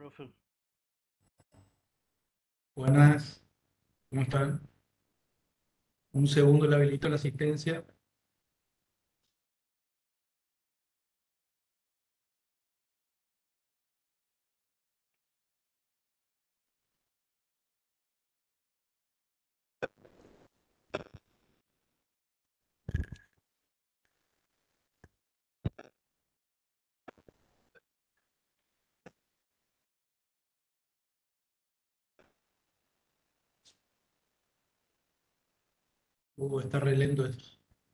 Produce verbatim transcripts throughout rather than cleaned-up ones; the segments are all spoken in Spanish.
Profe, Buenas, ¿cómo están? Un segundo, le habilito la asistencia. Uh, está re lento esto.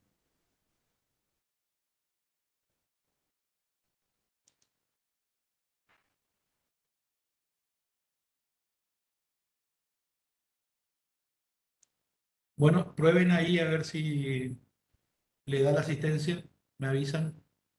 Bueno, prueben ahí a ver si le da la asistencia. Me avisan.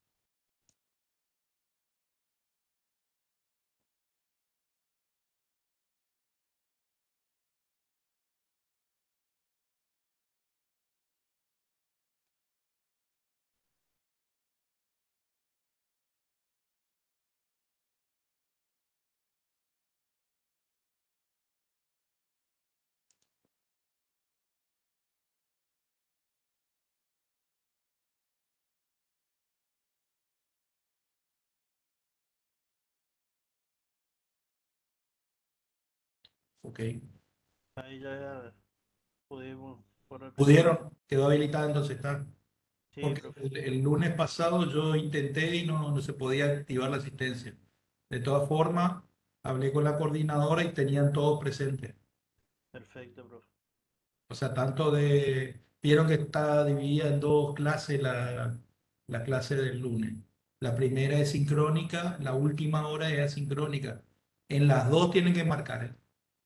Ok. ahí ya pudimos poner presente. ¿Pudieron? Quedó habilitada, entonces está. Sí, Porque profe. el, el lunes pasado yo intenté y no, no se podía activar la asistencia. De todas formas, hablé con la coordinadora y tenían todos presentes. Perfecto, profe. O sea, tanto de... Vieron que está dividida en dos clases la, la clase del lunes. La primera es sincrónica, la última hora es asincrónica. En las dos tienen que marcar, ¿eh?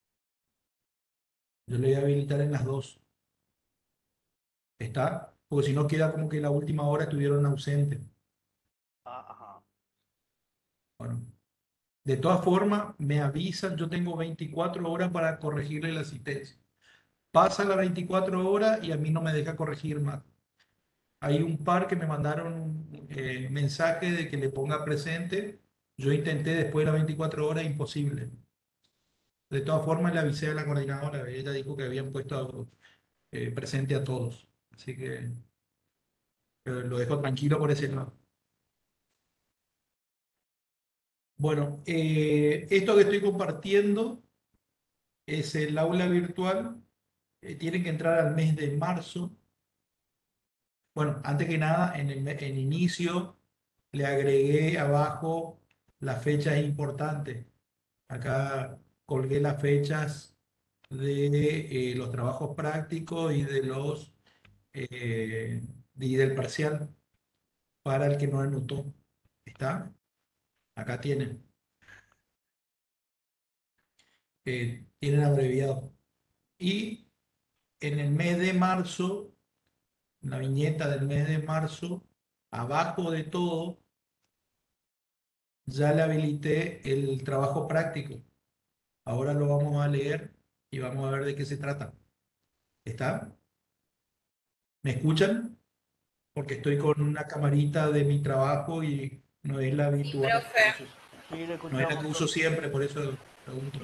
Yo le voy a habilitar en las dos. ¿Está? Porque si no queda como que la última hora estuvieron ausentes. Ah, ajá. Bueno, de todas formas, me avisan, yo tengo veinticuatro horas para corregirle la asistencia. Pasa las veinticuatro horas y a mí no me deja corregir más. Hay un par que me mandaron eh, mensaje de que le ponga presente. Yo intenté después de las veinticuatro horas, imposible. De todas formas, le avisé a la coordinadora. Ella dijo que habían puesto eh, presente a todos. Así que eh, lo dejo tranquilo por ese lado. Bueno, eh, esto que estoy compartiendo es el aula virtual. Eh, tienen que entrar al mes de marzo. Bueno, antes que nada, en el, me- en inicio le agregué abajo las fechas importantes. Acá colgué las fechas de eh, los trabajos prácticos y de los eh, y del parcial para el que no anotó. ¿Está? Acá tienen. Eh, tienen abreviado. Y en el mes de marzo, en la viñeta del mes de marzo, abajo de todo, ya le habilité el trabajo práctico. Ahora lo vamos a leer y vamos a ver de qué se trata. ¿Está? ¿Me escuchan? Porque estoy con una camarita de mi trabajo y no es la Sí, habitual, profe. por eso, Sí, le no es la escuchamos, que uso profe. siempre, por eso pregunto.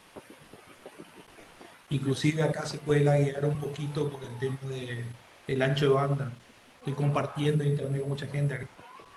Inclusive acá se puede laguear un poquito por el tema de el ancho de banda. Estoy compartiendo internet con mucha gente acá.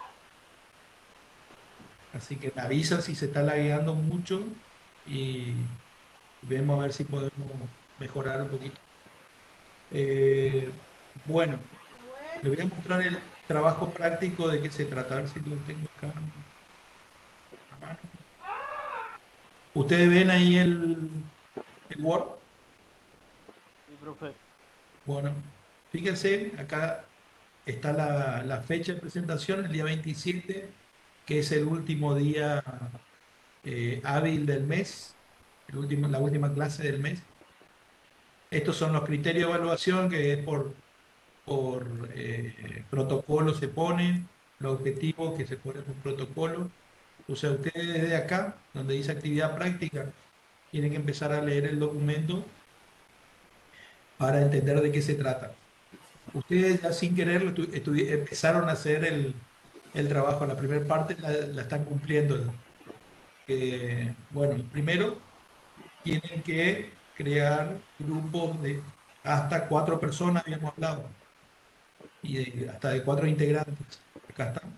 Así que me avisan si se está lagueando mucho y vemos a ver si podemos mejorar un poquito. Eh, bueno, le voy a mostrar el trabajo práctico de qué se trata, a ver si lo tengo acá a mano. ¿Ustedes ven ahí el, el Word? Sí, profe. Bueno, fíjense, acá está la, la fecha de presentación, el día veintisiete, que es el último día eh, hábil del mes, el último, la última clase del mes. Estos son los criterios de evaluación que es por, por eh, protocolo se ponen, los objetivos que se ponen por protocolo. O sea, ustedes desde acá, donde dice actividad práctica, tienen que empezar a leer el documento para entender de qué se trata. Ustedes ya sin querer estu- estu- empezaron a hacer el, el trabajo, la primera parte la, la están cumpliendo. Eh, bueno, primero tienen que crear grupos de hasta cuatro personas, habíamos hablado, y de- hasta de cuatro integrantes. Acá están.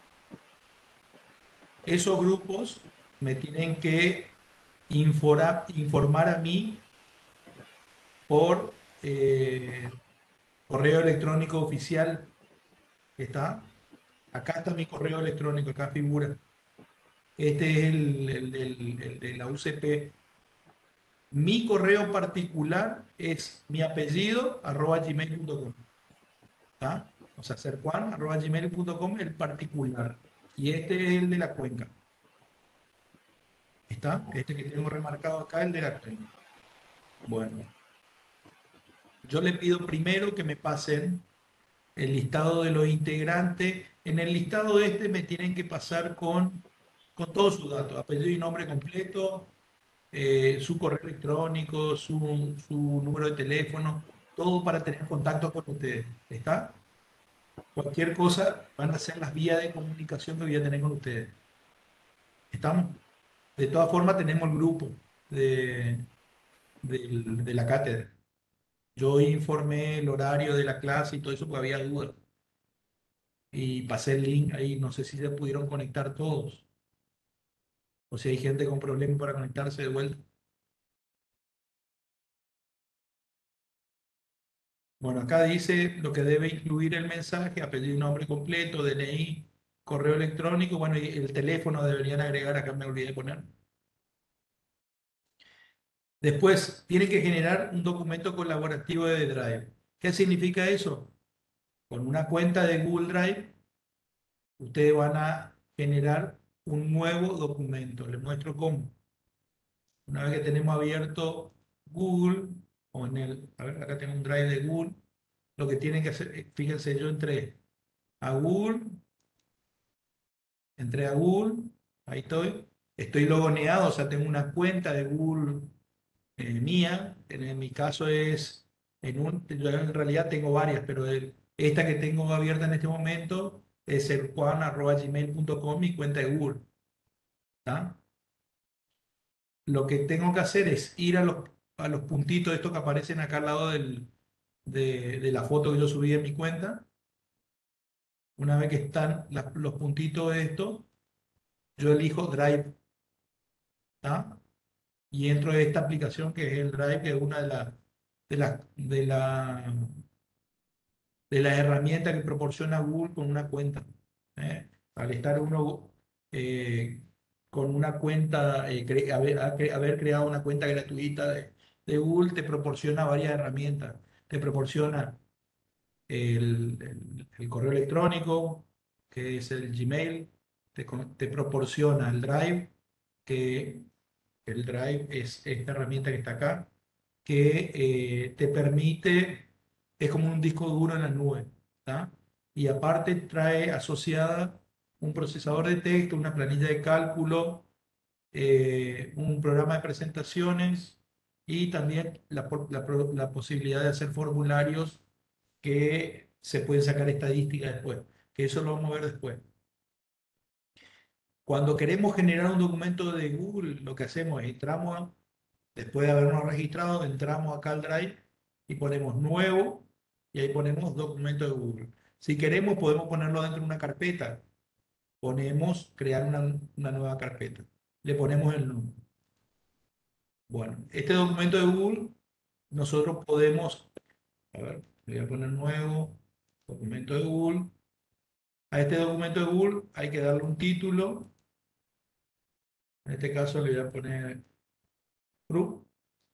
Esos grupos me tienen que infora- informar a mí por eh, correo electrónico oficial. ¿Está? Acá está mi correo electrónico, acá figura. Este es el, el del- el de la U C P. Mi correo particular es mi apellido arroba gmail punto com. ¿Está? O sea, serjuan arroba gmail punto com, el particular. Y este es el de la cuenca. ¿Está? Este que tengo remarcado acá, el de la cuenca. Bueno, yo le pido primero que me pasen el listado de los integrantes. En el listado este me tienen que pasar con, con todos sus datos, apellido y nombre completo, eh, su correo electrónico, su, su número de teléfono, todo para tener contacto con ustedes. ¿Está? Cualquier cosa van a ser las vías de comunicación que voy a tener con ustedes. ¿Estamos? De todas formas, tenemos el grupo de, del- de la cátedra. Yo informé el horario de la clase y todo eso porque había dudas. Y pasé el link ahí, no sé si se pudieron conectar todos o si hay gente con problemas para conectarse de vuelta. Bueno, acá dice lo que debe incluir el mensaje: apellido y nombre completo, D N I, correo electrónico, bueno, y el teléfono deberían agregar, acá me olvidé de poner. Después, tiene que generar un documento colaborativo de Drive. ¿Qué significa eso? Con una cuenta de Google Drive, ustedes van a generar un nuevo documento. Les muestro cómo. Una vez que tenemos abierto Google, o en el, a ver, acá tengo un Drive de Google, lo que tienen que hacer, eh, fíjense, yo entré a Google, entré a Google, ahí estoy, estoy logoneado, o sea, tengo una cuenta de Google eh, mía, en mi caso es, en un, yo en realidad tengo varias, pero el- esta que tengo abierta en este momento es el juan arroba gmail punto com, mi cuenta de Google. ¿Tá? Lo que tengo que hacer es ir a los, a los puntitos, estos que aparecen acá al lado del, de, de la foto que yo subí en mi cuenta. Una vez que están las- los puntitos de esto, yo elijo Drive, ¿tá? Y entro a esta aplicación que es el Drive, que es una de las de la, de la, de las herramientas que proporciona Google con una cuenta. ¿Eh? Al estar uno eh, con una cuenta, eh, cre- haber, haber creado una cuenta gratuita de, de Google, te proporciona varias herramientas. Te proporciona el, el- el correo electrónico, que es el Gmail, te, con- te proporciona el Drive, que el Drive es esta herramienta que está acá, que eh, te permite, es como un disco duro en la nube, ¿tá? Y aparte trae asociada un procesador de texto, una planilla de cálculo, eh, un programa de presentaciones y también la, po- la pro- la posibilidad de hacer formularios que se pueden sacar estadísticas después, que eso lo vamos a ver después. Cuando queremos generar un documento de Google, lo que hacemos es entramos, a- después de habernos registrado, entramos acá al Drive y ponemos nuevo y ahí ponemos documento de Google. Si queremos, podemos ponerlo dentro de una carpeta. Ponemos crear una, una nueva carpeta. Le ponemos el nombre. Bueno, este documento de Google, nosotros podemos, a ver, le voy a poner nuevo, documento de Google. A este documento de Google hay que darle un título. En este caso le voy a poner proof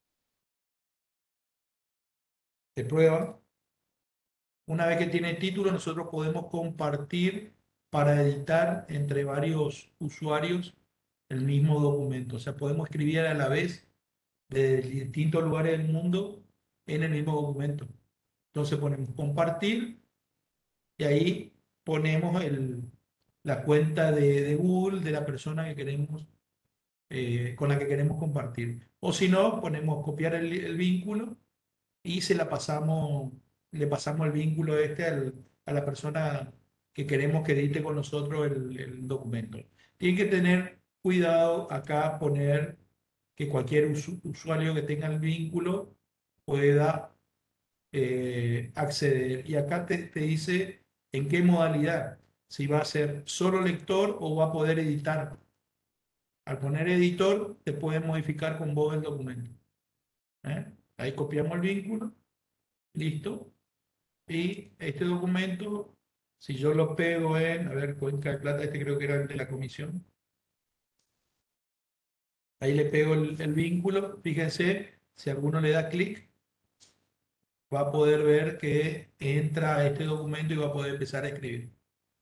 de prueba. Una vez que tiene título, nosotros podemos compartir para editar entre varios usuarios el mismo documento. O sea, podemos escribir a la vez de distintos lugares del mundo en el mismo documento. Entonces ponemos compartir y ahí ponemos el, la cuenta de, de Google de la persona que queremos, eh, con la que queremos compartir. O si no, ponemos copiar el, el vínculo y se la pasamos, le pasamos el vínculo este al- a la persona que queremos que edite con nosotros el, el documento. Tiene que tener cuidado acá poner que cualquier usu- usuario que tenga el vínculo pueda eh, acceder. Y acá te, te dice en qué modalidad, si va a ser solo lector o va a poder editar. Al poner editor, te puedes modificar con vos el documento. ¿eh? Ahí copiamos el vínculo, listo. Y este documento, si yo lo pego en, a ver, Cuenca de Plata, este creo que era el de la comisión. Ahí le pego el, el vínculo. Fíjense, si alguno le da clic, va a poder ver que entra a este documento y va a poder empezar a escribir.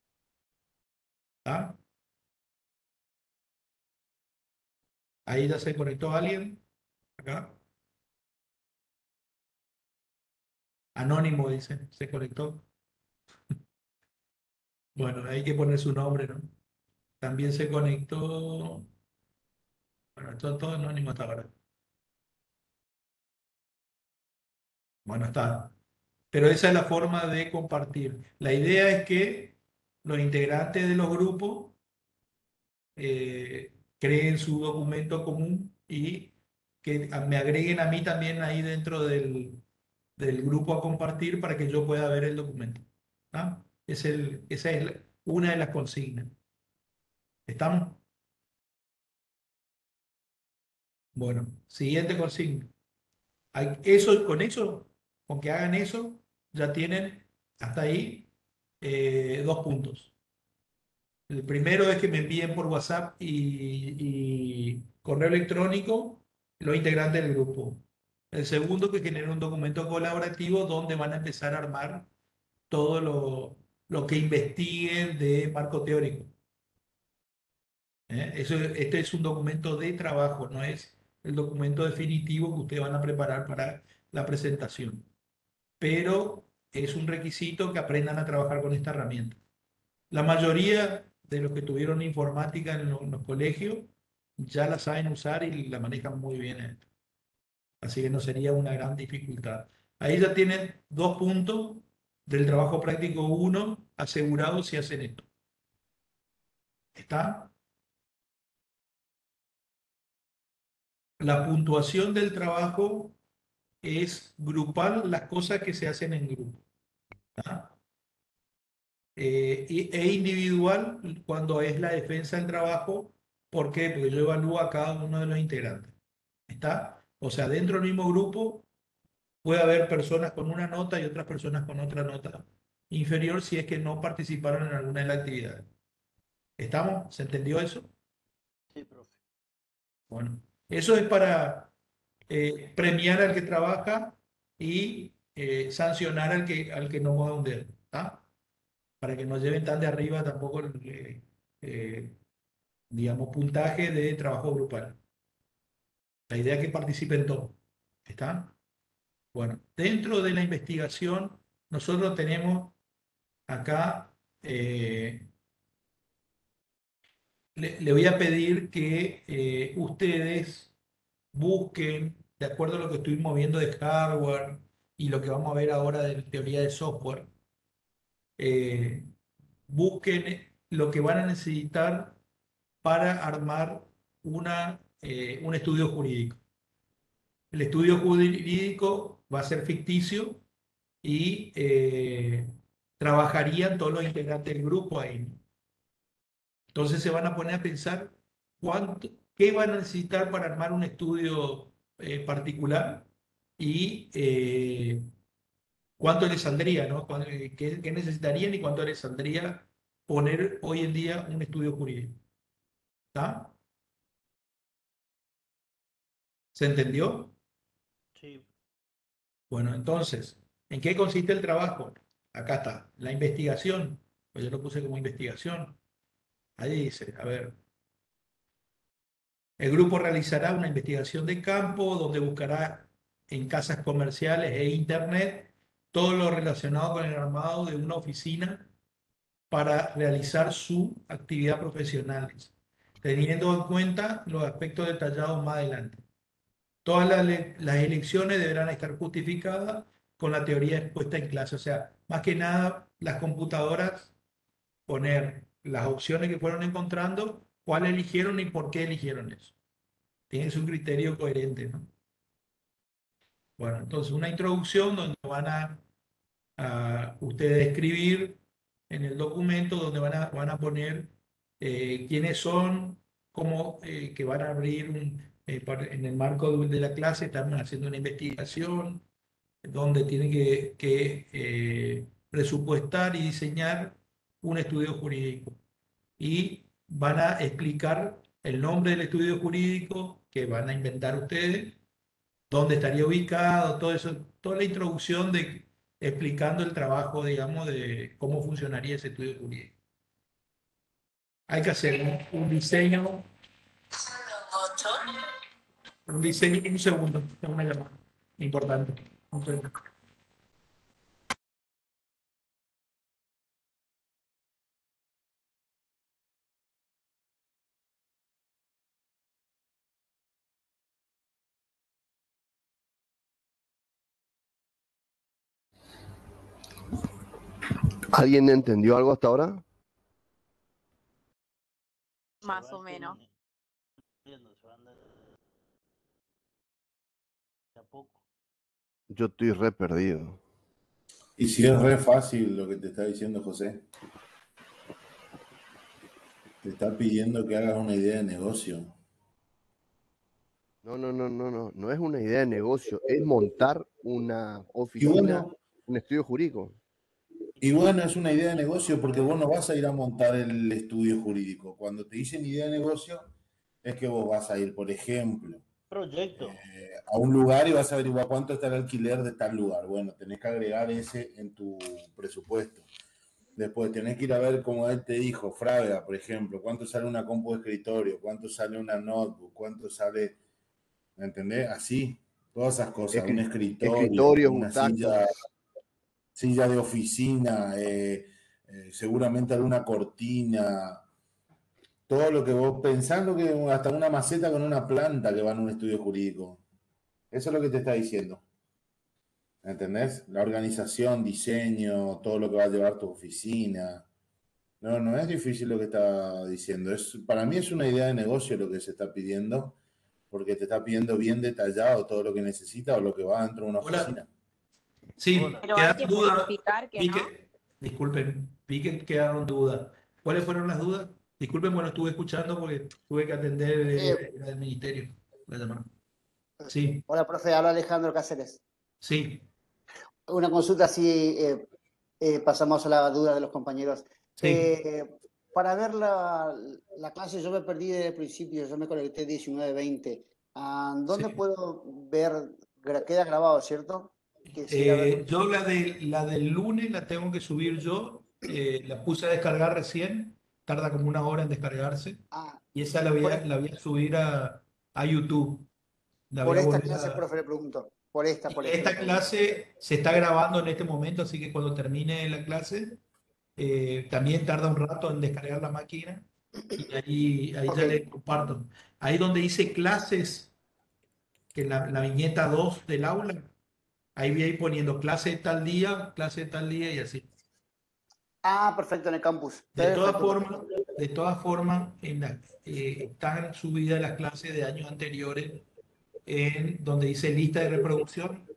¿Tá? Ahí ya se conectó alguien. Acá. Anónimo dice, se conectó. Bueno, hay que poner su nombre, ¿no? También se conectó. Bueno, todo, todo anónimo hasta ahora. Bueno, está. Pero esa es la forma de compartir. La idea es que los integrantes de los grupos eh, creen su documento común y que me agreguen a mí también ahí dentro del, del grupo a compartir para que yo pueda ver el documento. ¿Ah? Es el, esa es la- una de las consignas. ¿Estamos? Bueno, siguiente consigna. Hay- Eso, con eso, con que hagan eso, ya tienen hasta ahí eh, dos puntos. El primero es que me envíen por WhatsApp y, y correo electrónico los integrantes del grupo. El segundo, que genere un documento colaborativo donde van a empezar a armar todo lo, lo que investiguen de marco teórico. ¿eh? Eso, este es un documento de trabajo, no es el documento definitivo que ustedes van a preparar para la presentación. Pero es un requisito que aprendan a trabajar con esta herramienta. La mayoría de los que tuvieron informática en lo- en los colegios ya la saben usar y la manejan muy bien. eh. Así que no sería una gran dificultad. Ahí ya tienen dos puntos del trabajo práctico uno asegurados si hacen esto. ¿Está? La puntuación del trabajo es grupar las cosas que se hacen en grupo. ¿Está? Eh, y- e individual cuando es la defensa del trabajo. ¿Por qué? Porque yo evalúo a cada uno de los integrantes. ¿Está? O sea, dentro del mismo grupo puede haber personas con una nota y otras personas con otra nota inferior si es que no participaron en alguna de las actividades. ¿Estamos? ¿Se entendió eso? Sí, profe. Bueno, eso es para eh, premiar al que trabaja y eh, sancionar al que, al que no mueve un dedo. ¿Está? Para que no lleven tan de arriba tampoco el, eh, eh, digamos, puntaje de trabajo grupal. La idea es que participen todos. ¿Está? Bueno, dentro de la investigación, nosotros tenemos acá, eh, le, le voy a pedir que eh, ustedes busquen, de acuerdo a lo que estuvimos viendo de hardware y lo que vamos a ver ahora de teoría de software, eh, busquen lo que van a necesitar para armar una, eh, un estudio jurídico. El estudio jurídico va a ser ficticio y eh, trabajarían todos los integrantes del grupo ahí. Entonces se van a poner a pensar cuánto, qué van a necesitar para armar un estudio eh, particular y eh, cuánto les saldría, ¿no? Cuán- eh, ¿Qué, qué necesitarían y cuánto les saldría poner hoy en día un estudio jurídico? ¿Está? ¿Se entendió? Sí, Bueno, entonces, ¿en qué consiste el trabajo? Acá está, la investigación. Pues yo lo puse como investigación. Ahí dice, a ver, el grupo realizará una investigación de campo donde buscará en casas comerciales e internet todo lo relacionado con el armado de una oficina para realizar su actividad profesional, teniendo en cuenta los aspectos detallados más adelante. Todas las, las elecciones deberán estar justificadas con la teoría expuesta en clase. O sea, más que nada, las computadoras poner las opciones que fueron encontrando cuál eligieron y por qué eligieron eso. Tienen su criterio coherente, ¿no? Bueno, entonces una introducción donde van a, a ustedes escribir en el documento, donde van a, van a poner eh, quiénes son, cómo eh, que van a abrir un, eh, para- en el marco de, de la clase, están haciendo una investigación, donde tienen que, que eh, presupuestar y diseñar un estudio jurídico. Y van a explicar el nombre del estudio jurídico que van a inventar ustedes, dónde estaría ubicado, todo eso, toda la introducción de explicando el trabajo, digamos, de cómo funcionaría ese estudio jurídico. Hay que hacer un, un diseño, un diseño, un segundo, tengo una llamada importante. Un segundo. ¿Alguien entendió algo hasta ahora? Se Más van o menos. conociendo, se van de de a poco. Yo estoy re perdido. Y si es re fácil lo que te está diciendo José, te está pidiendo que hagas una idea de negocio. No, no, no, no, no. No es una idea de negocio, es montar una Y oficina, bueno, un estudio jurídico. y bueno, es una idea de negocio porque vos no vas a ir a montar el estudio jurídico. Cuando te dicen idea de negocio, es que vos vas a ir, por ejemplo, Proyecto. eh, a un lugar y vas a averiguar cuánto está el alquiler de tal lugar. Bueno, tenés que agregar ese en tu presupuesto. Después tenés que ir a ver, como él te dijo, Fraga, por ejemplo, cuánto sale una compu de escritorio, cuánto sale una notebook, cuánto sale, ¿me entendés? Así, todas esas cosas, un Escri- escritorio, Escritorios, una silla, butacas. silla de oficina, eh, eh, seguramente alguna cortina, todo lo que vos pensando que hasta una maceta con una planta que va en un estudio jurídico. Eso es lo que te está diciendo. ¿Entendés? La organización, diseño, todo lo que va a llevar tu oficina. No, no es difícil lo que está diciendo. Es, para mí es una idea de negocio lo que se está pidiendo, porque te está pidiendo bien detallado todo lo que necesita o lo que va dentro de una Hola. oficina. Sí, Hola. Pero hay quedaron que dudas. especificar que Vi no. que, disculpen, vi que quedaron dudas. ¿Cuáles fueron las dudas? Disculpen, bueno, estuve escuchando porque tuve que atender Eh, eh, era del ministerio la llamada. Sí, hola, profe, habla Alejandro Cáceres. sí, Una consulta así, eh, eh, pasamos a la duda de los compañeros. sí. Eh, para ver la, la clase, yo me perdí desde el principio, yo me conecté diecinueve veinte. Ah, ¿dónde Sí. puedo ver? Gra- Queda grabado, ¿cierto? Quisiera Eh, verlo. yo la, de, la del lunes la tengo que subir yo. Eh, la puse a descargar recién. Tarda como una hora en descargarse. Ah, Y esa la voy por, a, es- la voy a subir a, a YouTube. La voy por a esta volver clase, a... profe, le pregunto. Por esta, Y por esta le esta pregunto. clase se está grabando en este momento, así que cuando termine la clase, eh, también tarda un rato en descargar la máquina y ahí, ahí Ok, ya le comparto. Ahí donde dice clases, que la, la viñeta dos del aula, ahí voy a ir poniendo clase de tal día, clase de tal día y así. ah, perfecto, en el campus. De todas Perfecto, perfecto. formas, de todas formas, en la, eh, están subidas las clases de años anteriores en donde dice lista de reproducción.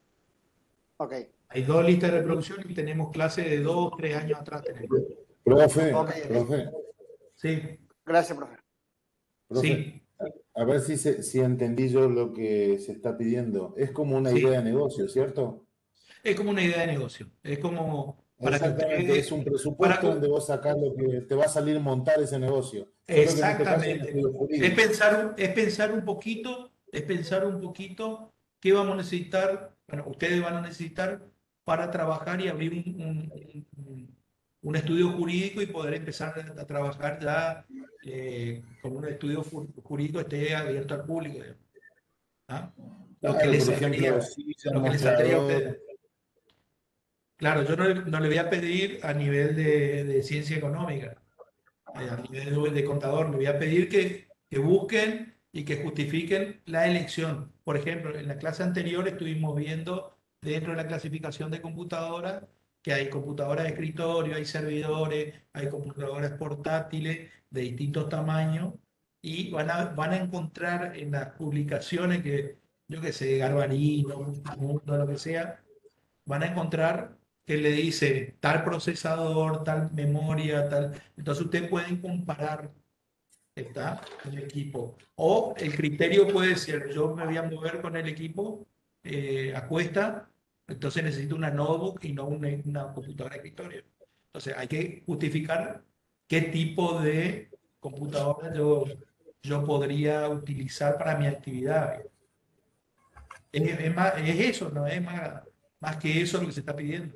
Ok, Hay dos listas de reproducción y tenemos clases de dos, tres años atrás tenemos. Profe, ok, ok. profe, Sí, Gracias, profe. profe, sí, a ver si, se- si entendí yo lo que se está pidiendo. Es como una idea de sí. negocio, ¿cierto? Es como una idea de negocio. Es como para que Exactamente, es ustedes, un para, presupuesto donde que- vos sacás lo que te va a salir montar ese negocio. Solo que en este caso es un exactamente. estudio Es jurídico. pensar, un- es pensar un poquito, es pensar un poquito qué vamos a necesitar, bueno, ustedes van a necesitar para trabajar y abrir un, un- un- un estudio jurídico y poder empezar a, a trabajar ya eh, con un estudio fu- jurídico esté abierto al público, digamos, ¿ah? Lo que Claro, les por ejemplo, saldría, silla, lo que les saldría a mostrador. ustedes. Claro, yo no, le no le voy a pedir a nivel de, de ciencia económica, eh, a nivel de, de contador, le voy a pedir que, que busquen y que justifiquen la elección. Por ejemplo, en la clase anterior estuvimos viendo dentro de la clasificación de computadoras que hay computadoras de escritorio, hay servidores, hay computadoras portátiles de distintos tamaños y van a, van a encontrar en las publicaciones que, yo qué sé, Garbarino, Mundo, lo que sea, van a encontrar que le dice tal procesador, tal memoria, tal. Entonces ustedes pueden comparar, ¿está? El equipo. O el criterio puede ser, yo me voy a mover con el equipo eh, a cuesta, entonces necesito una notebook y no una, una computadora de escritorio. Entonces hay que justificar qué tipo de computadora yo, yo podría utilizar para mi actividad. Es, es más, es eso, no es más, más que eso lo que se está pidiendo.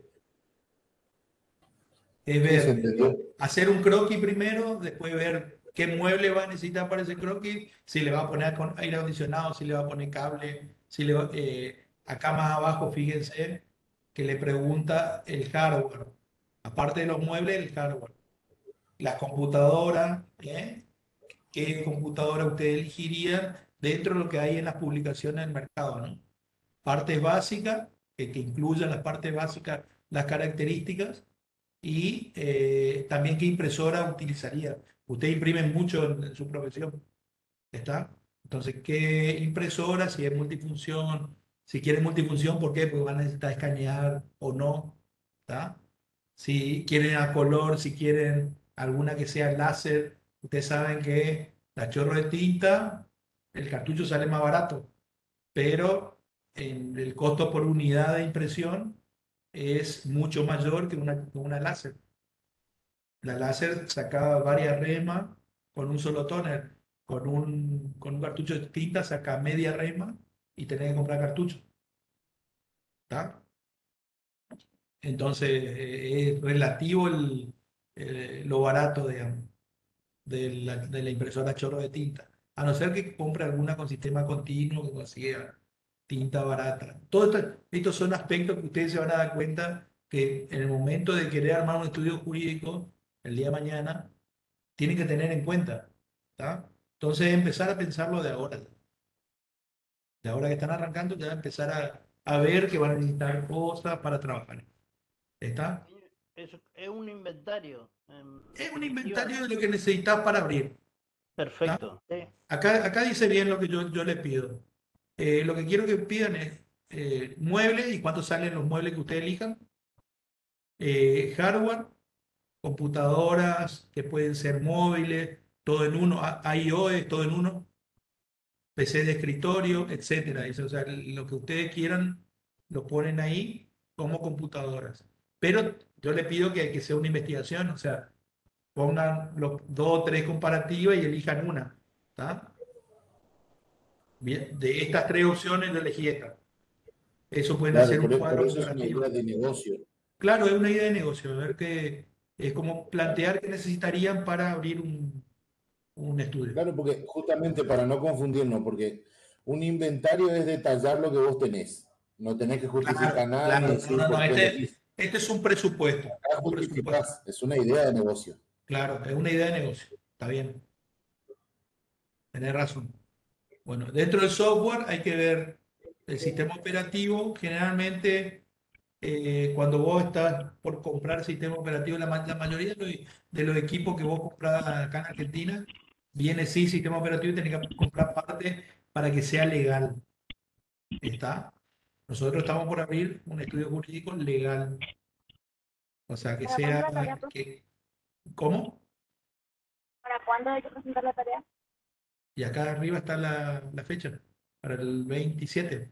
Es Sí, se ver, entendió. hacer un croquis primero, después ver qué mueble va a necesitar para ese croquis, si le va a poner con aire acondicionado, si le va a poner cable, si le va, eh, acá más abajo, fíjense que le pregunta el hardware, aparte de los muebles, el hardware, las computadoras, ¿eh? ¿Qué computadora ustedes elegirían dentro de lo que hay en las publicaciones del mercado, ¿no? Partes básicas, que, que incluyan las partes básicas, las características y eh, también qué impresora utilizaría. Usted imprime mucho en, en su profesión, ¿está? Entonces, ¿qué impresora? Si es multifunción, si quieren multifunción, ¿por qué? Porque van a necesitar escanear o no, ¿está? Si quieren a color, si quieren alguna que sea láser, ustedes saben que la chorro de tinta, el cartucho sale más barato, pero en el costo por unidad de impresión es mucho mayor que una, que una láser. La láser sacaba varias remas con un solo tóner. Con un, con un cartucho de tinta saca media rema y tenés que comprar cartucho. ¿Está? Entonces eh, es relativo el, eh, lo barato, digamos, de la, de la impresora a chorro de tinta. A no ser que compre alguna con sistema continuo que consiga tinta barata. Todos esto- estos son aspectos que ustedes se van a dar cuenta que en el momento de querer armar un estudio jurídico el día de mañana, tienen que tener en cuenta. ¿Está? Entonces empezar a pensarlo de ahora. De ahora que están arrancando, ya empezar a, a ver que van a necesitar cosas para trabajar. ¿Está? Es, es un inventario. En Es un definitiva. inventario de lo que necesitas para abrir. ¿Está? Perfecto. Sí. Acá, acá dice bien lo que yo, yo le pido. Eh, lo que quiero que pidan es eh, muebles y cuánto salen los muebles que ustedes elijan. Eh, hardware, computadoras que pueden ser móviles, todo en uno, a- iOS, todo en uno, P C de escritorio, etcétera. Eso, o sea, lo que ustedes quieran lo ponen ahí como computadoras. Pero yo le pido que, que sea una investigación, o sea, pongan los dos o tres comparativas y elijan una. ¿Está? Bien, de estas tres opciones yo elegí esta. Eso pueden Claro, hacer un por, e- por cuadro eso es una comparativo. idea de negocio. Claro, es una idea de negocio, a ver qué es como plantear qué necesitarían para abrir un, un estudio. Claro, porque justamente para no confundirnos, porque un inventario es detallar lo que vos tenés. No tenés que justificar Claro, nada ni claro, no, decir no, no, por qué este, elegís. este es un presupuesto, Acá un presupuesto. justificás, es una idea de negocio. Claro, es una idea de negocio, está bien, tenés razón. Bueno, dentro del software hay que ver el sistema operativo. Generalmente, eh, cuando vos estás por comprar sistema operativo, la, ma- la mayoría de los, de los equipos que vos comprás acá en Argentina, viene sí sistema operativo y tenés que comprar parte para que sea legal. ¿Está? Nosotros estamos por abrir un estudio jurídico legal. O sea, que ¿Para cuándo la sea... tarea, profe? Que, ¿cómo? ¿Para cuándo hay que presentar la tarea? Y acá arriba está la, la fecha, para el veintisiete.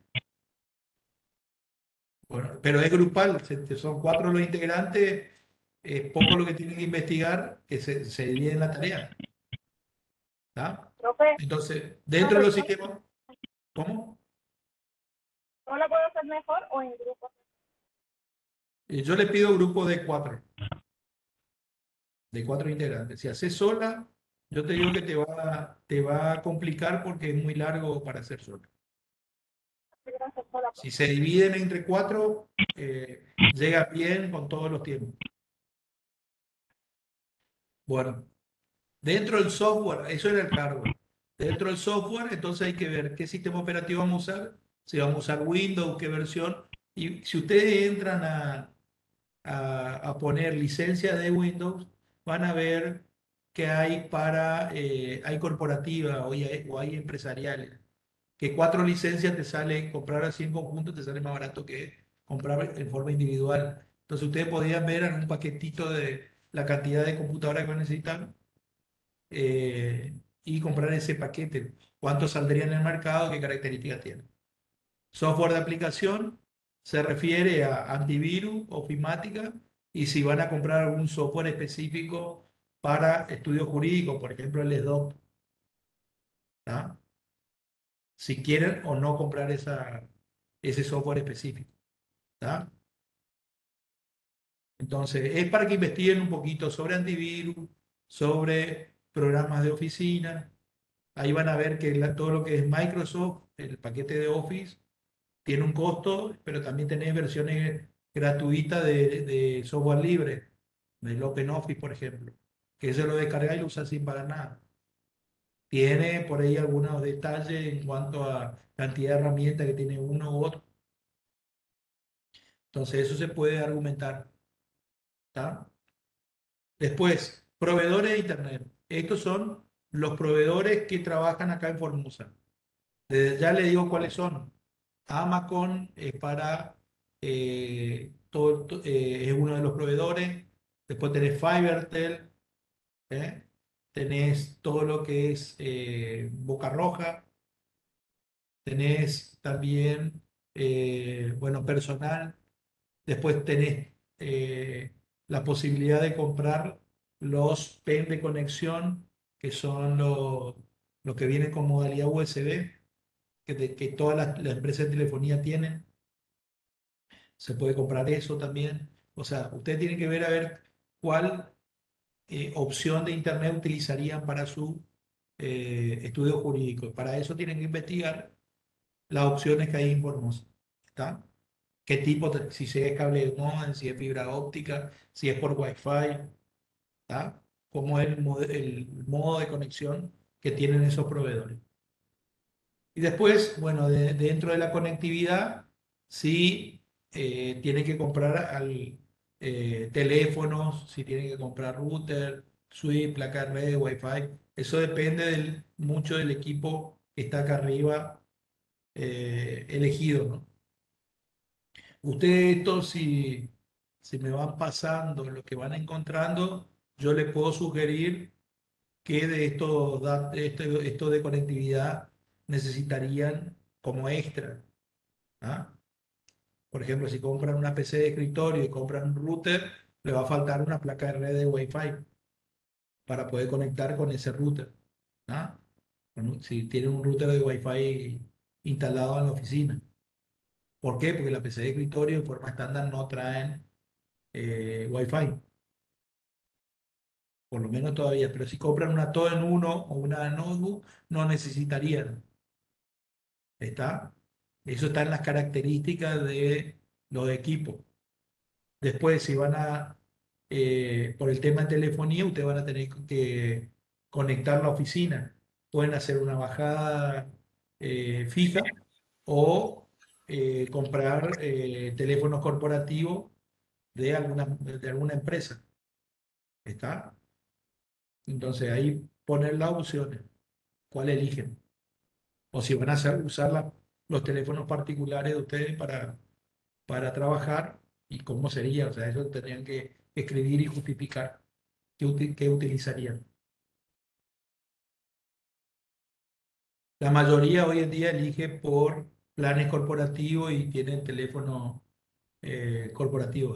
Bueno, pero es grupal, se- son cuatro los integrantes, es poco lo que tienen que investigar, que se, se divide en la tarea. ¿Está? Profe, Entonces, no, dentro de pues, los sistemas, ¿cómo? ¿no la puedo hacer mejor o en grupo? Eh, Yo le pido grupo de cuatro, de cuatro integrantes. Si haces sola, yo te digo que te va, te va a complicar porque es muy largo para hacer sola. Gracias por la Si se dividen entre cuatro, eh, llega bien con todos los tiempos. Bueno, dentro del software, eso era el hardware. Dentro del software, entonces hay que ver qué sistema operativo vamos a usar, si vamos a usar Windows, qué versión. Y si ustedes entran a, a, a poner licencias de Windows, van a ver que hay para, eh, hay corporativas o hay, o hay empresariales, que cuatro licencias te sale, comprar así en conjunto te sale más barato que comprar en forma individual. Entonces ustedes podrían ver en un paquetito de la cantidad de computadoras que necesitan eh, y comprar ese paquete. ¿Cuánto saldría en el mercado? ¿Qué características tiene? Software de aplicación se refiere a antivirus, ofimática, y si van a comprar algún software específico para estudios jurídicos, por ejemplo el S D O C, ¿tá? Si quieren o no comprar esa, ese software específico, ¿tá? Entonces, es para que investiguen un poquito sobre antivirus, sobre programas de oficina. Ahí van a ver que la- todo lo que es Microsoft, el paquete de Office, tiene un costo, pero también tenés versiones gratuitas de, de software libre, del OpenOffice, por ejemplo, que eso lo descarga y lo usa sin pagar nada. Tiene por ahí algunos detalles en cuanto a cantidad de herramientas que tiene uno u otro. Entonces, eso se puede argumentar, ¿tá? Después, proveedores de Internet. Estos son los proveedores que trabajan acá en Formosa. Desde ya le digo cuáles son. Amacon es para eh, todo, to- eh, es uno de los proveedores. Después tenés Fivertel, ¿eh? Tenés todo lo que es eh, Boca Roja, tenés también, eh, bueno, personal. Después tenés eh, la posibilidad de comprar los pen de conexión, que son los los que vienen con modalidad U S B, que, de- que todas las, las empresas de telefonía tienen. Se puede comprar eso también. O sea, ustedes tienen que ver a ver cuál eh, opción de Internet utilizarían para su eh, estudio jurídico. Para eso tienen que investigar las opciones que hay en Formosa. ¿Está? ¿Qué tipo, de- si es cable de módem, si es fibra óptica, si es por Wi-Fi, ¿está? ¿Cómo es el, mod- el modo de conexión que tienen esos proveedores? Y después, bueno, de- dentro de la conectividad, sí eh, tiene que comprar al, eh, teléfonos, si tiene que comprar router, switch, placa de red, Wi-Fi. Eso depende del- mucho del equipo que está acá arriba eh, elegido, ¿no? Ustedes, esto, si, si me van pasando lo que van encontrando, yo les puedo sugerir que de estos dat- esto, esto de conectividad necesitarían como extra. ¿Ah? Por ejemplo, si compran una P C de escritorio y compran un router, le va a faltar una placa de red de Wi-Fi para poder conectar con ese router. ¿Ah? Bueno, si tienen un router de Wi-Fi instalado en la oficina. ¿Por qué? Porque la P C de escritorio de forma estándar no traen eh, Wi-Fi. Por lo menos todavía. Pero si compran una todo en uno o una notebook, no necesitarían. ¿Está? Eso está en las características de los equipos. Después, si van a, eh, por el tema de telefonía, ustedes van a tener que conectar la oficina. Pueden hacer una bajada eh, fija o eh, comprar eh, teléfonos corporativos de alguna, de alguna empresa. ¿Está? Entonces ahí poner las opciones. ¿Cuál eligen? O si van a hacer- usar la- los teléfonos particulares de ustedes para para trabajar y cómo sería, o sea, eso tendrían que escribir y justificar qué, uti- qué utilizarían. La mayoría hoy en día elige por planes corporativos y tienen teléfono eh, corporativo.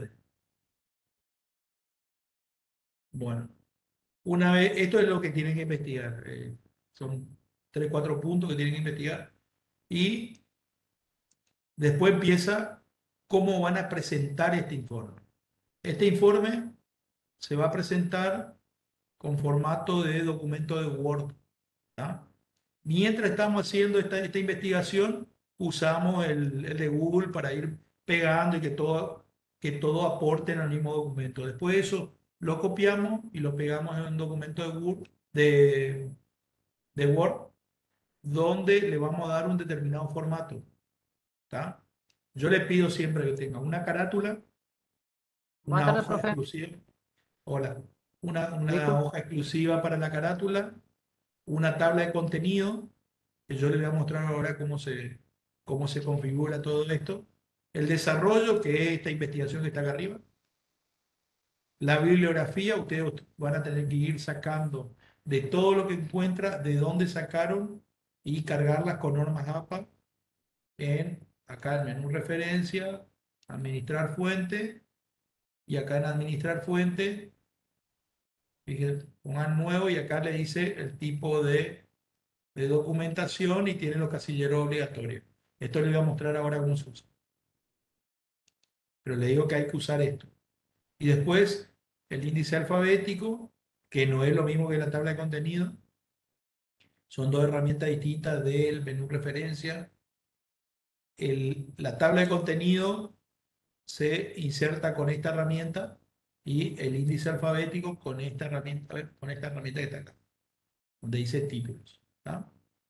Bueno, una vez, esto es lo que tienen que investigar. eh, son tres, cuatro puntos que tienen que investigar. Y después empieza cómo van a presentar este informe. Este informe se va a presentar con formato de documento de Word. ¿Tá? Mientras estamos haciendo esta, esta investigación, usamos el, el de Google para ir pegando y que todo, que todo aporte en el mismo documento. Después de eso, lo copiamos y lo pegamos en un documento de Word, de, de Word, donde le vamos a dar un determinado formato. ¿Tá? Yo le pido siempre que tenga una carátula una Buenas tardes, hoja profe. exclusiva. Hola. Una, una Disculpe. hoja exclusiva para la carátula, una tabla de contenido, que yo les voy a mostrar ahora cómo se, cómo se configura todo esto. El desarrollo, que es esta investigación que está acá arriba. La bibliografía, ustedes van a tener que ir sacando de todo lo que encuentra, de dónde sacaron y cargarlas con normas A P A en acá el menú referencia, administrar fuente, y acá en administrar fuente, fíjense, pongan nuevo y acá le dice el tipo de, de documentación y tiene los casilleros obligatorios. Esto les voy a mostrar ahora cómo se usa. Pero le digo que hay que usar esto. Y después el índice alfabético, que no es lo mismo que la tabla de contenido. Son dos herramientas distintas del menú referencia. El, la tabla de contenido se inserta con esta herramienta y el índice alfabético con esta herramienta, con esta herramienta que está acá, donde dice títulos. ¿Tá?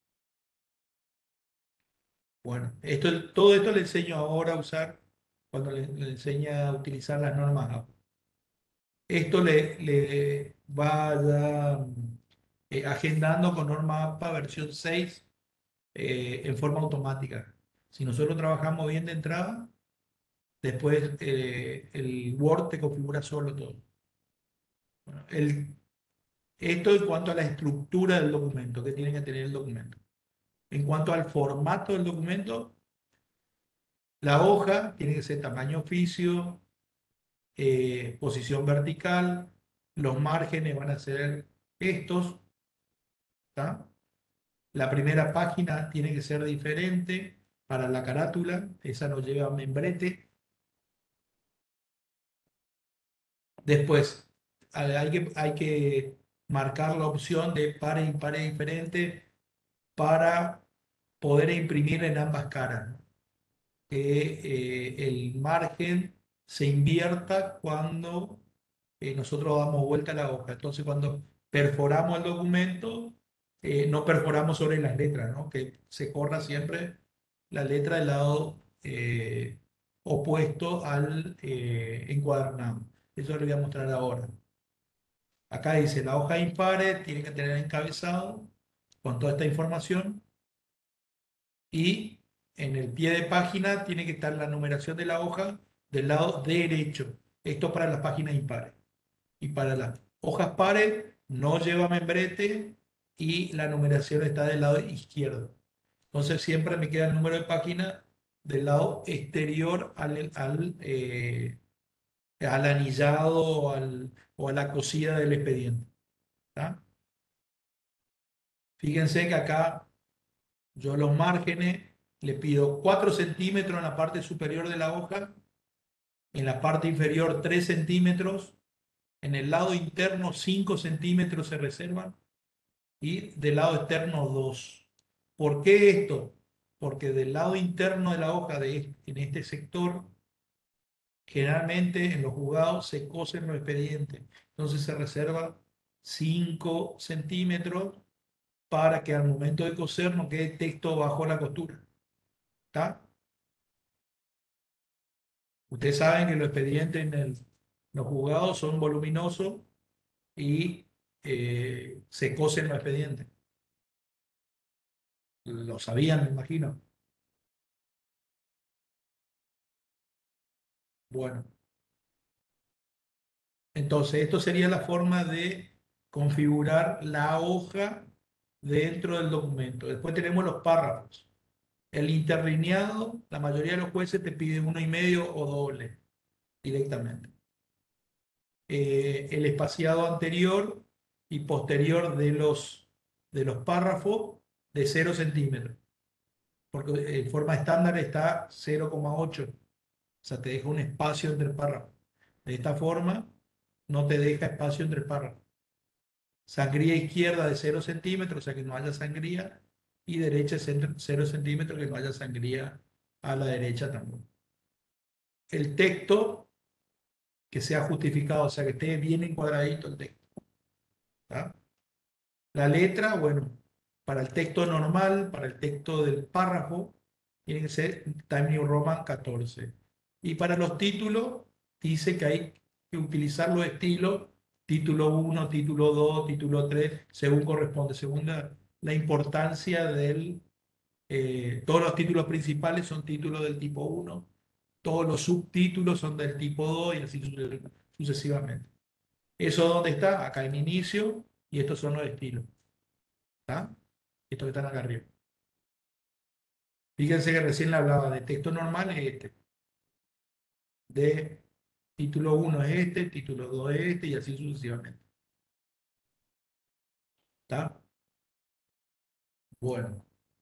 Bueno, esto, todo esto le enseño ahora a usar cuando le, le enseña a utilizar las normas A P A. Esto le, le vaya eh, agendando con norma A P A versión seis eh, en forma automática. Si nosotros trabajamos bien de entrada, después eh, el Word te configura solo todo. Bueno, el, esto en cuanto a la estructura del documento, que tiene que tener el documento. En cuanto al formato del documento, la hoja tiene que ser tamaño oficio, eh, posición vertical, los márgenes van a ser estos, ¿tá? La primera página tiene que ser diferente para la carátula, esa nos lleva a membrete. Después, hay que, hay que marcar la opción de par e impar diferente para poder imprimir en ambas caras, ¿no? Que eh, el margen se invierta cuando eh, nosotros damos vuelta a la hoja. Entonces, cuando perforamos el documento, eh, no perforamos sobre las letras, ¿no? Que se corra siempre la letra del lado eh, opuesto al eh, encuadernado. Eso lo voy a mostrar ahora. Acá dice, la hoja impare tiene que tener encabezado con toda esta información y en el pie de página tiene que estar la numeración de la hoja del lado derecho. Esto para las páginas impares. Y para las hojas pares no lleva membrete y la numeración está del lado izquierdo. Entonces siempre me queda el número de página del lado exterior al, al, eh, al anillado o, al, o a la cosida del expediente. ¿Tá? Fíjense que acá yo los márgenes le pido cuatro centímetros en la parte superior de la hoja, en la parte inferior tres centímetros, en el lado interno cinco centímetros se reservan y del lado externo dos. ¿Por qué esto? Porque del lado interno de la hoja, de este, en este sector, generalmente en los juzgados se cosen los expedientes. Entonces se reserva cinco centímetros para que al momento de coser no quede texto bajo la costura. ¿Está? Ustedes saben que los expedientes en el, los juzgados son voluminosos y eh, se cosen los expedientes. Lo sabían, me imagino. Bueno. Entonces, esto sería la forma de configurar la hoja dentro del documento. Después tenemos los párrafos. El interlineado, la mayoría de los jueces te piden uno y medio o doble directamente. Eh, el espaciado anterior y posterior de los, de los párrafos de cero centímetros. Porque en forma estándar está cero coma ocho. O sea, te deja un espacio entre párrafos. De esta forma, no te deja espacio entre párrafos. Sangría izquierda de cero centímetros, o sea que no haya sangría, y derecha cero centímetros, que no haya sangría a la derecha también. El texto que sea justificado, o sea que esté bien encuadradito el texto. ¿Tá? La letra, bueno, para el texto normal, para el texto del párrafo, tiene que ser Times New Roman catorce. Y para los títulos, dice que hay que utilizar los estilos título uno, título dos, título tres, según corresponde, según la, la importancia del... eh, todos los títulos principales son títulos del tipo uno, todos los subtítulos son del tipo dos y así suce- sucesivamente. ¿Eso dónde está? Acá en inicio, y estos son los estilos. ¿Está? Estos que están acá arriba. Fíjense que recién le hablaba de texto normal, es este. De título uno es este, título dos es este, y así sucesivamente. ¿Está? Bueno.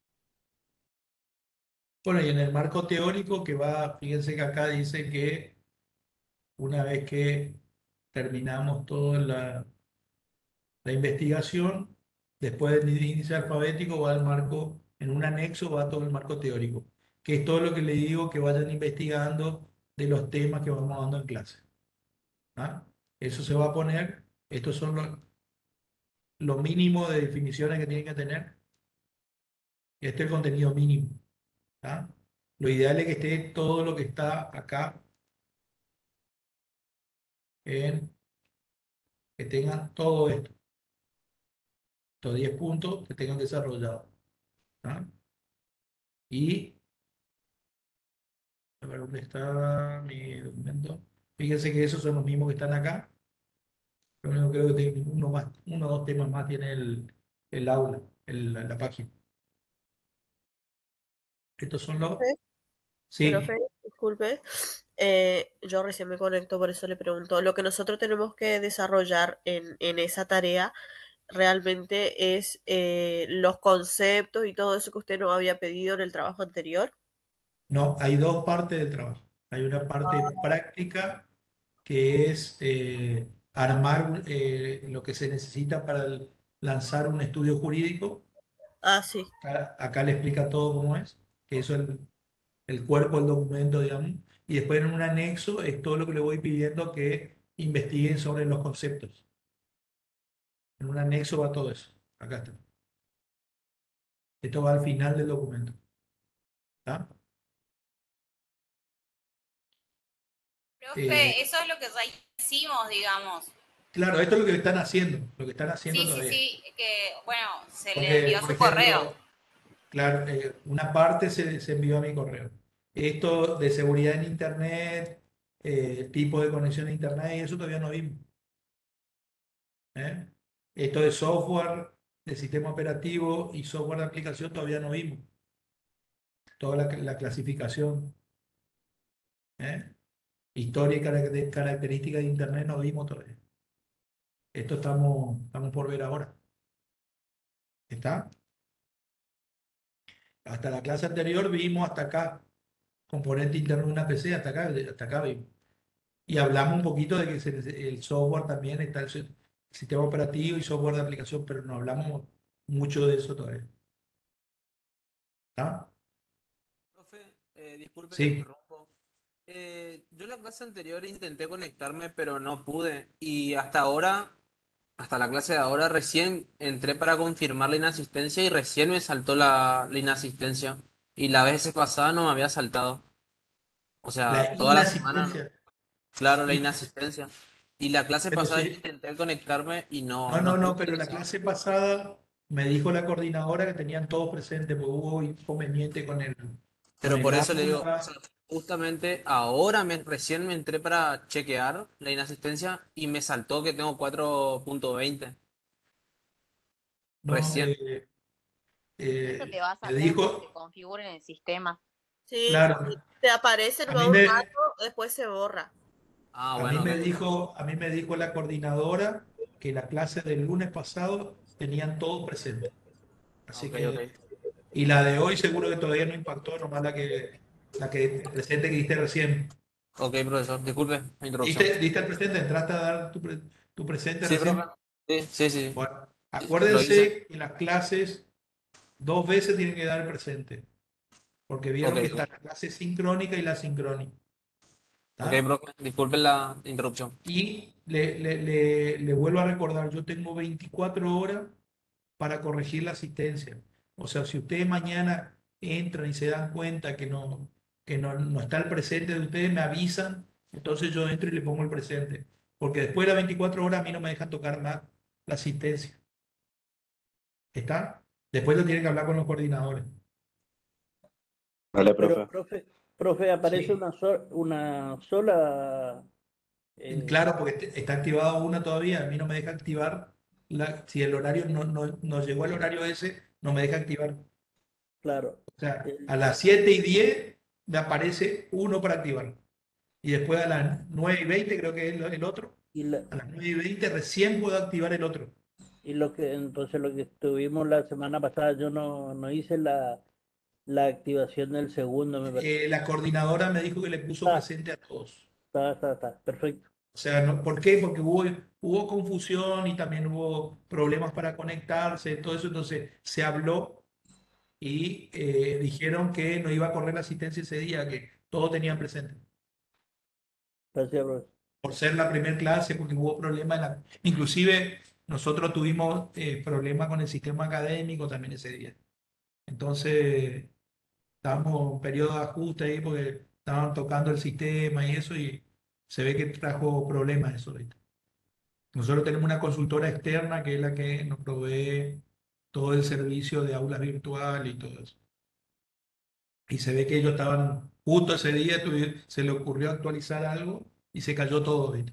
Bueno, y en el marco teórico que va, fíjense que acá dice que una vez que terminamos toda la, la investigación, después del índice alfabético va al marco, en un anexo va todo el marco teórico, que es todo lo que le digo que vayan investigando de los temas que vamos dando en clase. ¿Ah? Eso se va a poner, estos son los, lo mínimo de definiciones que tienen que tener. Este es el contenido mínimo. ¿Ah? Lo ideal es que esté todo lo que está acá en que tengan todo esto, estos diez puntos que tengan desarrollados. ¿Ah? Y, a ver dónde está mi documento. Fíjense que esos son los mismos que están acá. Lo único que creo que tiene uno más, uno o dos temas más tiene el, el aula, el- la, la página. Estos son los. Profe, Sí, profe, disculpe. Eh, yo recién me conecto, por eso le pregunto. Lo que nosotros tenemos que desarrollar en, en esa tarea realmente es eh, los conceptos y todo eso que usted nos había pedido en el trabajo anterior. no, hay dos partes del trabajo. Hay una parte práctica que es eh, armar eh, lo que se necesita para el- lanzar un estudio jurídico. Ah, sí. Acá, acá le explica todo cómo es, que eso es el, el cuerpo del documento, digamos. Y después en un anexo es todo lo que le voy pidiendo que investiguen sobre los conceptos. En un anexo va todo eso. Acá está. Esto va al final del documento. ¿Está? Eh, Profe, eso es lo que ya hicimos, digamos. claro, esto es lo que están haciendo. Lo que están haciendo Sí, sí, todavía. sí, que bueno, se le Porque, envió por su correo. ejemplo, claro, eh, una parte se, se envió a mi correo. Esto de seguridad en Internet, eh, tipo de conexión a Internet, y eso todavía no vimos. ¿Eh? Esto de software, de sistema operativo y software de aplicación todavía no vimos. Toda la, la clasificación. ¿Eh? Historia y carac- características de Internet no vimos todavía. Esto estamos, estamos por ver ahora. ¿Está? Hasta la clase anterior vimos hasta acá, componente interno de una P C, hasta acá, hasta acá vimos. Y hablamos un poquito de que se- el software también está el si- sistema operativo y software de aplicación, pero no hablamos mucho de eso todavía. ¿Está? Profe, eh, disculpe que le Sí. interrumpo. Eh, yo en la clase anterior intenté conectarme, pero no pude. Y hasta ahora, hasta la clase de ahora, recién entré para confirmar la inasistencia y recién me saltó la, la inasistencia. Y la vez pasada no me había saltado. O sea, La toda la semana, no. inasistencia. Claro, la Y- inasistencia. Y la clase pero pasada sí. intenté conectarme y no, No, no, no pude no, pero la ingresar. clase pasada me dijo la coordinadora que tenían todos presentes, porque hubo inconveniente con el, con Pero el por eso le digo, o aula. sea, justamente ahora me, recién me entré para chequear la inasistencia y me saltó que tengo cuatro punto veinte. No, Recién. eh, Eso te eh, va a me saltar cuando te dijo, configuren el sistema. Sí, claro, te aparece a nomás mí un me, rato, después se borra. Ah, a mí bueno, me ok. dijo, a mí me dijo la coordinadora que la clase del lunes pasado tenían todos presentes. Así Ok, ok. que, y la de hoy seguro que todavía no impactó, nomás la que, la que presente que diste recién. Ok, profesor, disculpe la interrupción. ¿Diste, diste el presente? ¿Entraste a dar tu, pre- tu presente Sí, profe. recién? Sí, sí, sí. Bueno, Lo hice. acuérdense que en las clases dos veces tienen que dar el presente, porque Ok, vieron que está ok. la clase sincrónica y la sincrónica. Ok, ¿Tá? profe, disculpe la interrupción. Y le, le- le- le vuelvo a recordar, yo tengo veinticuatro horas para corregir la asistencia. O sea, si ustedes mañana entran y se dan cuenta que no, que no, no está el presente de ustedes, me avisan Entonces yo entro y le pongo el presente. Porque después de las veinticuatro horas a mí no me dejan tocar más la asistencia. ¿Está? Después lo tienen que hablar con los coordinadores. Vale, Pero, profe. profe, profe, aparece Sí. una, so- una sola... eh, Claro, porque te- está activado una todavía. A mí no me deja activar. La, si el horario no, no, no llegó al horario ese, no me deja activar. claro. O sea, El- a las siete y diez me aparece uno para activar. Y después a las nueve y veinte creo que es el el otro. y, la- A las nueve y veinte recién puedo activar el otro. y lo que entonces lo que estuvimos la semana pasada, yo no, no hice la, la activación del segundo, me parece. Eh, la coordinadora me dijo que le puso Ah, presente a todos. está, está, está, perfecto. O sea, no, ¿por qué? Porque hubo, hubo confusión y también hubo problemas para conectarse, todo eso. Entonces se habló y eh, dijeron que no iba a correr la asistencia ese día, que todos tenían presente. Gracias, profe. Por ser la primera clase, porque hubo problemas en la... Inclusive nosotros tuvimos eh, problemas con el sistema académico también ese día. Entonces estábamos en periodo de ajuste ahí porque estaban tocando el sistema y eso y se ve que trajo problemas eso ahorita. Nosotros tenemos una consultora externa que es la que nos provee todo el servicio de aulas virtual y todo eso. Y se ve que ellos estaban, justo ese día tuvi- se le ocurrió actualizar algo y se cayó todo, ¿viste?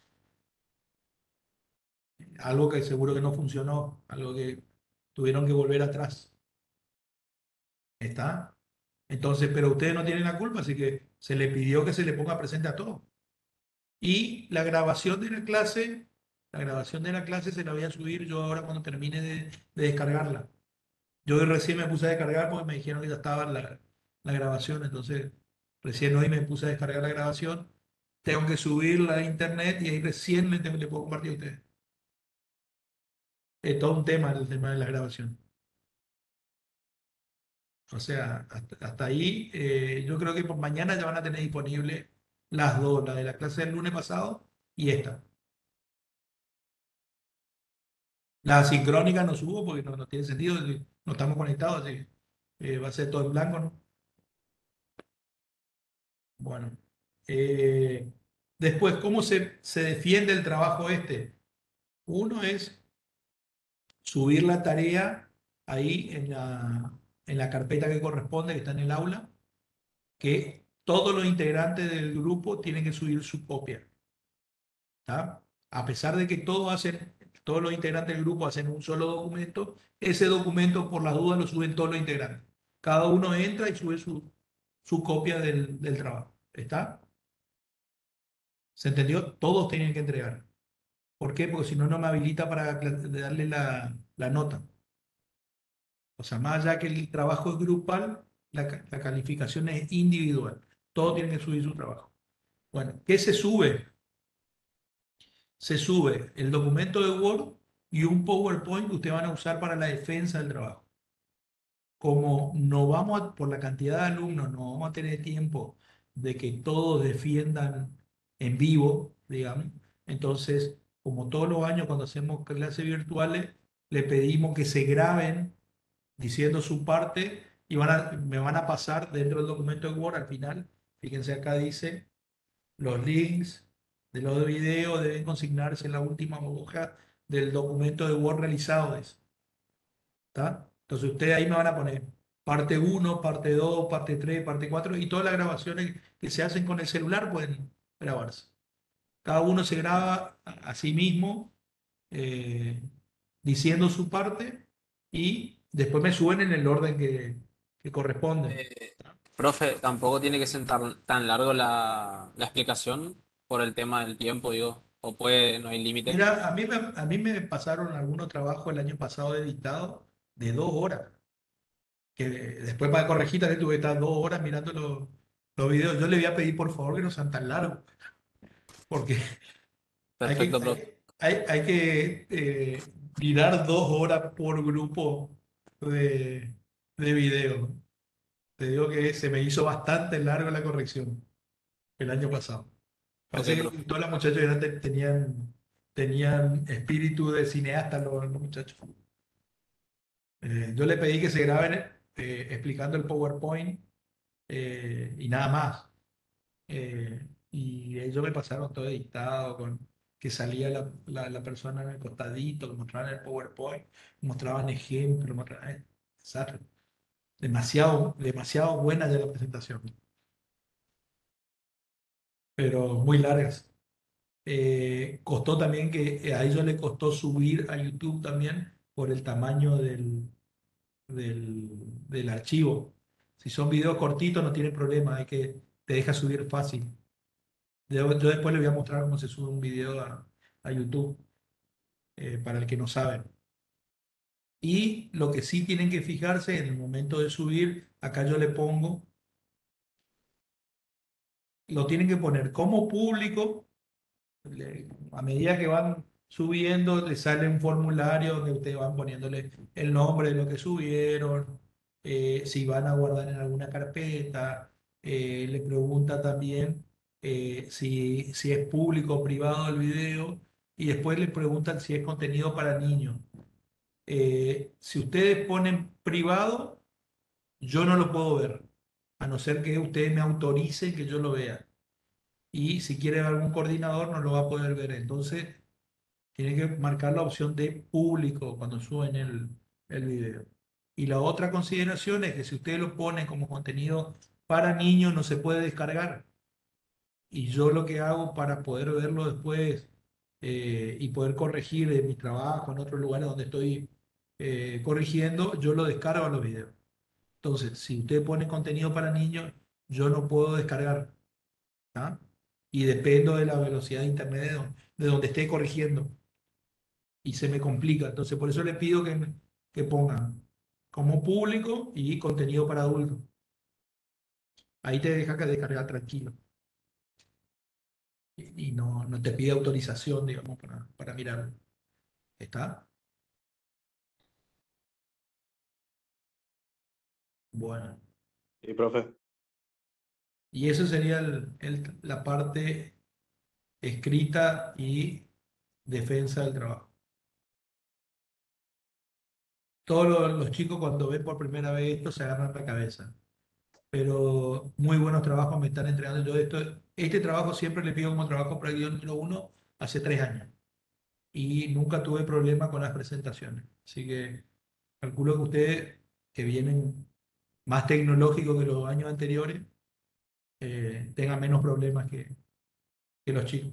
Algo que seguro que no funcionó, algo que tuvieron que volver atrás. ¿Está? Entonces, pero ustedes no tienen la culpa, así que se le pidió que se le ponga presente a todos. Y la grabación de la clase, la grabación de la clase se la voy a subir yo ahora cuando termine de, de descargarla. Yo hoy recién me puse a descargar porque me dijeron que ya estaba la, la grabación, entonces recién hoy me puse a descargar la grabación. Tengo que subirla a internet y ahí recién le, tengo- le puedo compartir a ustedes. Es todo un tema el tema de la grabación. O sea, hasta, hasta ahí eh, yo creo que por mañana ya van a tener disponible las dos, la de la clase del lunes pasado y esta. La sincrónica no subo porque no, no tiene sentido, eh, no estamos conectados, así que, eh, va a ser todo en blanco, ¿no? Bueno. Eh, después, ¿cómo se, se defiende el trabajo este? Uno es subir la tarea ahí en la, en la carpeta que corresponde, que está en el aula, que todos los integrantes del grupo tienen que subir su copia. ¿Tá? A pesar de que todos hacen, todos los integrantes del grupo hacen un solo documento, ese documento por las dudas lo suben todos los integrantes. Cada uno entra y sube su, su copia del, del trabajo. ¿Está? ¿Se entendió? Todos tienen que entregar. ¿Por qué? Porque si no, no me habilita para cla- darle la, la nota. O sea, más allá que el trabajo es grupal, la, ca- la calificación es individual. Todos tienen que subir su trabajo. Bueno, ¿qué se sube? Se sube el documento de Word y un PowerPoint que ustedes van a usar para la defensa del trabajo. Como no vamos a, por la cantidad de alumnos, no vamos a tener tiempo de que todos defiendan en vivo, digamos. Entonces, como todos los años cuando hacemos clases virtuales, le pedimos que se graben diciendo su parte y van a, me van a pasar dentro del documento de Word al final. Fíjense acá dice los links de los videos deben consignarse en la última hoja del documento de Word realizado. ¿Es? ¿Está? Entonces ustedes ahí me van a poner parte uno, parte dos, parte tres, parte cuatro y todas las grabaciones que se hacen con el celular pueden grabarse. Cada uno se graba a, a sí mismo eh, diciendo su parte y después me suben en el orden que, que corresponde. Eh, profe, tampoco tiene que ser tan, tan largo la, la explicación por el tema del tiempo, digo. O puede, no hay límite. Mira, a mí me, a mí me pasaron algunos trabajos el año pasado de dictado de dos horas, que después para corregir también tuve que estar dos horas mirando los, los videos. Yo le voy a pedir por favor que no sean tan largos, porque hay que, Perfecto, profe. hay, hay- hay que eh, mirar dos horas por grupo de, de video. Te digo que se me hizo bastante largo la corrección el año pasado. Ok, Parece que profe. todos los muchachos eran- tenían, tenían espíritu de cineasta los, los muchachos. Eh, yo le pedí que se graben eh, explicando el PowerPoint eh, y nada más. Eh, y ellos me pasaron todo editado, con que salía la, la, la persona en el costadito, que mostraban el PowerPoint, mostraban ejemplos, mostraban, eh, desastre. Demasiado, demasiado buena ya la presentación, pero muy largas. Eh, costó también que a ellos les costó subir a YouTube también por el tamaño del, del, del archivo. Si son videos cortitos no tiene problema, hay que, te deja subir fácil. Yo, yo después les voy a mostrar cómo se sube un video a, a YouTube, eh, para el que no sabe. Y lo que sí tienen que fijarse en el momento de subir, acá yo le pongo, lo tienen que poner como público. Le- a medida que van subiendo, les sale un formulario donde ustedes van poniéndole el nombre de lo que subieron, eh, si van a guardar en alguna carpeta, eh, le pregunta también eh, si, si es público o privado el video, y después le preguntan si es contenido para niños. Eh, si ustedes ponen privado, yo no lo puedo ver, a no ser que ustedes me autoricen que yo lo vea. Y si quiere ver algún coordinador, no lo va a poder ver. Entonces, tiene que marcar la opción de público cuando suben el, el video. Y la otra consideración es que si usted lo pone como contenido para niños, no se puede descargar. Y yo lo que hago para poder verlo después, eh, y poder corregir en mi trabajo, en otros lugares donde estoy eh, corrigiendo, yo lo descargo a los videos. Entonces, si usted pone contenido para niños, yo no puedo descargar. ¿Ah? Y dependo de la velocidad de internet de donde, de donde esté corrigiendo. Y se me complica. Entonces, por eso le pido que, me- que pongan como público y contenido para adultos. Ahí te deja que descargar tranquilo. Y, y no, no te pide autorización, digamos, para, para mirarlo. ¿Está? Bueno. Sí, profe. Y eso sería el- el- la parte escrita y defensa del trabajo. Todos los, los chicos cuando ven por primera vez esto se agarran la cabeza. Pero muy buenos trabajos me están entregando. Yo esto, este trabajo siempre le pido como trabajo práctico número uno hace tres años. Y nunca tuve problema con las presentaciones. Así que calculo que ustedes, que vienen más tecnológicos que los años anteriores, eh, tengan menos problemas que, que los chicos.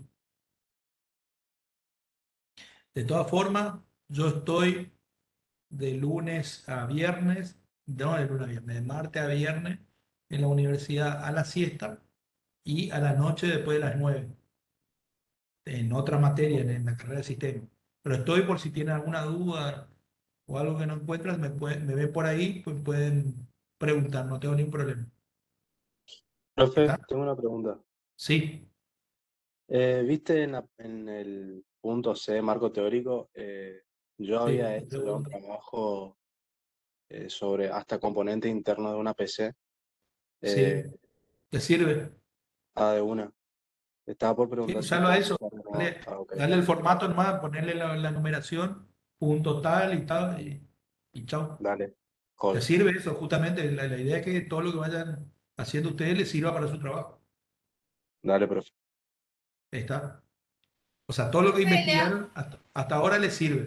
De todas formas, yo estoy de lunes a viernes, no de lunes a viernes, de martes a viernes en la universidad a la siesta y a la noche después de las nueve, en otra materia, en la carrera de sistema. Pero estoy por si tienen alguna duda o algo que no encuentran, me, pueden, me ven por ahí, pues pueden preguntar, no tengo ningún problema. Profe, ¿Está? tengo una pregunta. Sí, Eh, ¿viste en, la- en el punto C, marco teórico? Eh, yo sí, había hecho ya un pregunto. trabajo eh, sobre hasta componente interno de una P C. Sí, Eh, ¿te sirve? ah, de una. Estaba por Sí, preguntar si usarlo a puedo eso, pasar o no. darle, Ah, ok. darle el formato nomás, ponerle la, la numeración, punto tal y tal, y, y chao. Dale. ¿Te Call. sirve eso? Justamente la, la idea es que todo lo que vayan haciendo ustedes les sirva para su trabajo. Dale, profe. Ahí está. O sea, todo lo que Profe, le, ha- investigaron hasta, hasta ahora les sirve.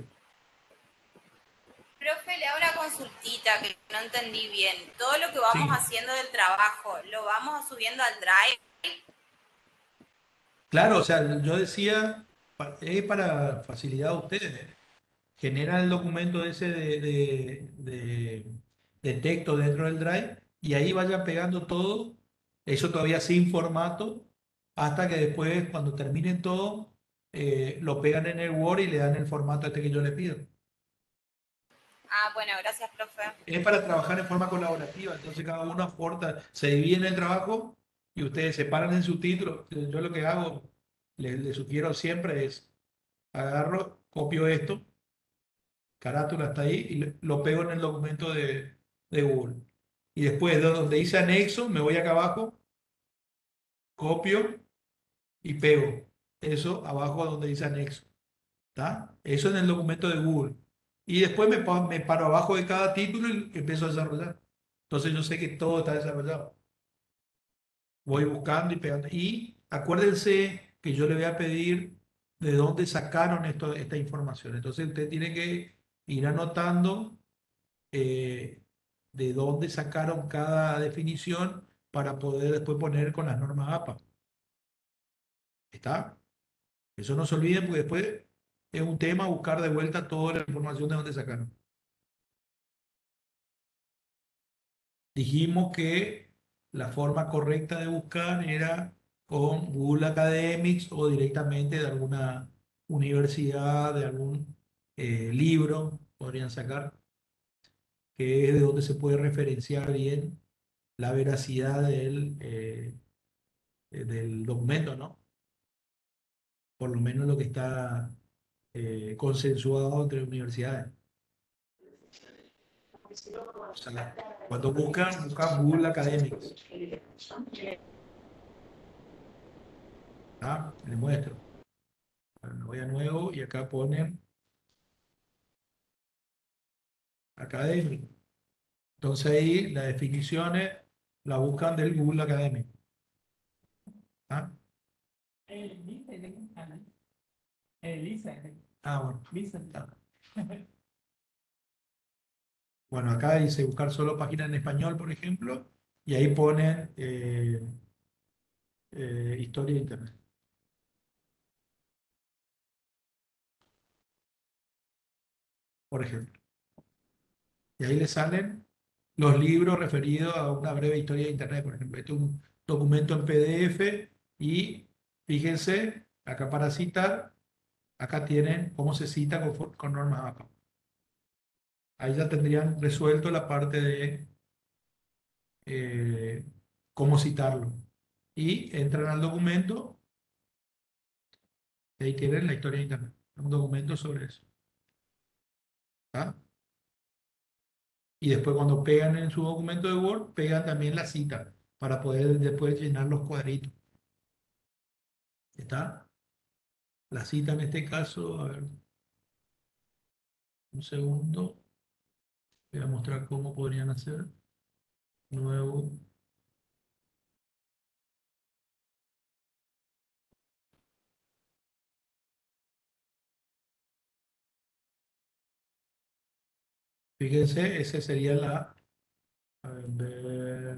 profe, le hago una consultita que no entendí bien. Todo lo que vamos Sí, haciendo del trabajo, ¿lo vamos subiendo al Drive? claro, o sea, yo decía, pa- es para facilidad a ustedes. Generan el documento ese de, de, de- de texto dentro del Drive y ahí vayan pegando todo, eso todavía sin formato, hasta que después, cuando terminen todo, eh, lo pegan en el Word y le dan el formato este que yo les pido. Ah, bueno, gracias, profe. Es para trabajar en forma colaborativa, entonces cada uno aporta, se divide en el trabajo y ustedes se paran en su título. Yo lo que hago, les, les sugiero siempre es, agarro, copio esto, carátula está ahí y le- lo pego en el documento de, de Google. Y después de donde dice anexo, me voy acá abajo, copio y pego eso abajo donde dice anexo. ¿Está? Eso en el documento de Google. Y después me, pa- me paro abajo de cada título y empiezo a desarrollar. Entonces yo sé que todo está desarrollado. Voy buscando y pegando. Y acuérdense que yo le voy a pedir de dónde sacaron esto, esta información. Entonces usted tiene que ir anotando eh, de dónde sacaron cada definición para poder después poner con las normas A P A. ¿Está? Eso no se olviden porque después es un tema buscar de vuelta toda la información de dónde sacaron. Dijimos que la forma correcta de buscar era con Google Academics o directamente de alguna universidad, de algún eh, libro, podrían sacar, que es de donde se puede referenciar bien la veracidad del, eh, del documento, ¿no? Por lo menos lo que está eh, consensuado entre universidades. O sea, cuando buscan, buscan Google Academics. ¿Ah? Les muestro. Bueno, voy a nuevo y acá ponen académico. Entonces ahí las definiciones las buscan del Google Académico. ¿Ah? Ah, bueno. Está. Bueno, acá dice buscar solo páginas en español, por ejemplo, y ahí ponen eh, eh, historia de Internet. Por ejemplo. Y ahí le salen los libros referidos a una breve historia de Internet, por ejemplo. Este es un documento en P D F y fíjense, acá para citar, acá tienen cómo se cita con, con normas A P A. Ahí ya tendrían resuelto la parte de eh, cómo citarlo. Y entran al documento, y ahí tienen la historia de Internet. Un documento sobre eso. ¿Está? Y después cuando pegan en su documento de Word, pegan también la cita para poder después llenar los cuadritos. ¿Está? La cita en este caso, a ver, un segundo. Voy a mostrar cómo podrían hacer. Nuevo. Fíjense, esa sería la... A ver,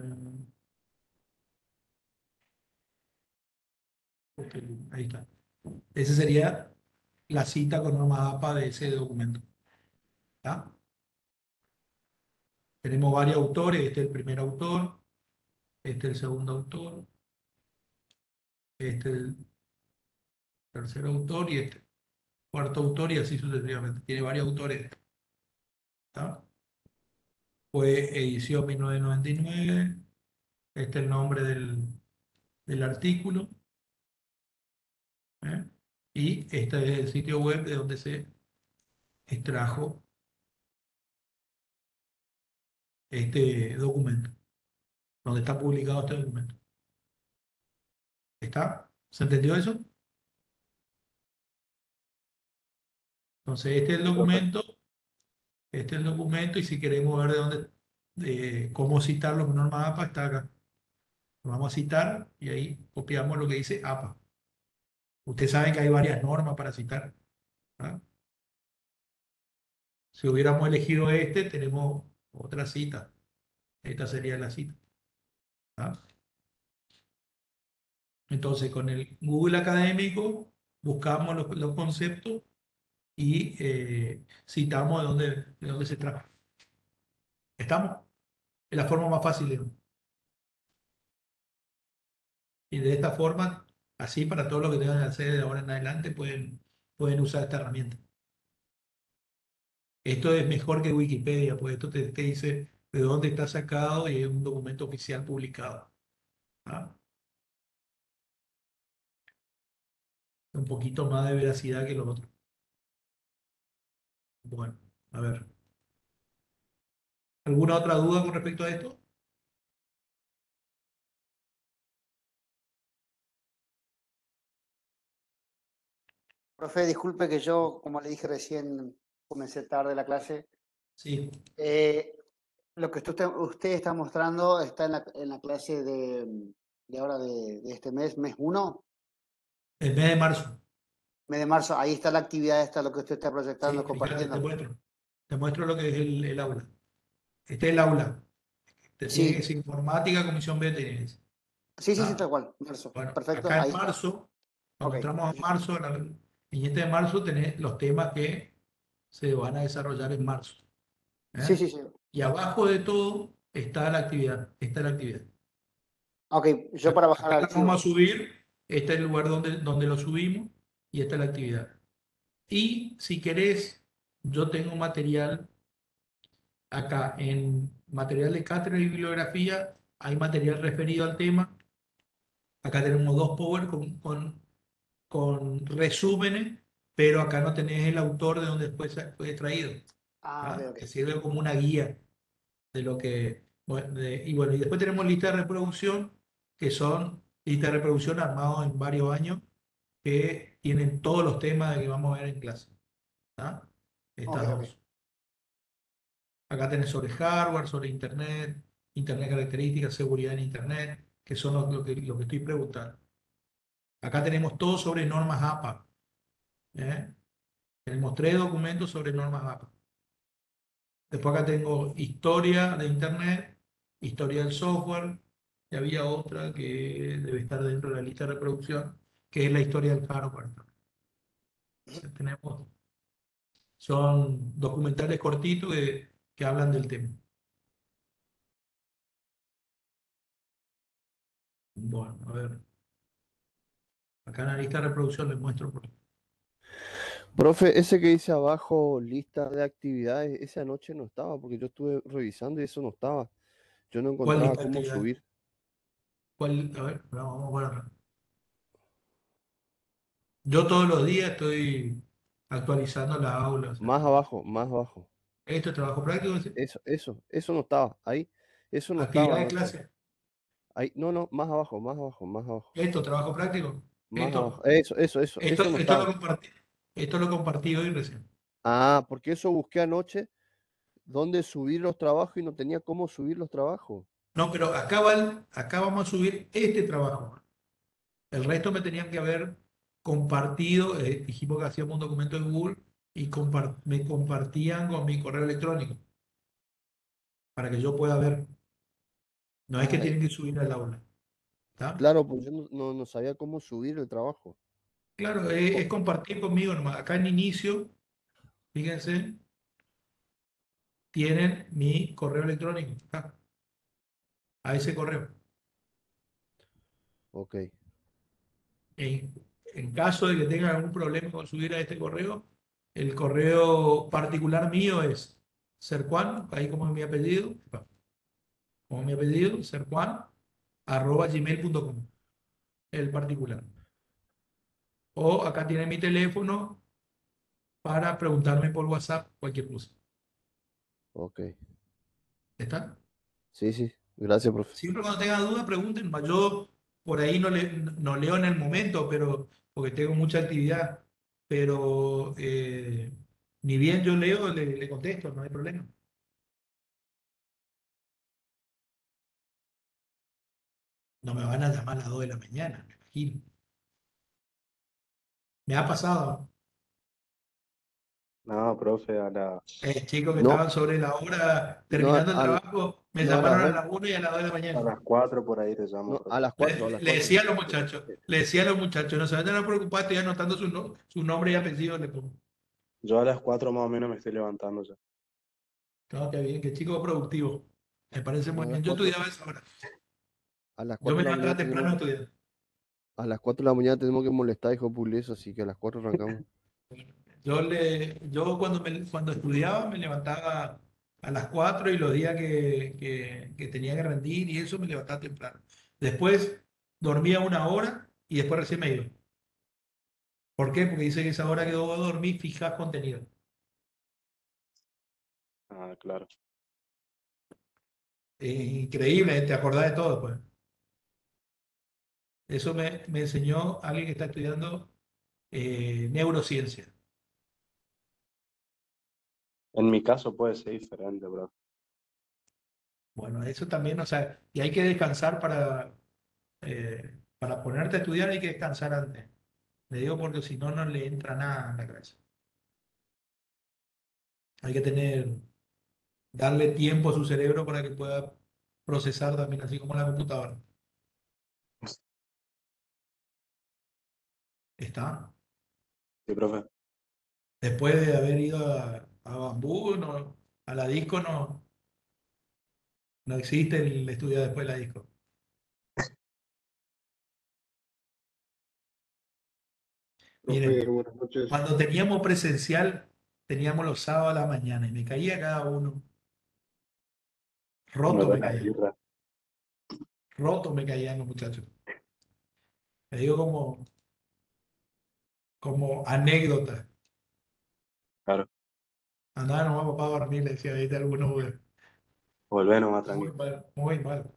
ok, ahí está. Esa sería la cita con norma A P A de ese documento. ¿Está? Tenemos varios autores, este es el primer autor, este es el segundo autor, este es el tercer autor y este cuarto autor y así sucesivamente. Tiene varios autores. ¿Está? Fue edición mil novecientos noventa y nueve, este es el nombre del, del artículo. ¿Eh? Y este es el sitio web de donde se extrajo este documento, donde está publicado este documento. ¿Está? ¿Se entendió eso? Entonces, este es el documento, este es el documento, y si queremos ver de dónde, de cómo citarlo con norma A P A, está acá. Lo vamos a citar y ahí copiamos lo que dice A P A. Ustedes saben que hay varias normas para citar. ¿Ah? Si hubiéramos elegido este, tenemos otra cita. Esta sería la cita. ¿Ah? Entonces, con el Google Académico buscamos los, los conceptos y eh, citamos de dónde, de dónde se trata. ¿Estamos? Es la forma más fácil de... Y de esta forma, así para todos los que tengan que hacer de ahora en adelante, pueden, pueden usar esta herramienta. Esto es mejor que Wikipedia, pues esto te, te dice de dónde está sacado y es un documento oficial publicado. ¿Ah? Un poquito más de veracidad que los otros. Bueno, a ver. ¿Alguna otra duda con respecto a esto? Profe, disculpe que yo, como le dije recién, comencé tarde la clase. Sí. Eh, lo que usted, usted está mostrando está en la, en la clase de, de ahora de, de este mes, mes uno, El mes de marzo. mes de marzo, ahí está la actividad esta, lo que usted está proyectando, Sí, fíjate, te compartiendo. muestro. Te muestro lo que es el, el aula. Este es el aula. Te tiene que Sí, decir informática, comisión B tiene que decir. sí, sí, sí, ¿Ah? tal cual, marzo. Bueno, Perfecto, acá ahí en está. marzo, Ok. cuando entramos a marzo, la- en este de marzo tenés los temas que se van a desarrollar en marzo. Sí, ¿eh? sí, sí. Y abajo de todo está la actividad. Esta es la actividad. Ok, yo para Acá, bajar acá la vamos a archivos. subir. Este es el lugar donde, donde lo subimos y esta es la actividad. Y si querés, yo tengo material acá en material de cátedra y bibliografía. Hay material referido al tema. Acá tenemos dos Power con, con, con resúmenes, pero acá no tenés el autor de donde fue, fue extraído. Ah, ok, ¿ah? ok. Que sirve como una guía de lo que... bueno, de- y bueno, y después tenemos lista de reproducción, que son listas de reproducción armados en varios años, que tienen todos los temas que vamos a ver en clase. ¿ah? Ok, Estas ok. dos. Acá tenés sobre hardware, sobre Internet, Internet características, seguridad en Internet, que son lo, lo que, lo que estoy preguntando. Acá tenemos todo sobre normas A P A. ¿eh? Tenemos tres documentos sobre normas A P A. Después acá tengo historia de Internet, historia del software, y había otra que debe estar dentro de la lista de reproducción, que es la historia del hardware. Entonces, tenemos, son documentales cortitos que, que hablan del tema. Bueno, a ver. Acá en la lista de reproducción les muestro. Por... Profe, ese que dice abajo, lista de actividades, esa noche no estaba, porque yo estuve revisando y eso no estaba. Yo no ¿Cuál encontraba lista de cómo actividades? subir. ¿Cuál? A ver, vamos a ver. Yo todos los días estoy actualizando las aulas. Más abajo, más abajo. Esto es trabajo práctico, ¿sí? Eso, eso, eso no estaba. Ahí, eso no estaba Actividad de anoche. clase. Ahí, no, no, más abajo, más abajo, más abajo. Esto, trabajo práctico. Más abajo. Esto, Eso, eso, eso, esto, eso no esto lo estaba. compartí, esto lo compartí hoy recién. Ah, porque eso busqué anoche, dónde subir los trabajos y no tenía cómo subir los trabajos. No, pero acá, va el- acá vamos a subir este trabajo. El resto me tenían que haber compartido, eh, dijimos que hacíamos un documento en Google y compar- me compartían con mi correo electrónico para que yo pueda ver. No es que Ah, tienen que subir al aula. ¿Está? claro, pues yo no, no, no sabía cómo subir el trabajo. Claro, es, Co- es compartir conmigo nomás. Acá en inicio, fíjense, tienen mi correo electrónico. Acá, a ese correo. Ok, En, en caso de que tengan algún problema con subir a este correo, el correo particular mío es serjuan, ahí como es mi apellido, como mi apellido, serjuan, arroba gmail punto com, el particular. O acá tienen mi teléfono para preguntarme por WhatsApp cualquier cosa. ok. ¿Está? Sí, sí, gracias, profe. Siempre cuando tengan dudas, pregunten. Yo por ahí no, le, no leo en el momento, pero porque tengo mucha actividad. Pero eh, ni bien yo leo, le, le contesto, no hay problema. No me van a llamar a las dos de la mañana, me imagino. Me ha pasado. No, profe, a la... Eh, chicos que No, estaban sobre la hora no, terminando el al, trabajo, me no a las llamaron a dos, las una y a las dos de la A mañana. las cuatro por ahí te llamo, no, a profe. las cuatro, a Le, las le cuatro. decía a los muchachos, le decía a los muchachos, no se vayan a preocupar, estoy anotando su, no- su nombre y apellido. Le pongo. Yo a las cuatro más o menos me estoy levantando ya. No, qué bien, qué chico productivo. Me parece muy No, a las bien. Yo cuatro, estudiaba a esa hora. a las Yo cuatro me de la levantaba mañana temprano a tenemos, estudiar. a las cuatro de la mañana tenemos que molestar, hijo Puleso, así que a las cuatro arrancamos. Yo, le, yo cuando, me, cuando estudiaba me levantaba a las cuatro y los días que, que, que tenía que rendir y eso me levantaba temprano. Después dormía una hora y después recién me iba. ¿Por qué? Porque dice que esa hora que debo dormir fijas contenido. Ah, claro. Es increíble, te acordás de todo, pues. Eso me, me enseñó alguien que está estudiando eh, neurociencia. En mi caso puede ser diferente, bro. Bueno, eso también, o sea, y hay que descansar para, Eh, para ponerte a estudiar hay que descansar antes. Le digo porque si no, no le entra nada en la cabeza. Hay que tener, darle tiempo a su cerebro para que pueda procesar también, así como la computadora. ¿Está? Sí, profe. Después de haber ido a, a Bambú, no, a la disco, no, no existe el estudiar después de la disco. Profe, Miren, buenas noches. cuando teníamos presencial, teníamos los sábados a la mañana y me caía cada uno. No Roto da me la caían, birra. roto me caían los muchachos. Le digo como, como anécdota. Claro. Andaba nomás papá a dormir, le decía, ahí te alguno, güey. Volvé nomás Muy tranquilo. mal, muy mal.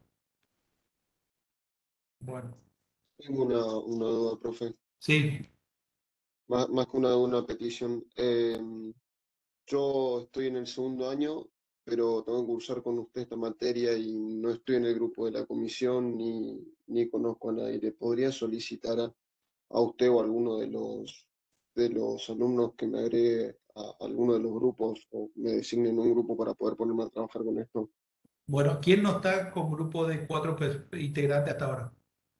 Bueno, Tengo una, una duda, profe. sí, Más, más que una, una petición. Eh, yo estoy en el segundo año, pero tengo que cursar con usted esta materia y no estoy en el grupo de la comisión ni, ni conozco a nadie. ¿Le podría solicitar a, a usted o a alguno de los, de los alumnos que me agregue a alguno de los grupos o me designen un grupo para poder ponerme a trabajar con esto? bueno, ¿quién no está con grupo de cuatro pe- integrantes hasta ahora?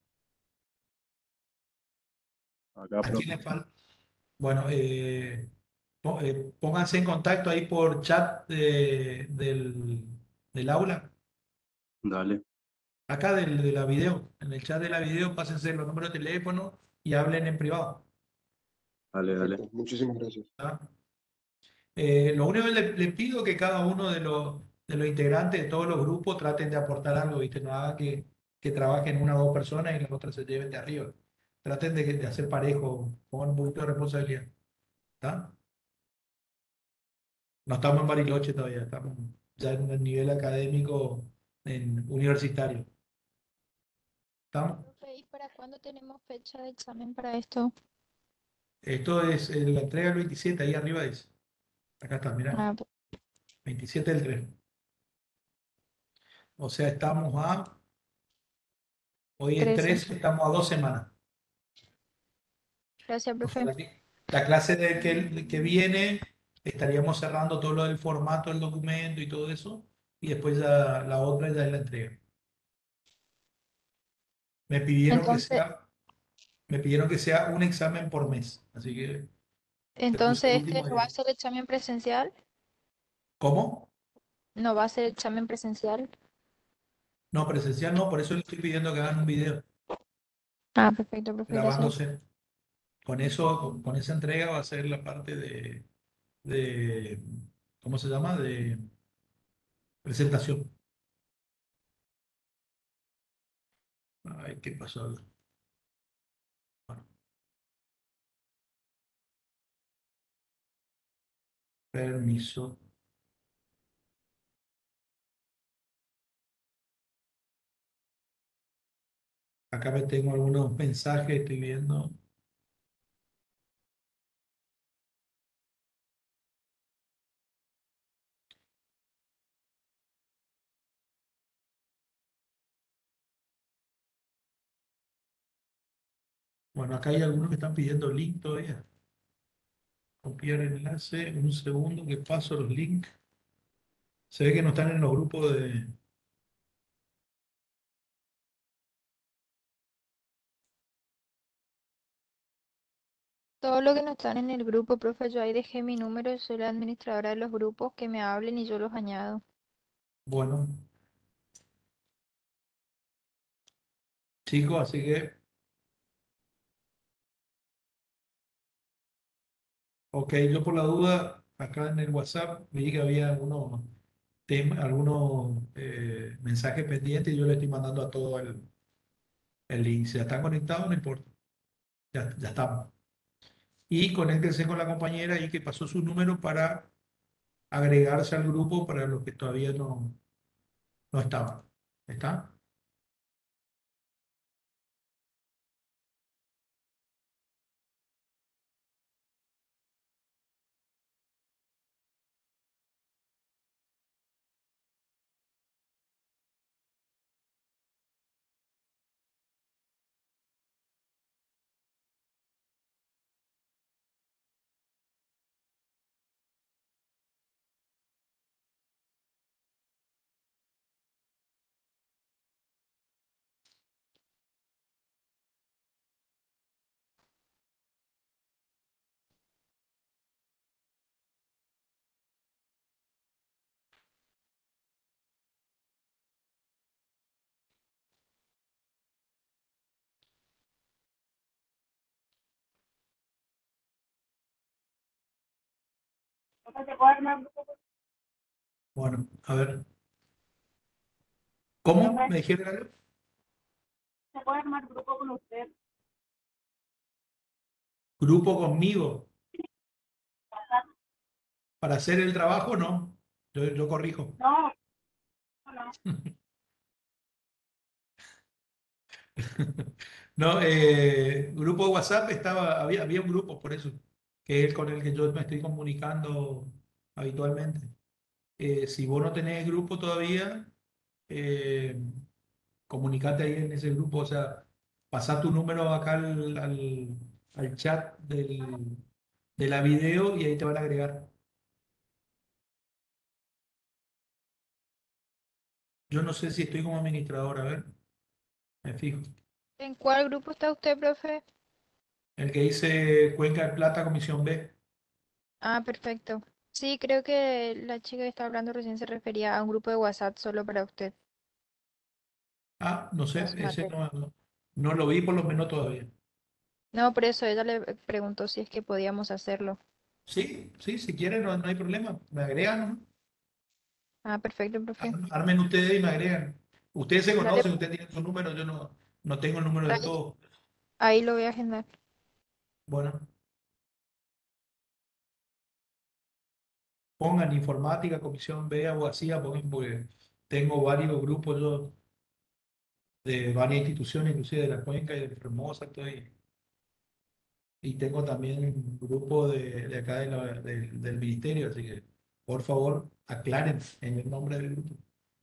Acá, ¿A quién profe. le falta? Bueno, eh, pó- eh, pónganse en contacto ahí por chat de- del, del aula, Dale, acá del, de la video. En el chat de la video, pásense los números de teléfono y hablen en privado. dale, dale. Perfecto, muchísimas gracias. ¿Tá? Eh, lo único que le, le pido que cada uno de los, de los integrantes de todos los grupos traten de aportar algo, ¿viste? No hagan que, que trabajen una o dos personas y las otras se lleven de arriba. Traten de, de hacer parejo, con un poquito de responsabilidad. ¿Tá? No estamos en Bariloche todavía, estamos ya en el nivel académico en universitario. ¿Estamos? Profe, ¿y para cuándo tenemos fecha de examen para esto? Esto es eh, la entrega del veintisiete, ahí arriba dice. Acá está, mira, Ah, veintisiete del tres. O sea, estamos a, hoy es trece. tres, estamos a dos semanas. Gracias, O sea, profe. la, la clase de que, que viene, estaríamos cerrando todo lo del formato del documento y todo eso, y después ya la otra ya es la entrega. Me pidieron que Entonces, sea, me pidieron que sea un examen por mes, así que te puse el entonces este último no va día. a ser examen presencial, ¿Cómo? no va a ser examen presencial. No, presencial no, por eso le estoy pidiendo que hagan un video Ah, perfecto, profe, gracias. grabándose. Con eso, con, con esa entrega va a ser la parte de, de, ¿cómo se llama? De presentación. Ay, ¿qué pasó? Bueno, permiso. Acá me tengo algunos mensajes, estoy viendo. Bueno, acá hay algunos que están pidiendo link todavía. Copiar enlace, un segundo que paso los links. Se ve que no están en los grupos de... Todo lo que no están en el grupo, profe, yo ahí dejé mi número, soy la administradora de los grupos, que me hablen y yo los añado. Bueno, chicos, así que, ok, yo por la duda, acá en el WhatsApp vi que había algunos temas, algunos eh, mensajes pendientes y yo le estoy mandando a todo el, el link. Si ya están conectados, no importa. Ya, ya estamos. Y conéctense con la compañera ahí que pasó su número para agregarse al grupo para los que todavía no, no estaban. ¿Está? O sea, ¿se puede armar un grupo con Bueno, a ver. ¿Cómo? profe? ¿Me dijeron algo? ¿Se puede armar grupo con usted? ¿Grupo conmigo? WhatsApp. ¿Para hacer el trabajo? No. Yo, yo corrijo. No, no. No, eh, grupo de WhatsApp estaba, había, había un grupo por eso, que es con el que yo me estoy comunicando habitualmente. Eh, si vos no tenés grupo todavía, eh, comunicate ahí en ese grupo, o sea, pasá tu número acá al, al, al chat del, de la video y ahí te van a agregar. Yo no sé si estoy como administrador, a ver, me fijo. ¿En cuál grupo está usted, profe? El que dice Cuenca de Plata, Comisión B. Ah, perfecto. Sí, creo que la chica que estaba hablando recién se refería a un grupo de WhatsApp solo para usted, Ah, no sé, con su ese materia. no, no, no lo vi por lo menos todavía. No, por eso ella le preguntó si es que podíamos hacerlo. Sí, sí, si quieren, no, no hay problema. Me agregan, ¿no? Ah, perfecto, profe. Ar- Armen ustedes y me agregan. Ustedes se Dale, conocen, ustedes tienen su número, yo no, no tengo el número de ahí, todos. ahí lo voy a agendar. Bueno, pongan informática, comisión B, abogacía, pongan porque tengo varios grupos yo de varias instituciones, inclusive de la Cuenca y de Formosa, estoy, y tengo también un grupo de, de acá de la- del del ministerio, así que por favor aclaren en el nombre del grupo.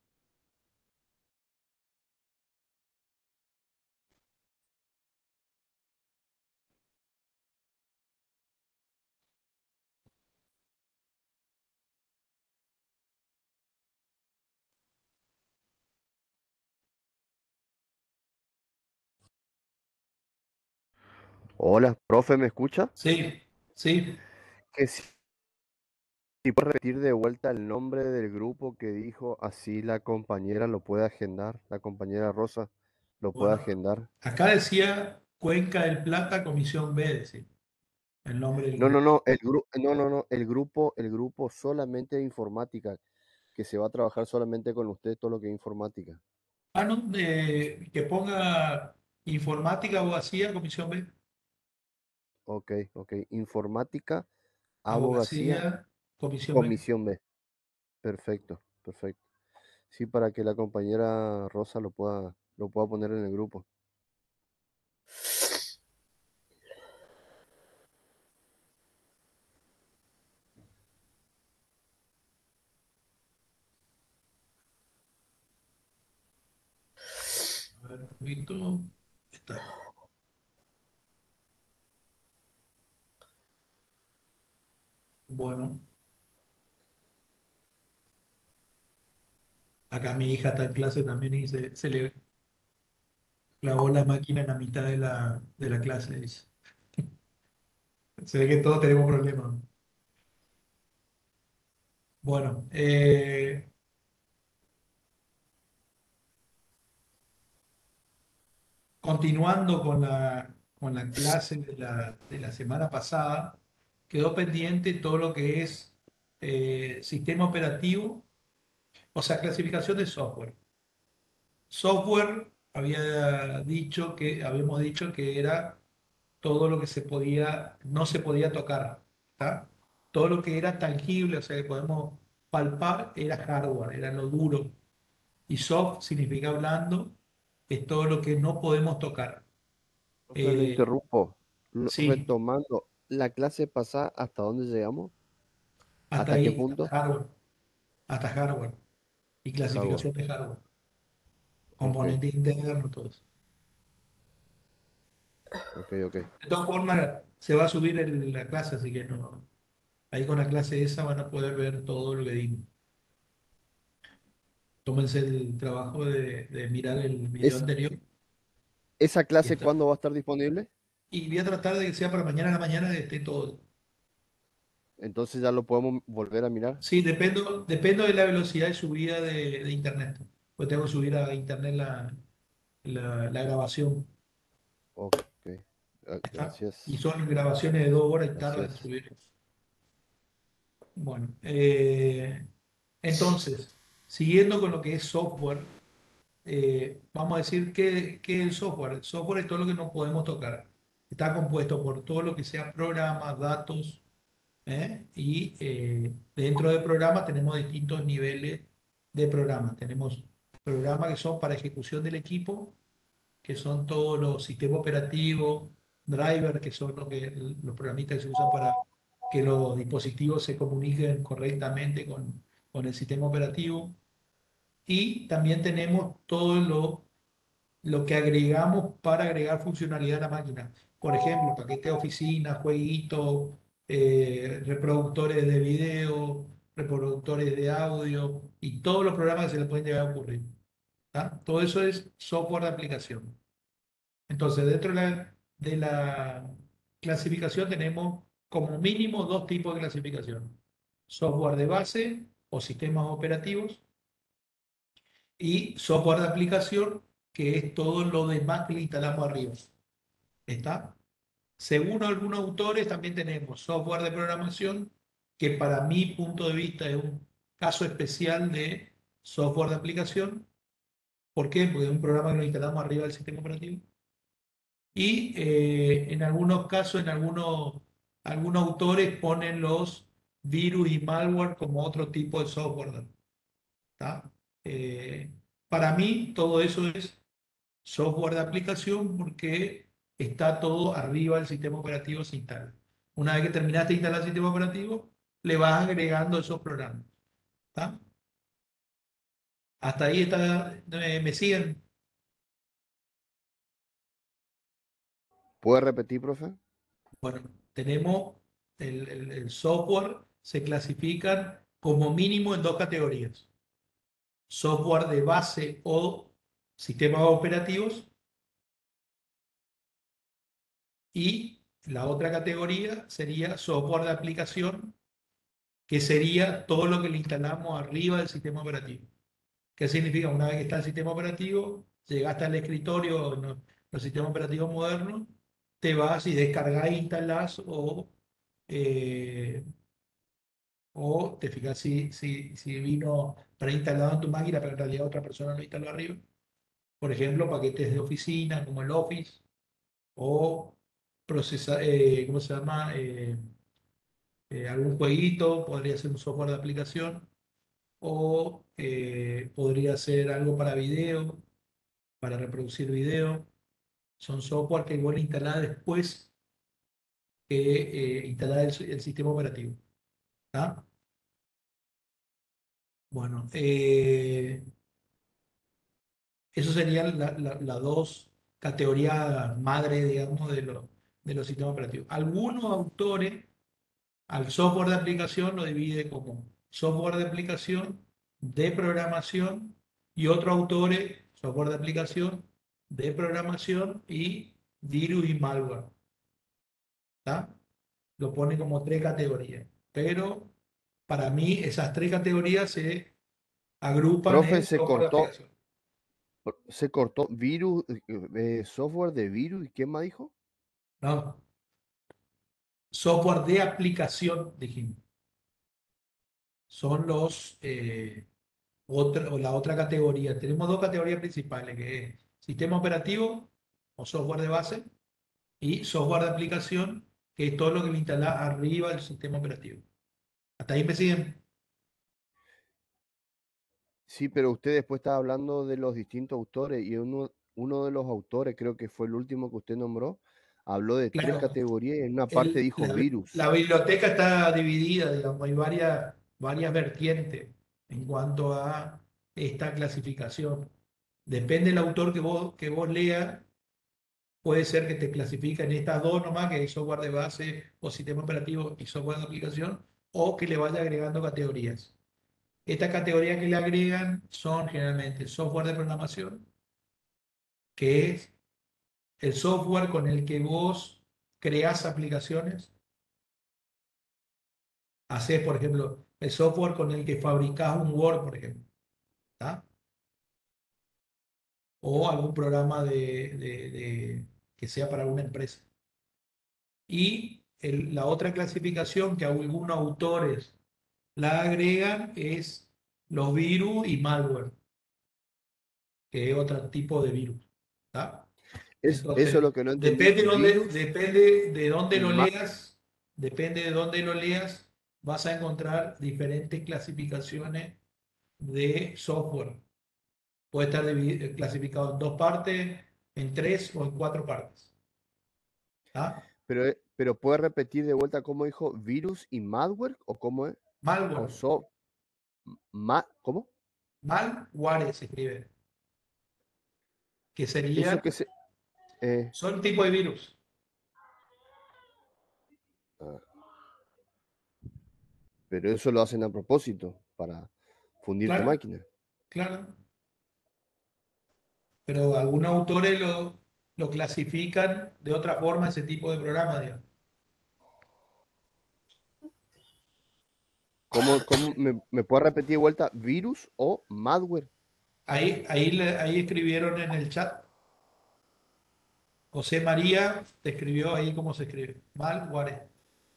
Hola, profe, ¿me escucha? Sí, sí. Que si, si puede repetir de vuelta el nombre del grupo que dijo, así la compañera lo puede agendar, la compañera Rosa lo puede Bueno, agendar. acá decía Cuenca del Plata, Comisión B, decía el nombre del No, no, grupo. no, el grupo, no, no, no, el grupo, el grupo solamente de informática, que se va a trabajar solamente con usted todo lo que es informática. Ah, no, de- que ponga informática, abogacía, Comisión B, Ok, ok, informática, abogacía, abogacía, Comisión B. comisión B. Perfecto, perfecto. Sí, para que la compañera Rosa lo pueda, lo pueda poner en el grupo. A ver, un poquito. Está. Bueno, acá mi hija está en clase también y se, se le clavó la máquina en la mitad de la, de la clase, dice. Se ve que todos tenemos problemas. Bueno, eh, continuando con la, con la clase de la, de la semana pasada, quedó pendiente todo lo que es eh, sistema operativo, o sea, clasificación de software. Software había dicho que, habíamos dicho que era todo lo que se podía, no se podía tocar, ¿tá? Todo lo que era tangible, o sea, que podemos palpar, era hardware, era lo duro. Y soft significa blando, es todo lo que no podemos tocar. Profe, le Eh, interrumpo. Lo- sí, Retomando la clase pasada, ¿hasta dónde llegamos? hasta ¿Hasta qué ahí, hasta punto? hardware, hasta hardware y Hardware. clasificación de hardware, Ok, componente interno, todo eso. ok, ok. De todas formas, se va a subir el- la clase, así que no, ahí con la clase esa van a poder ver todo lo que dimos. Tómense el trabajo de, de mirar el video Es, anterior ¿esa y, clase está- cuándo va a estar disponible? y voy a tratar de que sea para mañana a la mañana que esté todo. Entonces ya lo podemos volver a mirar. Sí, dependo, dependo de la velocidad de subida de, de internet. Pues tengo que subir a internet la, la, la grabación. Ok, ah, ¿Está? Y gracias. son grabaciones de dos horas y tarda en Gracias. subir. Bueno, eh, entonces, siguiendo con lo que es software, eh, vamos a decir que, que el software, el software es todo lo que no podemos tocar. Está compuesto por todo lo que sea programas, datos, ¿eh? Y eh, dentro del programa tenemos distintos niveles de programas. Tenemos programas que son para ejecución del equipo, que son todos los sistemas operativos, drivers, que son lo que, los programistas que se usan para que los dispositivos se comuniquen correctamente con, con el sistema operativo. Y también tenemos todo lo, lo que agregamos para agregar funcionalidad a la máquina. Por ejemplo, paquete de oficina, jueguitos, eh, reproductores de video, reproductores de audio y todos los programas que se le pueden llegar a ocurrir. ¿Tá? Todo eso es software de aplicación. Entonces, dentro de la, de la clasificación tenemos como mínimo dos tipos de clasificación. Software de base o sistemas operativos y software de aplicación, que es todo lo demás que le instalamos arriba. ¿Está? Según algunos autores también tenemos software de programación, que para mi punto de vista es un caso especial de software de aplicación. ¿Por qué? Porque es un programa que lo instalamos arriba del sistema operativo. Y eh, en algunos casos, en algunos, algunos autores ponen los virus y malware como otro tipo de software. ¿Tá? Eh, para mí todo eso es software de aplicación porque está todo arriba del sistema operativo, se instala. Una vez que terminaste de instalar el sistema operativo, le vas agregando esos programas. ¿Tá? Hasta ahí está, eh, me siguen. ¿Puede repetir, profe? Bueno, tenemos el, el- el software, se clasifican como mínimo en dos categorías. Software de base o sistemas operativos, y la otra categoría sería software de aplicación, que sería todo lo que le instalamos arriba del sistema operativo. ¿Qué significa? Una vez que está el sistema operativo, llegaste al escritorio, no- los sistemas operativos modernos, te vas y descargas e instalás o, eh, o te fijas si, si, si vino preinstalado en tu máquina, pero en realidad otra persona lo instaló arriba. Por ejemplo, paquetes de oficina como el Office o procesa, eh, ¿cómo se llama? Eh, eh, algún jueguito, podría ser un software de aplicación o eh, podría ser algo para video, para reproducir video. Son software que igual instalar después que eh, instalar el, el sistema operativo. ¿Tá? Bueno, eh, eso serían las la, la dos categorías madre, digamos, de, los de los sistemas operativos. Algunos autores al software de aplicación lo divide como software de aplicación, de programación, y otros autores, software de aplicación, de programación y virus y malware. ¿Tá? Lo pone como tres categorías. Pero para mí esas tres categorías se agrupan Profe, en se software de cortó, aplicación. se cortó virus, eh, eh, software de virus, ¿y qué más dijo? No, software de aplicación, dijimos. Son los, eh, otra, o la otra categoría. Tenemos dos categorías principales, que es sistema operativo o software de base y software de aplicación, que es todo lo que le instala arriba del sistema operativo. Hasta ahí me siguen. Sí, pero usted después estaba hablando de los distintos autores y uno, uno de los autores, creo que fue el último que usted nombró, habló de tres Claro, categorías y en una parte el- dijo la, virus. la biblioteca está dividida, digamos, hay varias, varias vertientes en cuanto a esta clasificación. Depende del autor que vos, que vos leas, puede ser que te clasifique en estas dos nomás, que es software de base o sistema operativo y software de aplicación, o que le vaya agregando categorías. Estas categorías que le agregan son generalmente software de programación, que es el software con el que vos creás aplicaciones. Haces, por ejemplo, el software con el que fabricás un Word, por ejemplo. ¿Tá? O algún programa de, de- de- que sea para una empresa. Y el- la otra clasificación que algunos autores la agregan es los virus y malware, que es otro tipo de virus. ¿Tá? Es, eso Entonces, es lo que no entendí. depende, dónde, Virus depende de dónde y lo ma- leas, depende de dónde lo leas, vas a encontrar diferentes clasificaciones de software. Puede estar divi- clasificado en dos partes, en tres o en cuatro partes. ¿Tá? pero, eh, pero puede repetir de vuelta cómo dijo virus y malware o cómo es. O Malware. so, ma, ¿cómo? Malware se escribe. Que Eso serían, que se. eh, son tipo de virus. ah, pero eso lo hacen a propósito para fundir tu Claro, máquina. claro. Pero algunos autores lo, lo clasifican de otra forma ese tipo de programa, digamos. ¿Cómo, cómo me, me puede repetir de vuelta virus o malware? Ahí, ahí, le- ahí escribieron en el chat. José María te escribió ahí cómo se escribe. Malware.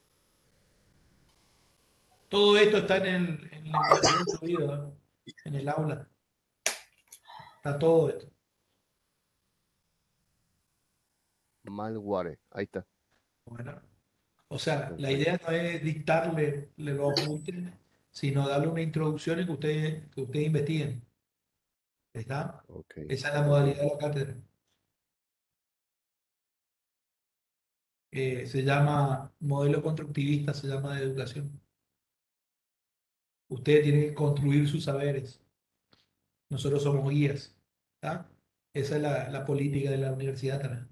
Todo esto está en el, en el material subido, ¿no? En el aula. Está todo esto. Malware, ahí está. Bueno, o sea, la Perfecto. idea no es dictarle le los apuntes, sino darle una introducción y que ustedes que ustedes investiguen. ¿Está? Ok, Esa es la ok. modalidad de la cátedra. Eh, se llama modelo constructivista, se llama de educación. Ustedes tienen que construir sus saberes. Nosotros somos guías. ¿Está? Esa es la, la política de la universidad también.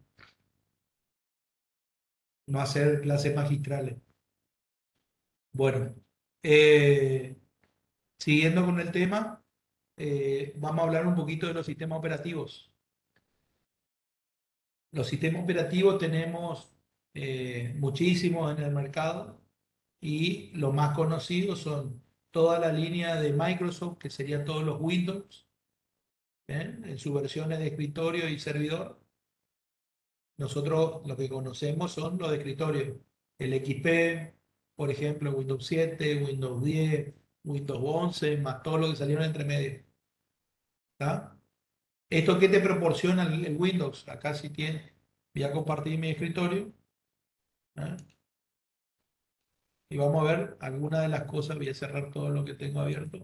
No hacer clases magistrales. Bueno, eh, siguiendo con el tema, eh, vamos a hablar un poquito de los sistemas operativos. Los sistemas operativos tenemos eh, muchísimos en el mercado y los más conocidos son toda la línea de Microsoft, que serían todos los Windows, ¿eh? En sus versiones de escritorio y servidor. Nosotros lo que conocemos son los de escritorio, el X P, por ejemplo, Windows siete, Windows diez, Windows once, más todo lo que salieron entre medio. ¿Tá? ¿Esto qué te proporciona el, el Windows? Acá sí tiene, voy a compartir mi escritorio, ¿eh? Y vamos a ver algunas de las cosas. Voy a cerrar todo lo que tengo abierto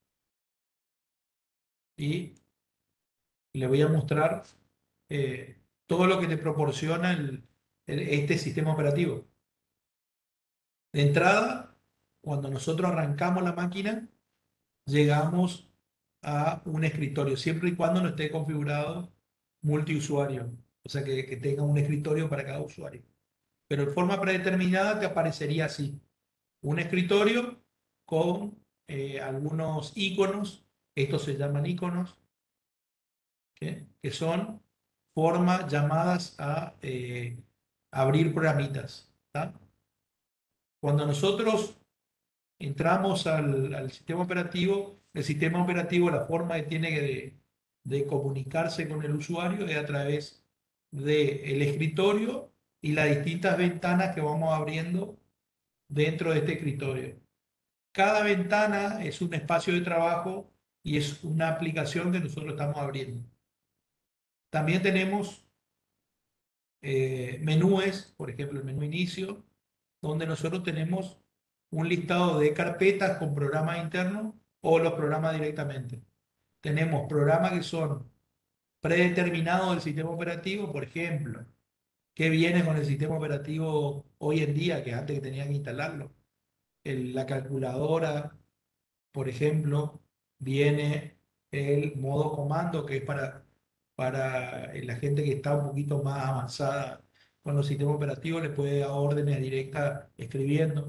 y le voy a mostrar eh, todo lo que te proporciona el- el- este sistema operativo. De entrada, cuando nosotros arrancamos la máquina, llegamos a un escritorio, siempre y cuando no esté configurado multiusuario, o sea que, que tenga un escritorio para cada usuario. Pero de forma predeterminada te aparecería así, un escritorio con eh, algunos iconos, estos se llaman iconos, ¿qué? Que son formas llamadas a eh, abrir programitas. ¿Tá? Cuando nosotros entramos al, al sistema operativo, el sistema operativo, la forma que tiene de, de comunicarse con el usuario es a través del escritorio y las distintas ventanas que vamos abriendo dentro de este escritorio. Cada ventana es un espacio de trabajo y es una aplicación que nosotros estamos abriendo. También tenemos eh, menúes, por ejemplo, el menú inicio, donde nosotros tenemos un listado de carpetas con programas internos o los programas directamente. Tenemos programas que son predeterminados del sistema operativo, por ejemplo, que viene con el sistema operativo hoy en día, que antes que tenían que instalarlo. El- la calculadora, por ejemplo, viene el modo comando, que es para, para la gente que está un poquito más avanzada con los sistemas operativos, le puede dar órdenes directas escribiendo.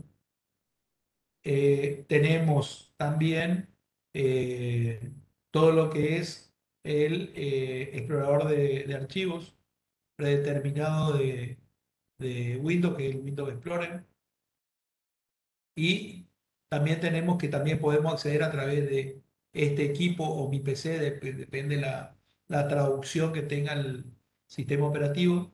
Eh, tenemos también eh, todo lo que es el eh, explorador de, de archivos predeterminado de, de Windows, que es el Windows Explorer. Y también tenemos que también podemos acceder a través de este equipo o mi P C, dep- depende la, la traducción que tenga el sistema operativo.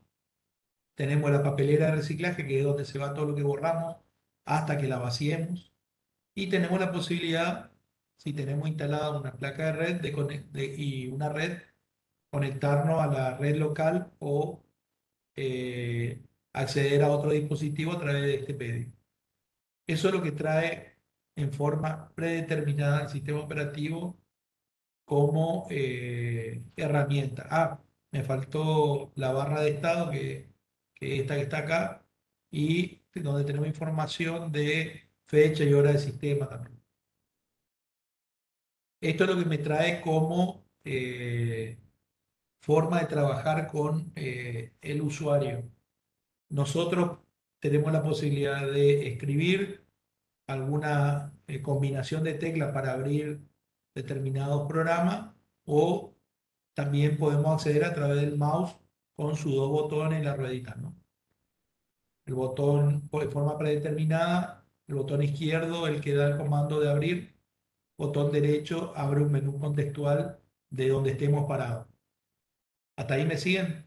Tenemos la papelera de reciclaje, que es donde se va todo lo que borramos hasta que la vaciemos. Y tenemos la posibilidad, si tenemos instalada una placa de red de conec- de- y una red, conectarnos a la red local o eh, acceder a otro dispositivo a través de este P D I. Eso es lo que trae en forma predeterminada el sistema operativo como eh, herramienta. Ah, me faltó la barra de estado, que, que esta que está acá, y donde tenemos información de fecha y hora de sistema también. Esto es lo que me trae como eh, forma de trabajar con eh, el usuario. Nosotros tenemos la posibilidad de escribir alguna eh, combinación de teclas para abrir determinados programas, o también podemos acceder a través del mouse con sus dos botones en la ruedita, ¿no? El botón de forma predeterminada, el botón izquierdo, el que da el comando de abrir, botón derecho, abre un menú contextual de donde estemos parados. ¿Hasta ahí me siguen?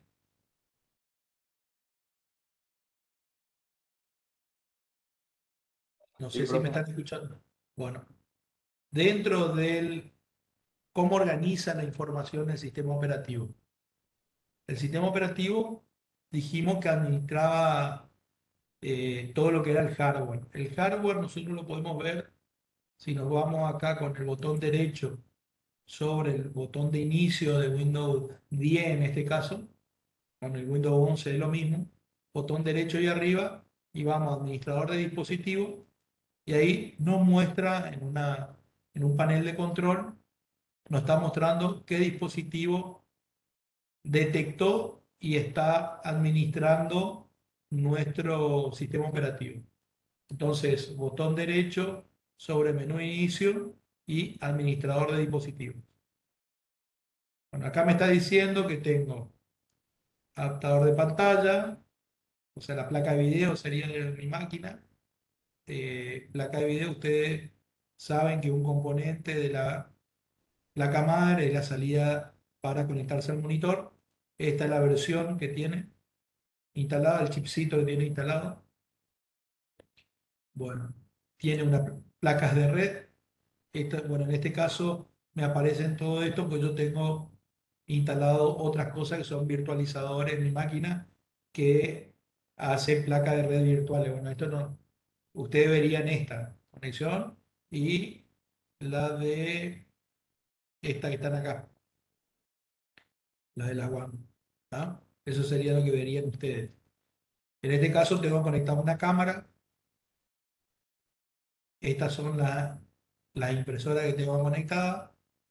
No Sí, sé si me profe. están escuchando. Bueno, dentro del cómo organiza la información el sistema operativo. El sistema operativo dijimos que administraba eh, todo lo que era el hardware. El hardware nosotros lo podemos ver si nos vamos acá con el botón derecho sobre el botón de inicio de Windows diez en este caso, con el Windows once es lo mismo, botón derecho y arriba, y vamos a administrador de dispositivos, y ahí nos muestra en, una, en un panel de control, nos está mostrando qué dispositivo detectó y está administrando nuestro sistema operativo. Entonces, botón derecho sobre menú inicio y administrador de dispositivos. Bueno, acá me está diciendo que tengo adaptador de pantalla, o sea, la placa de video sería de mi máquina. Eh, placa de video, ustedes saben que un componente de la placa madre es la salida para conectarse al monitor. Esta es la versión que tiene instalada, el chipcito que tiene instalado. Bueno, tiene unas placas de red. Esta, bueno, en este caso me aparecen todo esto, pues yo tengo instalado otras cosas que son virtualizadores en mi máquina que hacen placas de red virtuales. Bueno, esto no. Ustedes verían esta conexión y la de esta que están acá, la de la WAN. ¿Ah? Eso sería lo que verían ustedes. En este caso tengo conectado una cámara. Estas son las las impresoras que tengo conectadas.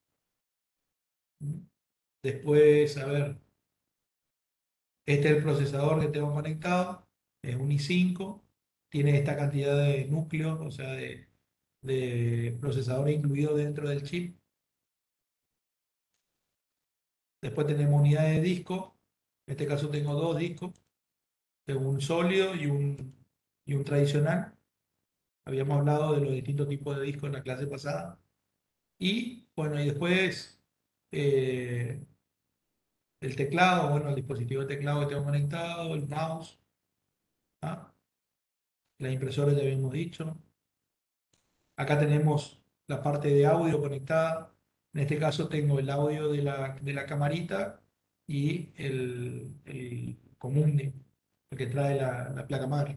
Después, a ver, este es el procesador que tengo conectado, es un i cinco, tiene esta cantidad de núcleos, o sea, de, de procesadores incluidos dentro del chip. Después tenemos unidades de disco, en este caso tengo dos discos, tengo un sólido y un, y un tradicional. Habíamos hablado de los distintos tipos de discos en la clase pasada. Y bueno, y después eh, el teclado, bueno, el dispositivo de teclado que tengo conectado, el mouse, ¿ah? La impresora ya habíamos dicho. Acá tenemos la parte de audio conectada. En este caso tengo el audio de la, de la camarita y el, el común, el que trae la, la placa madre.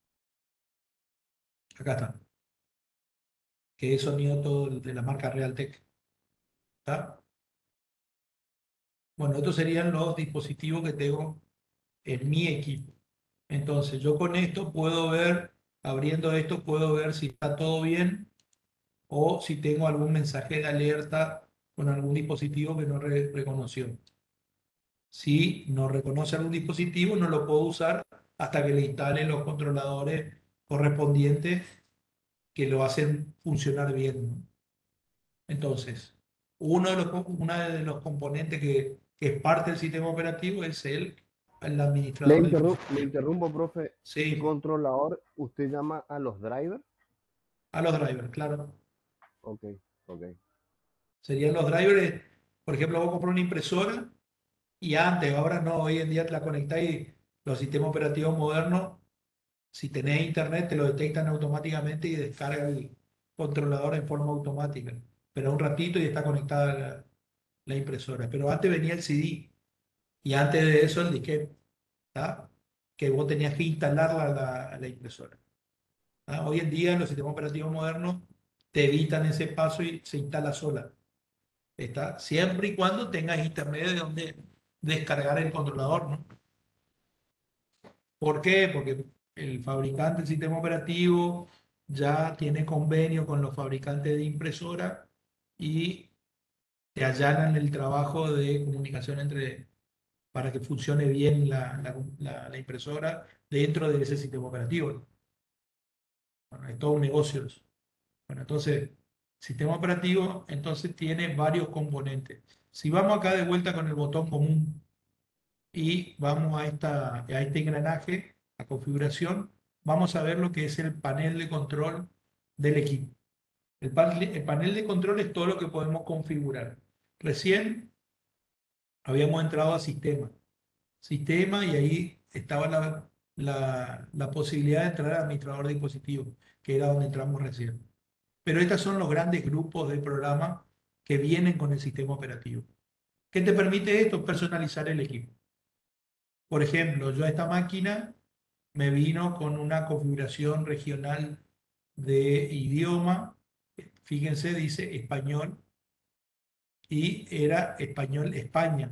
Acá está. Que es sonido todo de la marca Realtek. ¿Está? Bueno, estos serían los dispositivos que tengo en mi equipo. Entonces, yo con esto puedo ver, abriendo esto, puedo ver si está todo bien o si tengo algún mensaje de alerta con algún dispositivo que no re- reconoció. Si no reconoce algún dispositivo, no lo puedo usar hasta que le instalen los controladores correspondientes que lo hacen funcionar bien, ¿no? Entonces, uno de los, co- una de los componentes que, que es parte del sistema operativo es el, el Le, administrador de interru- le dispositivos. interrumpo, profe. ¿Qué Sí, controlador usted llama a los drivers? a los drivers, claro. Ok, ok. Serían los drivers, por ejemplo, vos compras una impresora y antes, ahora no, hoy en día te la conectáis y los sistemas operativos modernos, si tenés internet, te lo detectan automáticamente y descarga el, controlador en forma automática, pero un ratito y está conectada la, la impresora. Pero antes venía el C D y antes de eso el disquete, ¿tá? Que vos tenías que instalarla a la, a la impresora. ¿Tá? Hoy en día los sistemas operativos modernos te evitan ese paso y se instala sola. ¿Está? Siempre y cuando tengas internet de donde descargar el controlador, ¿no? ¿Por qué? Porque el fabricante del sistema operativo ya tiene convenio con los fabricantes de impresora y te allanan el trabajo de comunicación entre, para que funcione bien la, la, la, la impresora dentro de ese sistema operativo. Bueno, es todo un negocio eso. Bueno, entonces, sistema operativo entonces tiene varios componentes. Si vamos acá de vuelta con el botón común y vamos a, esta, a este engranaje, a configuración, vamos a ver lo que es el panel de control del equipo. El panel, el panel de control es todo lo que podemos configurar. Recién habíamos entrado a sistema. Sistema y ahí estaba la, la, la posibilidad de entrar al administrador de dispositivos, que era donde entramos recién. Pero estos son los grandes grupos de programas que vienen con el sistema operativo. ¿Qué te permite esto? Personalizar el equipo. Por ejemplo, yo a esta máquina me vino con una configuración regional de idioma. Fíjense, dice español y era español España.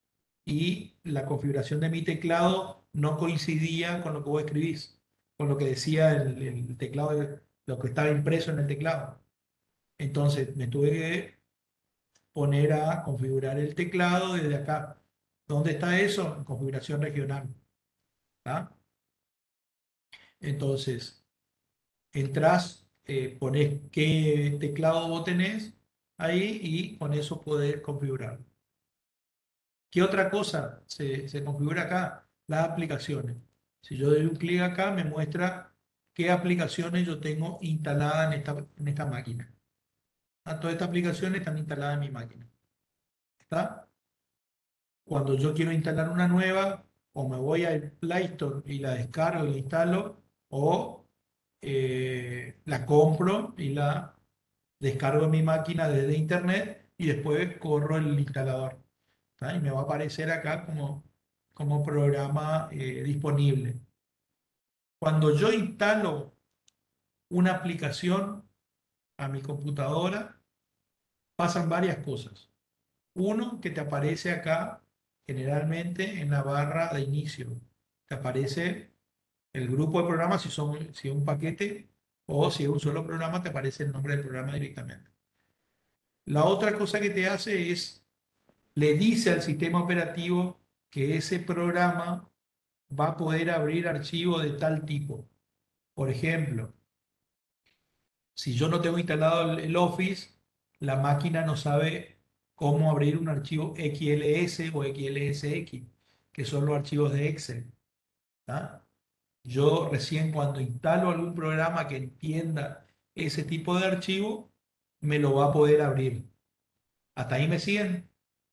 Y la configuración de mi teclado no coincidía con lo que vos escribís, con lo que decía el, el teclado, de, lo que estaba impreso en el teclado. Entonces me tuve que poner a configurar el teclado desde acá. ¿Dónde está eso? En configuración regional. ¿Tá? Entonces, entras, eh, pones qué teclado vos tenés ahí y con eso podés configurarlo. ¿Qué otra cosa se, se configura acá? Las aplicaciones. Si yo doy un clic acá, me muestra qué aplicaciones yo tengo instaladas en esta, en esta máquina. Ah, todas estas aplicaciones están instaladas en mi máquina. ¿Está? Cuando yo quiero instalar una nueva, o me voy al Play Store y la descargo y la instalo, o eh, la compro y la descargo en mi máquina desde internet y después corro el instalador. ¿Tá? Y me va a aparecer acá como, como programa eh, disponible. Cuando yo instalo una aplicación a mi computadora, pasan varias cosas. Uno, que te aparece acá generalmente en la barra de inicio. Te aparece el grupo de programas si, son, si es un paquete o si es un solo programa, te aparece el nombre del programa directamente. La otra cosa que te hace es, le dice al sistema operativo que ese programa va a poder abrir archivos de tal tipo. Por ejemplo, si yo no tengo instalado el Office, la máquina no sabe cómo abrir un archivo X L S o X L S X, que son los archivos de Excel. ¿Tá? Yo recién cuando instalo algún programa que entienda ese tipo de archivo, me lo va a poder abrir. ¿Hasta ahí me siguen?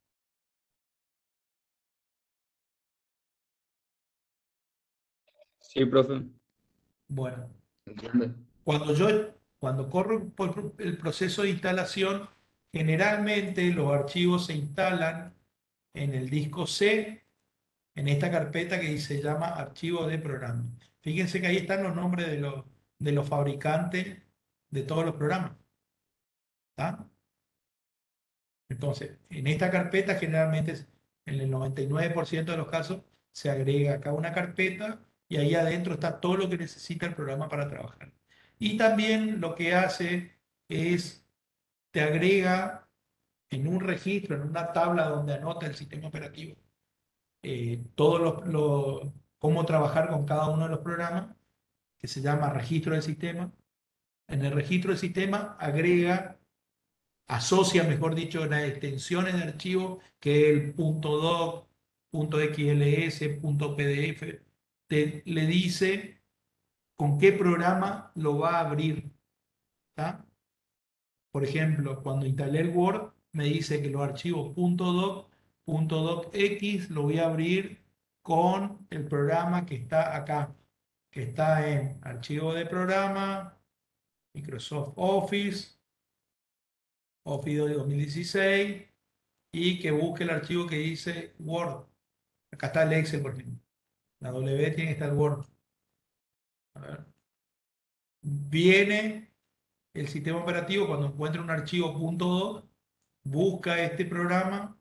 Sí, profe. Bueno, Entiende. cuando yo, cuando corro por el proceso de instalación, generalmente los archivos se instalan en el disco C, en esta carpeta que se llama archivo de programa. Fíjense que ahí están los nombres de los, de los fabricantes de todos los programas. ¿Tá? Entonces, en esta carpeta generalmente, en el noventa y nueve por ciento de los casos, se agrega acá una carpeta y ahí adentro está todo lo que necesita el programa para trabajar. Y también lo que hace es, te agrega en un registro, en una tabla donde anota el sistema operativo, eh, todo lo, lo, cómo trabajar con cada uno de los programas, que se llama registro del sistema. En el registro del sistema agrega, asocia, mejor dicho, las extensiones de archivo, que es el .doc, .xls, .pdf, te, le dice con qué programa lo va a abrir. ¿Tá? Por ejemplo, cuando instalé el Word, me dice que los archivos .doc, .docx lo voy a abrir con el programa que está acá, que está en archivo de programa, Microsoft Office, Office dos mil dieciséis, y que busque el archivo que dice Word. Acá está el Excel, por ejemplo. La W tiene que estar Word. A ver. Viene el sistema operativo cuando encuentra un archivo .doc, busca este programa,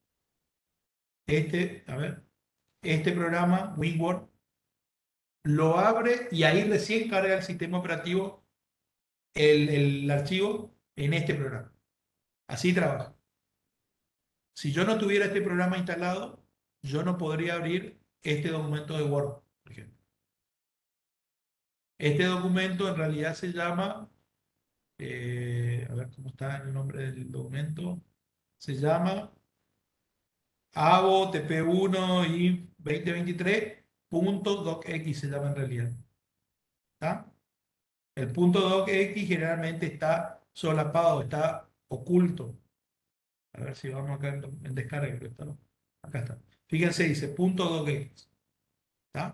este, a ver, este programa, WinWord, lo abre y ahí recién carga el sistema operativo el, el archivo en este programa. Así trabaja. Si yo no tuviera este programa instalado, yo no podría abrir este documento de Word, por ejemplo. Este documento en realidad se llama, eh, a ver cómo está el nombre del documento, se llama A B O T P uno y veinte veintitrés punto docx se llama en realidad. ¿Está? El punto docx generalmente está solapado, está oculto. A ver si vamos acá en, en descarga. Está, ¿no? Acá está. Fíjense, dice punto docx. ¿Está?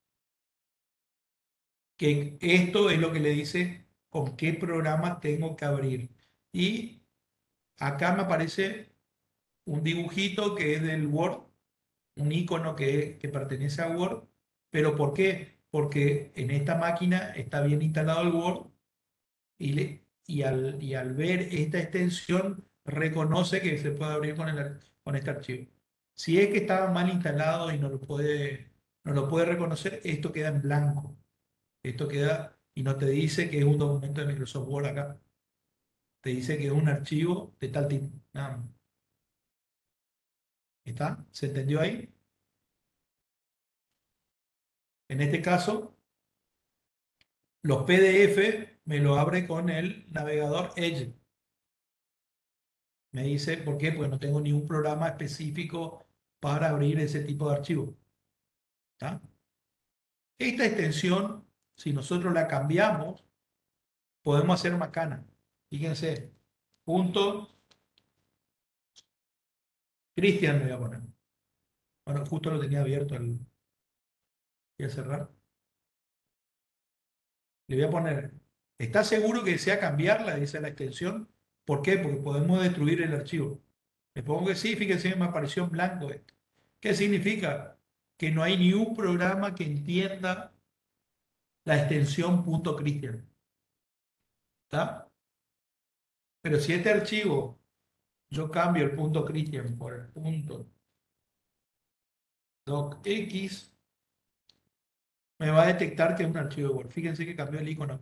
Que esto es lo que le dice con qué programa tengo que abrir. Y acá me aparece un dibujito que es del Word, un icono que, que pertenece a Word. ¿Pero por qué? Porque en esta máquina está bien instalado el Word y, le, y, al, y al ver esta extensión reconoce que se puede abrir con, el, con este archivo. Si es que estaba mal instalado y no lo puede, no lo puede reconocer, esto queda en blanco. Esto queda y no te dice que es un documento de Microsoft Word acá. Te dice que es un archivo de tal tipo. Nada más. ¿Está? ¿Se entendió ahí? En este caso, los P D F me lo abre con el navegador Edge. Me dice, ¿por qué? Porque no tengo ningún programa específico para abrir ese tipo de archivo. ¿Está? Esta extensión, si nosotros la cambiamos, podemos hacer macana. Fíjense, punto Cristian me voy a poner. Bueno, justo lo tenía abierto el... Voy a cerrar. Le voy a poner, ¿está seguro que desea cambiarla? Dice la extensión. ¿Por qué? Porque podemos destruir el archivo. Le pongo que sí, fíjense, me apareció en blanco esto. ¿Qué significa? Que no hay ni un programa que entienda la extensión .cristian. ¿Está? Pero si este archivo, yo cambio el .cristian por el punto docx, me va a detectar que es un archivo de Word. Fíjense que cambió el icono.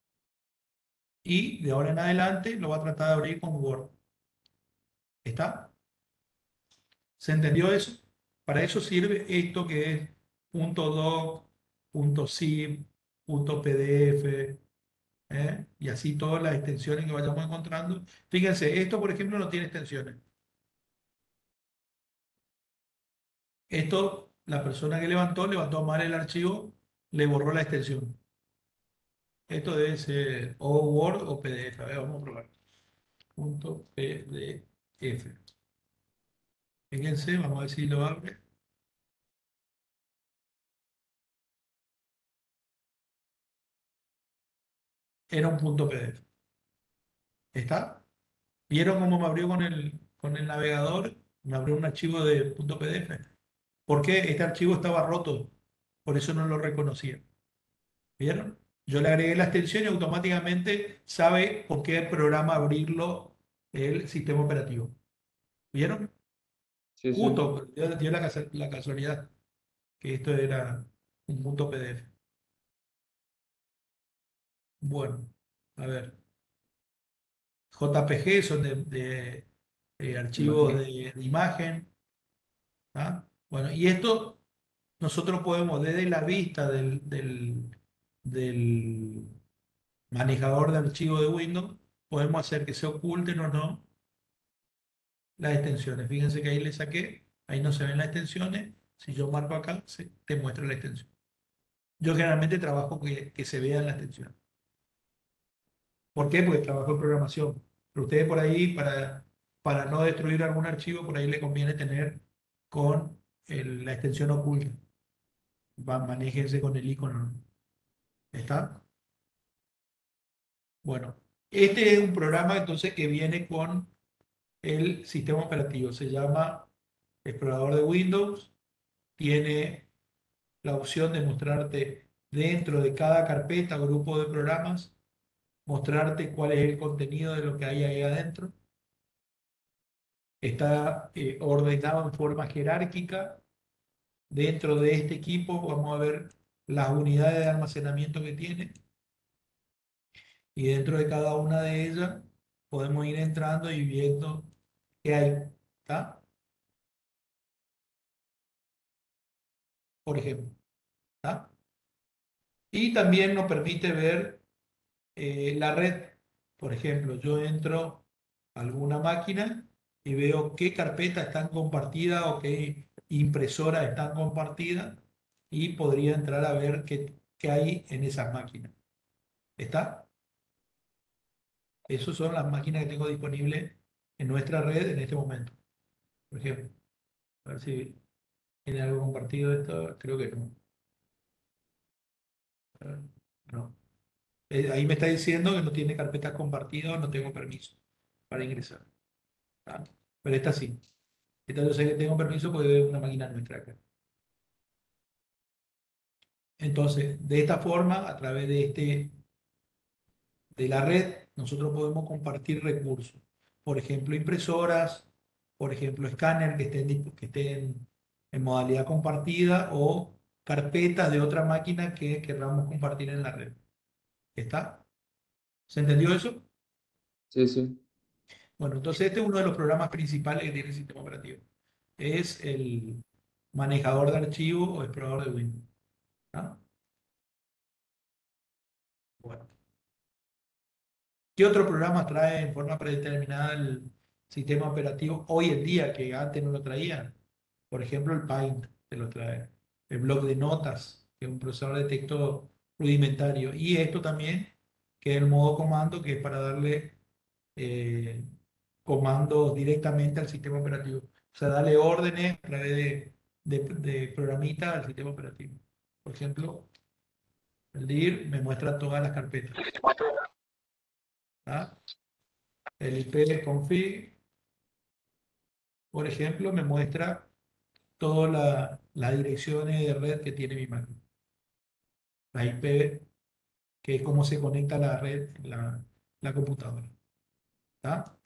Y de ahora en adelante lo va a tratar de abrir con Word. ¿Está? ¿Se entendió eso? Para eso sirve esto que es .doc, .zip, .pdf, ¿eh? Y así todas las extensiones que vayamos encontrando. Fíjense, esto por ejemplo no tiene extensiones. Esto, la persona que levantó, levantó mal el archivo, le borró la extensión. Esto debe ser o Word o P D F. A ver, vamos a probar. Punto P D F. Fíjense, vamos a ver si lo abre. Era un punto P D F. ¿Está? ¿Vieron cómo me abrió con el, con el navegador? Me abrió un archivo de punto P D F. ¿Por qué? Este archivo estaba roto. Por eso no lo reconocía. ¿Vieron? Yo le agregué la extensión y automáticamente sabe por qué programa abrirlo el sistema operativo. ¿Vieron? Sí, sí. Justo, dio, dio la, casa- la casualidad que esto era un punto P D F. Bueno, a ver. J P G son de, de, eh, archivos de, de imagen. ¿Ah? Bueno, y esto nosotros podemos desde la vista del, del, del manejador de archivos de Windows, podemos hacer que se oculten o no las extensiones. Fíjense que ahí le saqué, ahí no se ven las extensiones. Si yo marco acá, se, te muestra la extensión. Yo generalmente trabajo que, que se vean las extensiones. ¿Por qué? Porque trabajo en programación. Pero ustedes por ahí, para, para no destruir algún archivo, por ahí le conviene tener con el- la extensión oculta. Va, manéjense con el icono. ¿Está? Bueno, este es un programa entonces que viene con el sistema operativo. Se llama Explorador de Windows. Tiene la opción de mostrarte dentro de cada carpeta o grupo de programas, mostrarte cuál es el contenido de lo que hay ahí adentro. Está eh, ordenado en forma jerárquica. Dentro de este equipo vamos a ver las unidades de almacenamiento que tiene. Y dentro de cada una de ellas podemos ir entrando y viendo qué hay. ¿Está? Por ejemplo. ¿Está? Y también nos permite ver eh, la red. Por ejemplo, yo entro a alguna máquina y veo qué carpetas están compartidas o qué impresoras están compartidas y podría entrar a ver qué, qué hay en esas máquinas. ¿Está? Esas son las máquinas que tengo disponibles en nuestra red en este momento. Por ejemplo, a ver si tiene algo compartido esto. Creo que no. A ver, no. Eh, ahí me está diciendo que no tiene carpetas compartidas, no tengo permiso para ingresar. ¿Tá? Pero esta sí. Esta yo sé que tengo permiso porque es una máquina nuestra acá. Entonces, de esta forma, a través de, este, de la red, nosotros podemos compartir recursos. Por ejemplo, impresoras, por ejemplo, escáner que estén, disp- que estén en modalidad compartida o carpetas de otra máquina que queramos compartir en la red. ¿Está? ¿Se entendió eso? Sí, sí. Bueno, entonces este es uno de los programas principales que tiene el sistema operativo. Es el manejador de archivos o explorador de Windows. ¿Tá? Bueno. ¿Qué otro programa trae en forma predeterminada el sistema operativo hoy en día que antes no lo traía? Por ejemplo, el Paint te lo trae. El bloc de notas, que es un procesador de texto rudimentario. Y esto también, que es el modo comando, que es para darle eh, comandos directamente al sistema operativo. O sea, darle órdenes a través de, de, de programitas al sistema operativo. Por ejemplo, el dir me muestra todas las carpetas. ¿Ah? El ipconfig, por ejemplo, me muestra todas la- las direcciones de red que tiene mi máquina. La I P, que es cómo se conecta a la red, la, la computadora. ¿Tá?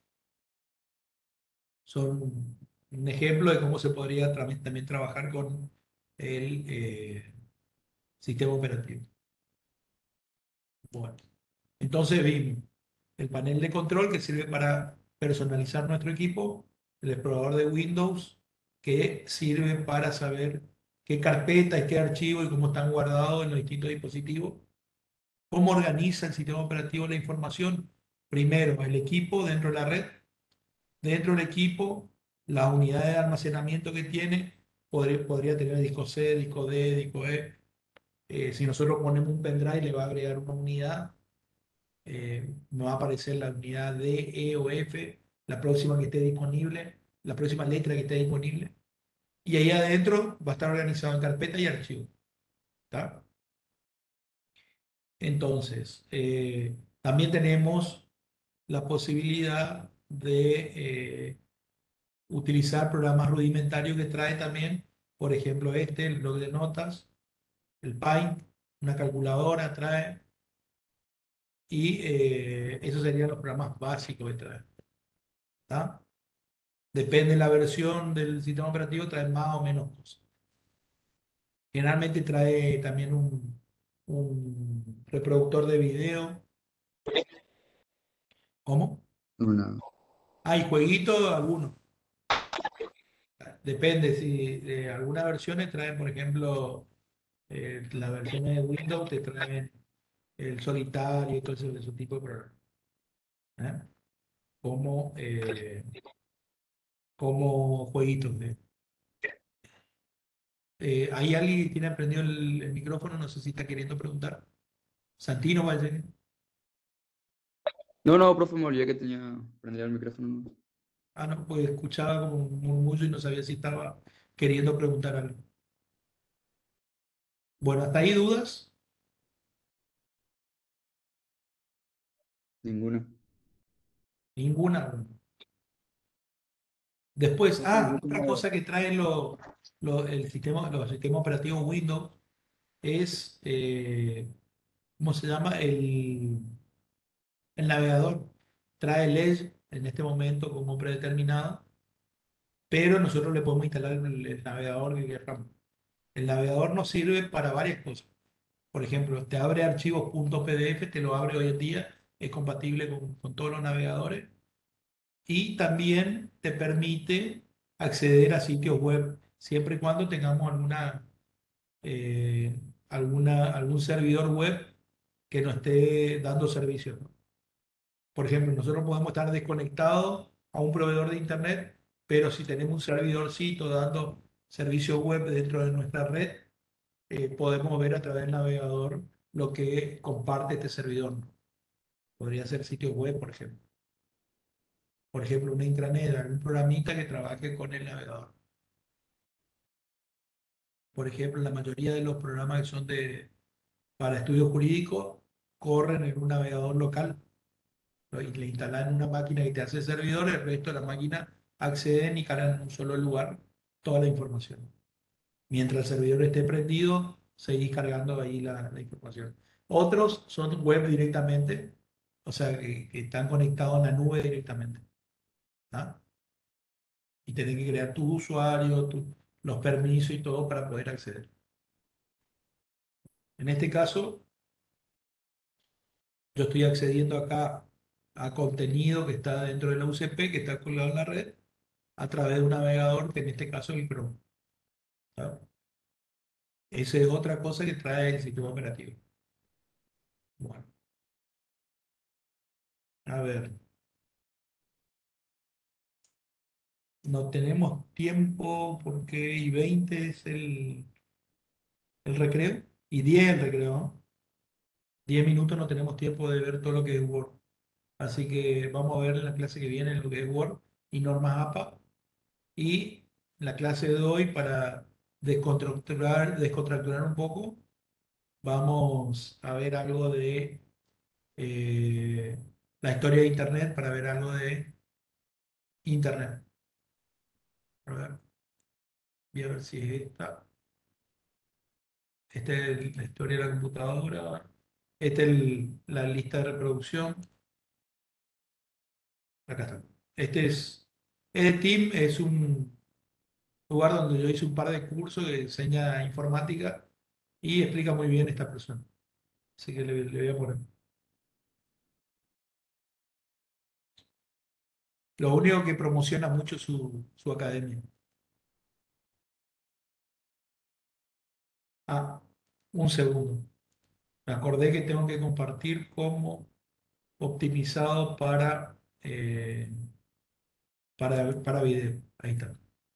Son un ejemplo de cómo se podría tra- también trabajar con el eh, sistema operativo. Bueno, entonces vimos el panel de control que sirve para personalizar nuestro equipo, el explorador de Windows que sirve para saber qué carpeta y qué archivo y cómo están guardados en los distintos dispositivos, cómo organiza el sistema operativo la información. Primero, el equipo dentro de la red, dentro del equipo, las unidades de almacenamiento que tiene, podría, podría tener disco C, disco D, disco E. Eh, si nosotros ponemos un pendrive, le va a agregar una unidad. Eh, me va a aparecer la unidad D, E o F, la próxima que esté disponible, la próxima letra que esté disponible. Y ahí adentro va a estar organizado en carpeta y archivo. ¿Tá? Entonces, eh, también tenemos la posibilidad de eh, utilizar programas rudimentarios que trae también, por ejemplo, este, el blog de notas, el Paint, una calculadora trae, y eh, esos serían los programas básicos que trae. ¿Tá? Depende de la versión del sistema operativo, trae más o menos cosas. Generalmente trae también un, un reproductor de video. ¿Cómo? Una. Hay jueguitos, algunos. Depende, si de algunas versiones traen, por ejemplo, eh, las versiones de Windows te traen el solitario y todo ese, ese tipo de programas. ¿Eh? Como, eh, como jueguitos. ¿eh? Eh, ¿hay alguien que tiene prendido el, el micrófono? No sé si está queriendo preguntar. Santino, vaya. No, no, profe, me olvidé que tenía prendido el micrófono. Ah, no, pues escuchaba como un murmullo y no sabía si estaba queriendo preguntar algo. Bueno, ¿hasta ahí dudas? Ninguna. Ninguna. Después, No sé, ah, yo otra tengo- cosa que traen lo- lo- el sistema, los sistemas operativos Windows es, eh, ¿cómo se llama? El, el navegador. Trae el Edge en este momento como predeterminado, pero nosotros le podemos instalar el, el navegador que queramos. El navegador nos sirve para varias cosas. Por ejemplo, te abre archivos .pdf, te lo abre hoy en día, es compatible con, con todos los navegadores y también te permite acceder a sitios web siempre y cuando tengamos alguna, eh, alguna, algún servidor web que nos esté dando servicio, ¿no? Por ejemplo, nosotros podemos estar desconectados a un proveedor de internet, pero si tenemos un servidorcito dando servicio web dentro de nuestra red, eh, podemos ver a través del navegador lo que comparte este servidor, ¿no? Podría ser sitios web, por ejemplo. Por ejemplo, una intranet, algún programita que trabaje con el navegador. Por ejemplo, la mayoría de los programas que son de, para estudios jurídicos corren en un navegador local, ¿no? Y le instalan una máquina que te hace servidor, el resto de la máquina acceden y cargan en un solo lugar toda la información. Mientras el servidor esté prendido, seguís cargando ahí la, la información. Otros son web directamente, o sea, que, que están conectados en la nube directamente, ¿ah? Y tenés que crear tu usuario, tu- los permisos y todo para poder acceder. En este caso, yo estoy accediendo acá a contenido que está dentro de la U C P, que está colgado en la red, a través de un navegador, que en este caso es el Chrome, ¿tá? Esa es otra cosa que trae el sistema operativo. Bueno, a ver. No tenemos tiempo porque y veinte es el, el recreo y diez el recreo, ¿no? diez minutos no tenemos tiempo de ver todo lo que es Word. Así que vamos a ver en la clase que viene lo que es Word y normas A P A. Y la clase de hoy, para descontracturar, descontracturar un poco, vamos a ver algo de eh, la historia de Internet, para ver algo de Internet. A ver, voy a ver si es esta. Esta es la historia de la computadora. Esta es el- la lista de reproducción. Acá está. Este es, este team es un lugar donde yo hice un par de cursos que enseña informática y explica muy bien esta persona. Así que le, le voy a poner. Lo único que promociona mucho su, su academia. Ah, un segundo. Me acordé que tengo que compartir como optimizado para, eh, para, para video. Ahí está.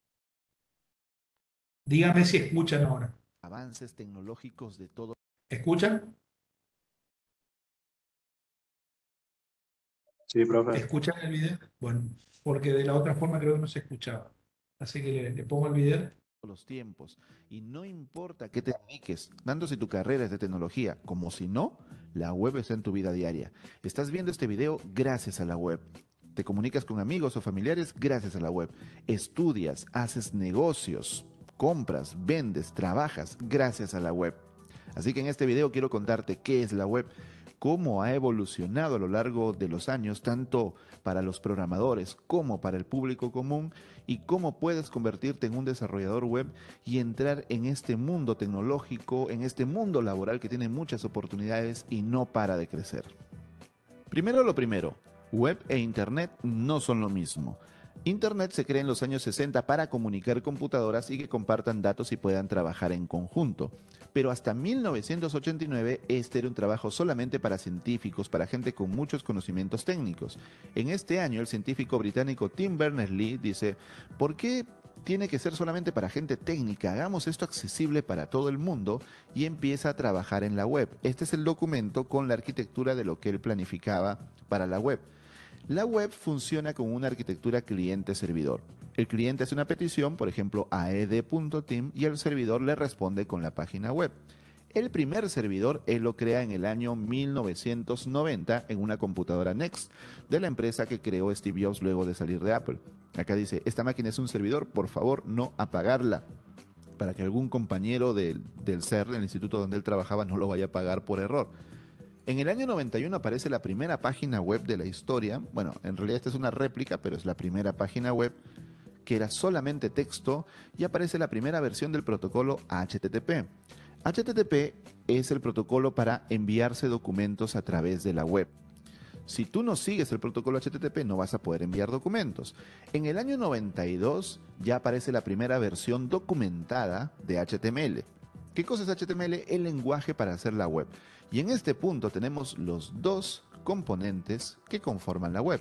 Dígame si escuchan ahora. Avances tecnológicos de todo. ¿Escuchan? Sí, profe. ¿Escuchan el video? Bueno, porque de la otra forma creo que no se escuchaba. Así que le, le pongo el video. Los tiempos. Y no importa qué te dediques, tanto si tu carrera es de tecnología como si no, la web está en tu vida diaria. Estás viendo este video gracias a la web. Te comunicas con amigos o familiares gracias a la web. Estudias, haces negocios, compras, vendes, trabajas gracias a la web. Así que en este video quiero contarte qué es la web, cómo ha evolucionado a lo largo de los años, tanto para los programadores como para el público común, y cómo puedes convertirte en un desarrollador web y entrar en este mundo tecnológico, en este mundo laboral que tiene muchas oportunidades y no para de crecer. Primero lo primero, web e internet no son lo mismo. Internet se crea en los años sesenta para comunicar computadoras y que compartan datos y puedan trabajar en conjunto. Pero hasta mil novecientos ochenta y nueve este era un trabajo solamente para científicos, para gente con muchos conocimientos técnicos. En este año el científico británico Tim Berners-Lee dice, ¿por qué tiene que ser solamente para gente técnica? Hagamos esto accesible para todo el mundo, y empieza a trabajar en la web. Este es el documento con la arquitectura de lo que él planificaba para la web. La web funciona con una arquitectura cliente-servidor. El cliente hace una petición, por ejemplo, a ed punto team, y el servidor le responde con la página web. El primer servidor él lo crea en el año mil novecientos noventa en una computadora Next de la empresa que creó Steve Jobs luego de salir de Apple. Acá dice, esta máquina es un servidor, por favor no apagarla, para que algún compañero del, del C E R, del instituto donde él trabajaba, no lo vaya a pagar por error. En el año noventa y uno aparece la primera página web de la historia. Bueno, en realidad esta es una réplica, pero es la primera página web que era solamente texto, y aparece la primera versión del protocolo H T T P. H T T P es el protocolo para enviarse documentos a través de la web. Si tú no sigues el protocolo H T T P, no vas a poder enviar documentos. En el año noventa y dos ya aparece la primera versión documentada de H T M L. ¿Qué cosa es H T M L? El lenguaje para hacer la web. Y en este punto tenemos los dos componentes que conforman la web,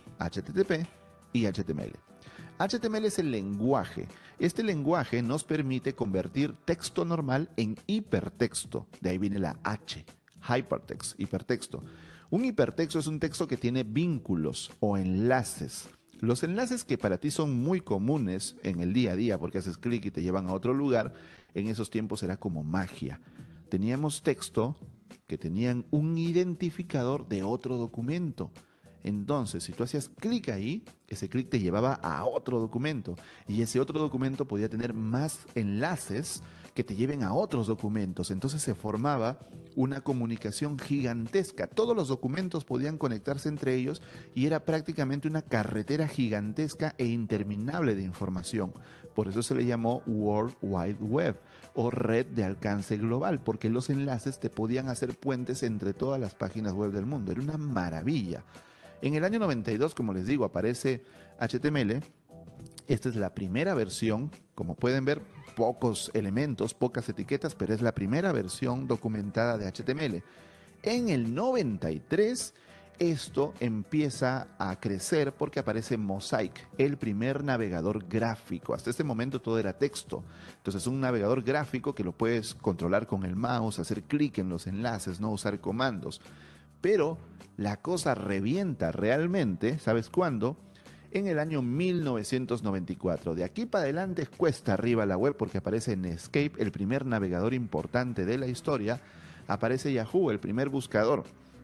H T T P y H T M L. H T M L es el lenguaje. Este lenguaje nos permite convertir texto normal en hipertexto. De ahí viene la H, hypertext, hipertexto. Un hipertexto es un texto que tiene vínculos o enlaces. Los enlaces que para ti son muy comunes en el día a día porque haces clic y te llevan a otro lugar, en esos tiempos era como magia. Teníamos texto que tenían un identificador de otro documento. Entonces, si tú hacías clic ahí, ese clic te llevaba a otro documento y ese otro documento podía tener más enlaces que te lleven a otros documentos. Entonces se formaba una comunicación gigantesca. Todos los documentos podían conectarse entre ellos y era prácticamente una carretera gigantesca e interminable de información. Por eso se le llamó World Wide Web o red de alcance global, porque los enlaces te podían hacer puentes entre todas las páginas web del mundo. Era una maravilla. En el año noventa y dos, como les digo, aparece H T M L. Esta es la primera versión. Como pueden ver, pocos elementos, pocas etiquetas, pero es la primera versión documentada de H T M L. En el noventa y tres, esto empieza a crecer porque aparece Mosaic, el primer navegador gráfico. Hasta este momento todo era texto. Entonces, un navegador gráfico que lo puedes controlar con el mouse, hacer clic en los enlaces, no usar comandos. Pero la cosa revienta realmente, ¿sabes cuándo? En el año mil novecientos noventa y cuatro. De aquí para adelante cuesta arriba la web porque aparece Netscape, el primer navegador importante de la historia. Aparece Yahoo, el primer buscador.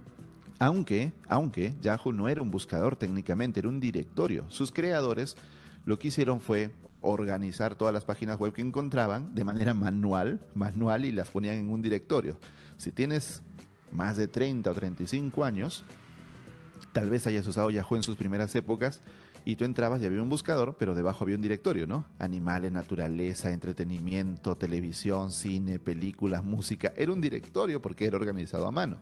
Aunque, aunque Yahoo no era un buscador técnicamente, era un directorio. Sus creadores lo que hicieron fue organizar todas las páginas web que encontraban de manera manual, manual y las ponían en un directorio. Si tienes más de treinta o treinta y cinco años, tal vez hayas usado Yahoo en sus primeras épocas y tú entrabas y había un buscador, pero debajo había un directorio, ¿no? Animales, naturaleza, entretenimiento, televisión, cine, películas, música. Era un directorio porque era organizado a mano.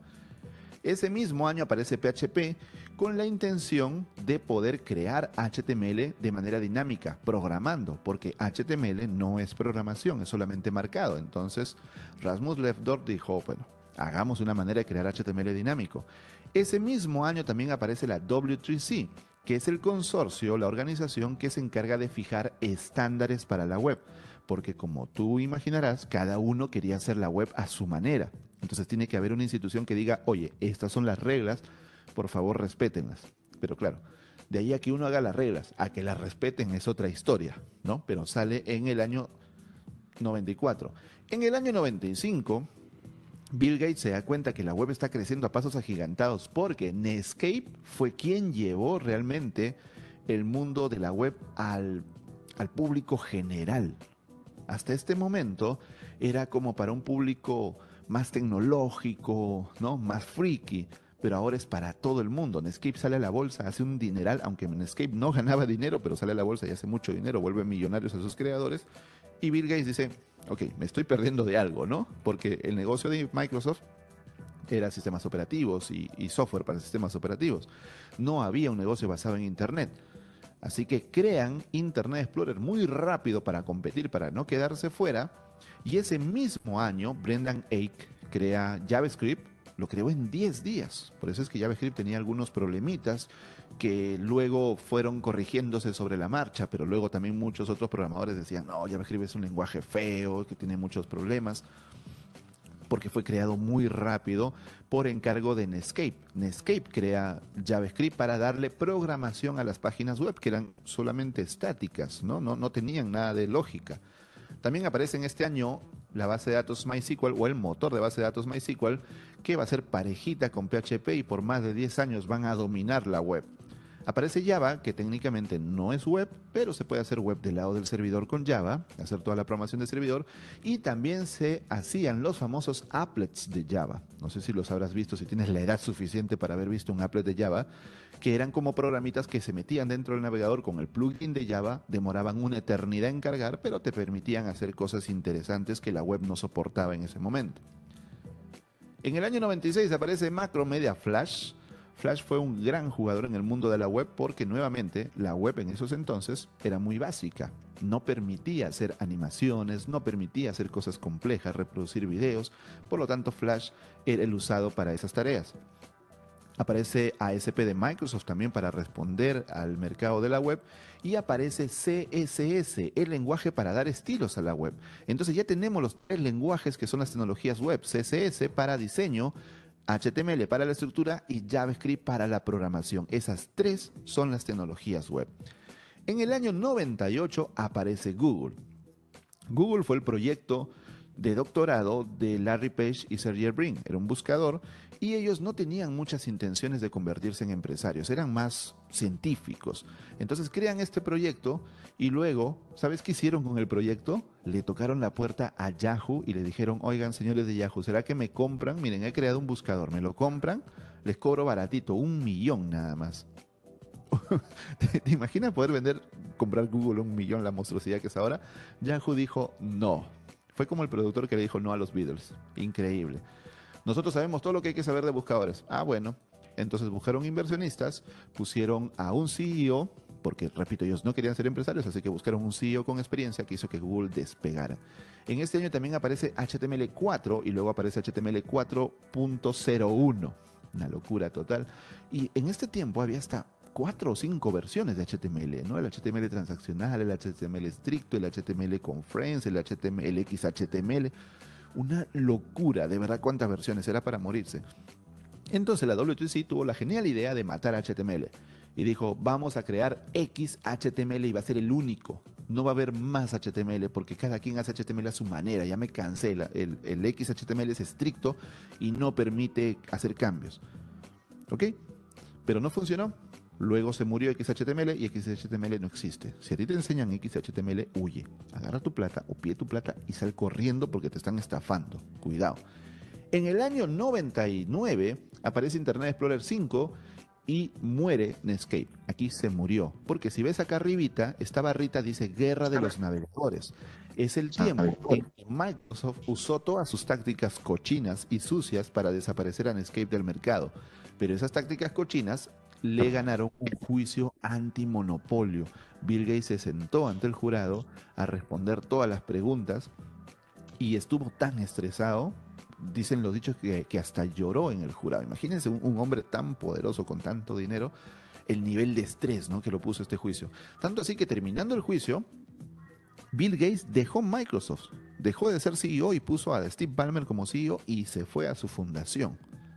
Ese mismo año aparece P H P con la intención de poder crear H T M L de manera dinámica, programando, porque H T M L no es programación, es solamente marcado. Entonces, Rasmus Lefdorf dijo, bueno, hagamos una manera de crear H T M L dinámico. Ese mismo año también aparece la W tres C, que es el consorcio, la organización que se encarga de fijar estándares para la web. Porque como tú imaginarás, cada uno quería hacer la web a su manera. Entonces tiene que haber una institución que diga, oye, estas son las reglas, por favor respétenlas. Pero claro, de ahí a que uno haga las reglas, a que las respeten es otra historia, ¿no? Pero sale en el año noventa y cuatro. En el año noventa y cinco... Bill Gates se da cuenta que la web está creciendo a pasos agigantados porque Netscape fue quien llevó realmente el mundo de la web al, al público general. Hasta este momento era como para un público más tecnológico, ¿no? Más freaky, pero ahora es para todo el mundo. Netscape sale a la bolsa, hace un dineral, aunque Netscape no ganaba dinero, pero sale a la bolsa y hace mucho dinero, vuelve millonarios a sus creadores. Y Bill Gates dice, ok, me estoy perdiendo de algo, ¿no? Porque el negocio de Microsoft era sistemas operativos y, y software para sistemas operativos. No había un negocio basado en Internet. Así que crean Internet Explorer muy rápido para competir, para no quedarse fuera. Y ese mismo año, Brendan Eich crea JavaScript, lo creó en diez días. Por eso es que JavaScript tenía algunos problemitas que luego fueron corrigiéndose sobre la marcha, pero luego también muchos otros programadores decían, no, JavaScript es un lenguaje feo, que tiene muchos problemas, porque fue creado muy rápido por encargo de Netscape. Netscape crea JavaScript para darle programación a las páginas web, que eran solamente estáticas, ¿no? No, no tenían nada de lógica. También aparece en este año la base de datos MySQL o el motor de base de datos MySQL, que va a ser parejita con P H P y por más de diez años van a dominar la web. Aparece Java, que técnicamente no es web, pero se puede hacer web del lado del servidor con Java, hacer toda la programación de servidor, y también se hacían los famosos applets de Java. No sé si los habrás visto, si tienes la edad suficiente para haber visto un applet de Java, que eran como programitas que se metían dentro del navegador con el plugin de Java, demoraban una eternidad en cargar, pero te permitían hacer cosas interesantes que la web no soportaba en ese momento. En el año noventa y seis aparece Macromedia Flash. Flash fue un gran jugador en el mundo de la web porque nuevamente la web en esos entonces era muy básica. No permitía hacer animaciones, no permitía hacer cosas complejas, reproducir videos. Por lo tanto, Flash era el usado para esas tareas. Aparece A S P de Microsoft también para responder al mercado de la web. Y aparece C S S, el lenguaje para dar estilos a la web. Entonces ya tenemos los tres lenguajes que son las tecnologías web. C S S para diseño, H T M L para la estructura y JavaScript para la programación. Esas tres son las tecnologías web. En el año noventa y ocho aparece Google. Google fue el proyecto de doctorado de Larry Page y Sergey Brin. Era un buscador y ellos no tenían muchas intenciones de convertirse en empresarios, eran más científicos. Entonces crean este proyecto y luego, ¿sabes qué hicieron con el proyecto? Le tocaron la puerta a Yahoo y le dijeron, oigan, señores de Yahoo, ¿será que me compran? Miren, he creado un buscador, ¿me lo compran? Les cobro baratito, un millón nada más. ¿Te, te imaginas poder vender, comprar Google un millón, la monstruosidad que es ahora? Yahoo dijo no. Fue como el productor que le dijo no a los Beatles. Increíble. Nosotros sabemos todo lo que hay que saber de buscadores. Ah, bueno. Entonces buscaron inversionistas, pusieron a un C E O, porque repito, ellos no querían ser empresarios, así que buscaron un C E O con experiencia que hizo que Google despegara. En este año también aparece H T M L cuatro y luego aparece H T M L cuatro punto cero uno. Una locura total. Y en este tiempo había hasta cuatro o cinco versiones de H T M L, ¿no? El H T M L transaccional, el H T M L estricto, el H T M L con friends, el H T M L X H T M L. Una locura, de verdad, cuántas versiones, era para morirse. Entonces la W tres C tuvo la genial idea de matar a H T M L y dijo, vamos a crear X H T M L y va a ser el único. No va a haber más H T M L porque cada quien hace H T M L a su manera. Ya me cansé, el, el X H T M L es estricto y no permite hacer cambios. ¿Ok? Pero no funcionó. Luego se murió X H T M L y X H T M L no existe. Si a ti te enseñan X H T M L, huye. Agarra tu plata o pide tu plata y sal corriendo porque te están estafando. Cuidado. En el año noventa y nueve aparece Internet Explorer cinco y muere Netscape. Aquí se murió. Porque si ves acá arribita, esta barrita dice Guerra de los Navegadores. Es el tiempo en que Microsoft usó todas sus tácticas cochinas y sucias para desaparecer a Netscape del mercado. Pero esas tácticas cochinas le ganaron un juicio antimonopolio. Bill Gates se sentó ante el jurado a responder todas las preguntas y estuvo tan estresado, dicen los dichos, que, que hasta lloró en el jurado. Imagínense un, un hombre tan poderoso con tanto dinero, el nivel de estrés, ¿no?, que lo puso este juicio. Tanto así que terminando el juicio, Bill Gates dejó Microsoft, dejó de ser C E O y puso a Steve Ballmer como C E O y se fue a su fundación.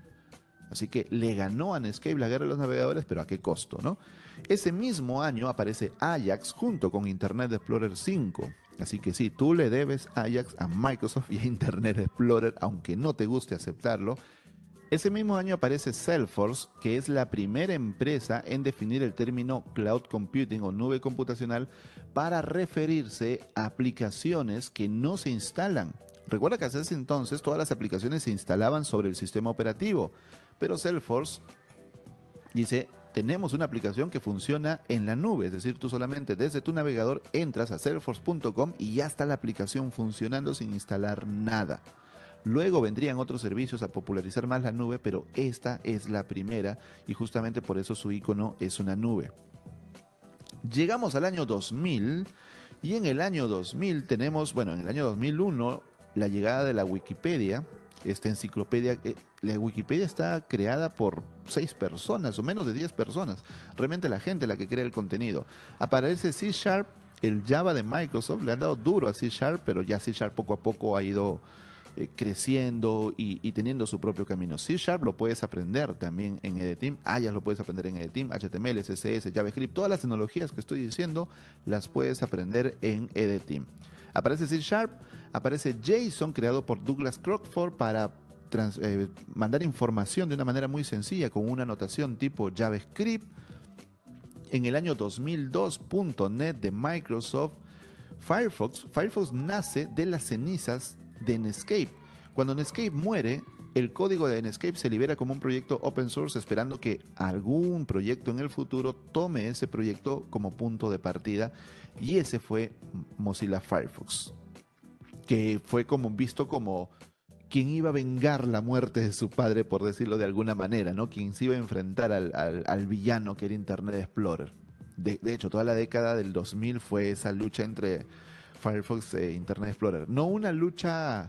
Así que le ganó a Netscape la guerra de los navegadores, pero ¿a qué costo, no? Ese mismo año aparece Ajax junto con Internet Explorer cinco. Así que sí, tú le debes Ajax a Microsoft y a Internet Explorer, aunque no te guste aceptarlo. Ese mismo año aparece Salesforce, que es la primera empresa en definir el término Cloud Computing o nube computacional para referirse a aplicaciones que no se instalan. Recuerda que hasta ese entonces todas las aplicaciones se instalaban sobre el sistema operativo. Pero Salesforce dice, tenemos una aplicación que funciona en la nube, es decir, tú solamente desde tu navegador entras a salesforce punto com y ya está la aplicación funcionando sin instalar nada. Luego vendrían otros servicios a popularizar más la nube, pero esta es la primera y justamente por eso su icono es una nube. Llegamos al año dos mil y en el año dos mil tenemos, bueno, en el año dos mil uno, la llegada de la Wikipedia. Esta enciclopedia, eh, la Wikipedia está creada por seis personas o menos de diez personas. Realmente la gente la que crea el contenido. Aparece C Sharp, el Java de Microsoft, le han dado duro a C Sharp, pero ya C Sharp poco a poco ha ido eh, creciendo y, y teniendo su propio camino. C Sharp lo puedes aprender también en EDTeam, Ajax lo puedes aprender en EDTeam, H T M L, C S S, JavaScript, todas las tecnologías que estoy diciendo las puedes aprender en EDTeam. Aparece C Sharp, aparece JSON, creado por Douglas Crockford para trans, eh, mandar información de una manera muy sencilla con una notación tipo JavaScript. En el año dos mil dos, .NET de Microsoft. Firefox, Firefox nace de las cenizas de Netscape. Cuando Netscape muere, el código de Netscape se libera como un proyecto open source, esperando que algún proyecto en el futuro tome ese proyecto como punto de partida, y ese fue Mozilla Firefox, que fue como visto como quien iba a vengar la muerte de su padre, por decirlo de alguna manera, ¿no? Quien se iba a enfrentar al, al, al villano que era Internet Explorer. De, de hecho, toda la década del dos mil fue esa lucha entre Firefox e Internet Explorer. No una lucha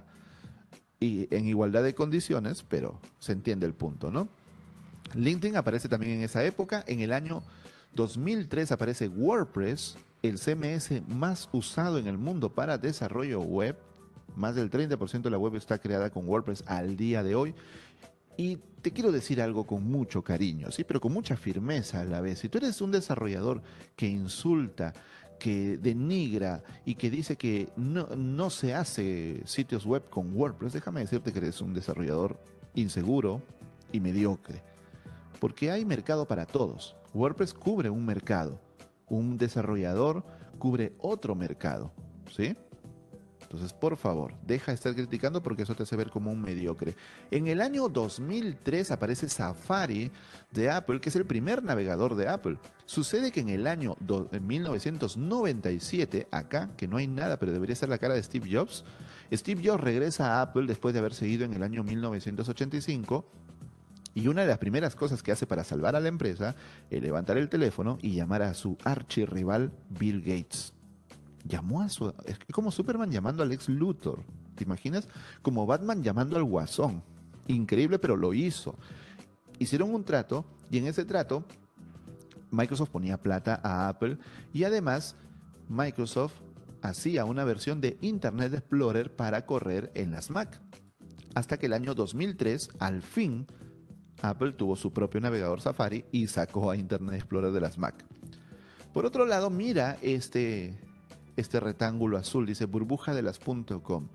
y, en igualdad de condiciones, pero se entiende el punto, ¿no? LinkedIn aparece también en esa época. En el año dos mil tres aparece WordPress, el C M S más usado en el mundo para desarrollo web. Más del treinta por ciento de la web está creada con WordPress al día de hoy. Y te quiero decir algo con mucho cariño, sí, pero con mucha firmeza a la vez. Si tú eres un desarrollador que insulta, que denigra y que dice que no, no se hace sitios web con WordPress, déjame decirte que eres un desarrollador inseguro y mediocre. Porque hay mercado para todos. WordPress cubre un mercado. Un desarrollador cubre otro mercado, ¿sí? Entonces, por favor, deja de estar criticando porque eso te hace ver como un mediocre. En el año dos mil tres aparece Safari de Apple, que es el primer navegador de Apple. Sucede que en el año mil novecientos noventa y siete, acá, que no hay nada, pero debería ser la cara de Steve Jobs, Steve Jobs regresa a Apple después de haber seguido en el año mil novecientos ochenta y cinco, y una de las primeras cosas que hace para salvar a la empresa es levantar el teléfono y llamar a su archirrival Bill Gates. Llamó a su... Es como Superman llamando al Lex Luthor. ¿Te imaginas? Como Batman llamando al Guasón. Increíble, pero lo hizo. Hicieron un trato, y en ese trato Microsoft ponía plata a Apple, y además Microsoft hacía una versión de Internet Explorer para correr en las Mac. Hasta que el año dos mil tres, al fin, Apple tuvo su propio navegador Safari y sacó a Internet Explorer de las Mac. Por otro lado, mira este... este rectángulo azul, dice burbuja de las .com.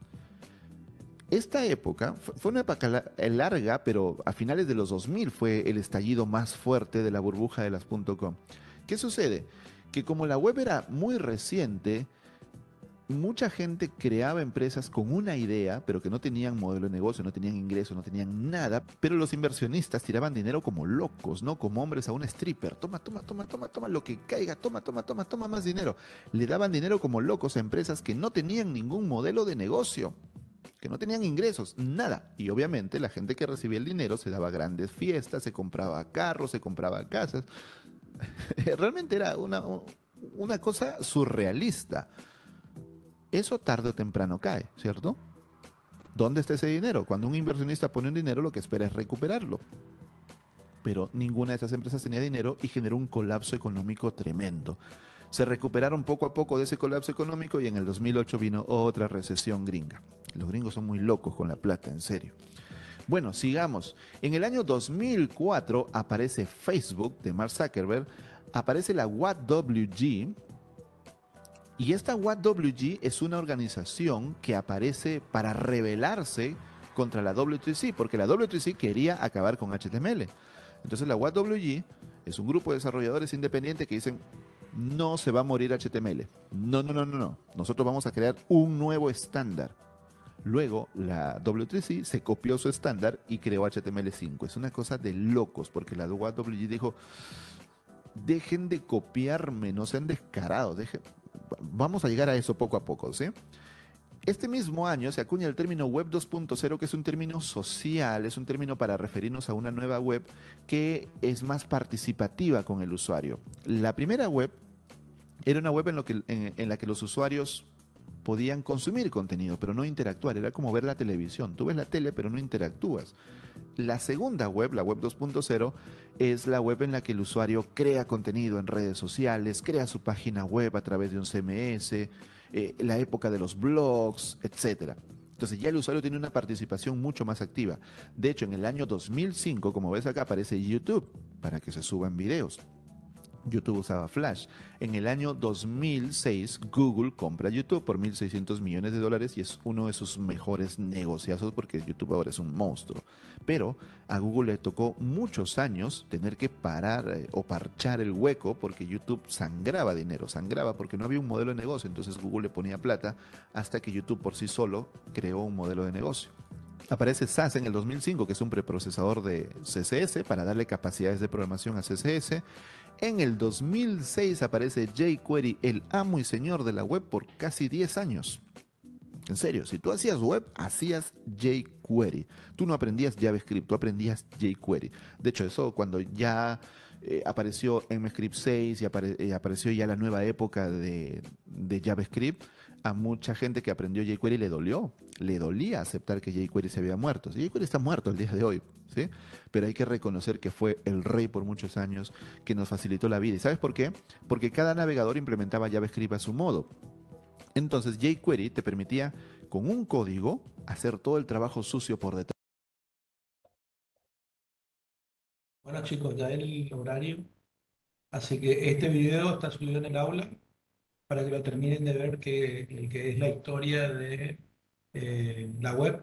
Esta época fue una época larga, pero a finales de los dos mil fue el estallido más fuerte de la burbuja de las .com. ¿Qué sucede? Que como la web era muy reciente, mucha gente creaba empresas con una idea, pero que no tenían modelo de negocio, no tenían ingresos, no tenían nada, pero los inversionistas tiraban dinero como locos, ¿no? Como hombres a un stripper. Toma, toma, toma, toma, toma, lo que caiga, toma, toma, toma, toma más dinero. Le daban dinero como locos a empresas que no tenían ningún modelo de negocio, que no tenían ingresos, nada. Y obviamente la gente que recibía el dinero se daba grandes fiestas, se compraba carros, se compraba casas. Realmente era una, una cosa surrealista. Eso tarde o temprano cae, ¿cierto? ¿Dónde está ese dinero? Cuando un inversionista pone un dinero, lo que espera es recuperarlo. Pero ninguna de esas empresas tenía dinero y generó un colapso económico tremendo. Se recuperaron poco a poco de ese colapso económico y en el dos mil ocho vino otra recesión gringa. Los gringos son muy locos con la plata, en serio. Bueno, sigamos. En el año dos mil cuatro aparece Facebook de Mark Zuckerberg, aparece la W A T W G. Y esta W A T W G es una organización que aparece para rebelarse contra la W tres C, porque la W tres C quería acabar con H T M L. Entonces la W A T W G es un grupo de desarrolladores independientes que dicen, no se va a morir H T M L. No, no, no, no, no. Nosotros vamos a crear un nuevo estándar. Luego la W tres C se copió su estándar y creó H T M L cinco. Es una cosa de locos, porque la W A T W G dijo, dejen de copiarme, no sean descarados, dejen... Vamos a llegar a eso poco a poco, ¿sí? Este mismo año se acuña el término web dos punto cero, que es un término social, es un término para referirnos a una nueva web que es más participativa con el usuario. La primera web era una web en, lo que, en, en la que los usuarios podían consumir contenido, pero no interactuar. Era como ver la televisión. Tú ves la tele, pero no interactúas. La segunda web, la web dos punto cero, es la web en la que el usuario crea contenido en redes sociales, crea su página web a través de un C M S, eh, la época de los blogs, etcétera. Entonces ya el usuario tiene una participación mucho más activa. De hecho, en el año dos mil cinco, como ves acá, aparece YouTube para que se suban videos. YouTube usaba Flash. En el año dos mil seis, Google compra YouTube por mil seiscientos millones de dólares y es uno de sus mejores negociazos porque YouTube ahora es un monstruo. Pero a Google le tocó muchos años tener que parar eh, o parchar el hueco porque YouTube sangraba dinero, sangraba porque no había un modelo de negocio. Entonces Google le ponía plata hasta que YouTube por sí solo creó un modelo de negocio. Aparece S A S en el dos mil cinco, que es un preprocesador de C S S para darle capacidades de programación a C S S. En el dos mil seis aparece jQuery, el amo y señor de la web por casi diez años. En serio, si tú hacías web, hacías jQuery. Tú no aprendías JavaScript, tú aprendías jQuery. De hecho, eso cuando ya eh, apareció ECMAScript seis y apare- eh, apareció ya la nueva época de, de JavaScript, a mucha gente que aprendió jQuery le dolió. Le dolía aceptar que jQuery se había muerto. jQuery está muerto el día de hoy, ¿sí? Pero hay que reconocer que fue el rey por muchos años que nos facilitó la vida. ¿Y sabes por qué? Porque cada navegador implementaba JavaScript a su modo. Entonces jQuery te permitía con un código hacer todo el trabajo sucio por detrás. Bueno chicos, ya el horario. Así que este video está subido en el aula para que lo terminen de ver, que, el que es la historia de eh, la web.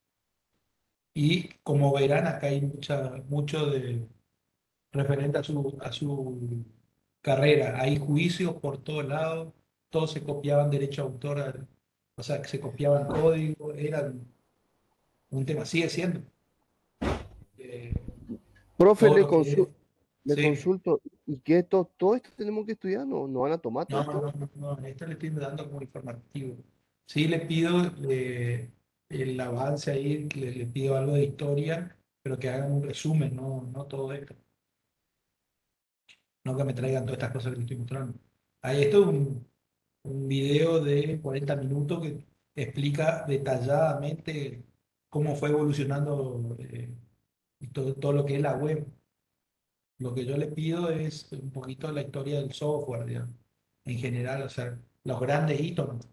Y como verán, acá hay mucha, mucho de referente a su, a su carrera. Hay juicios por todos lados, todos se copiaban derecho a autor, a- o sea, que se copiaban código, era un tema, sigue siendo. Eh, Profe, todo le, lo que es, consu- le sí. consulto, ¿y qué esto, todo esto tenemos que estudiar? ¿No, no van a tomar todo No, no, esto? no, no, no, esto le estoy dando como informativo. Sí le pido eh, el avance ahí, le, le pido algo de historia, pero que hagan un resumen, no, no todo esto. No que me traigan todas estas cosas que le estoy mostrando. Ahí esto es un, un video de cuarenta minutos que explica detalladamente cómo fue evolucionando eh, y todo, todo lo que es la web. Lo que yo le pido es un poquito de la historia del software, digamos, en general, o sea, los grandes hitos, ¿no?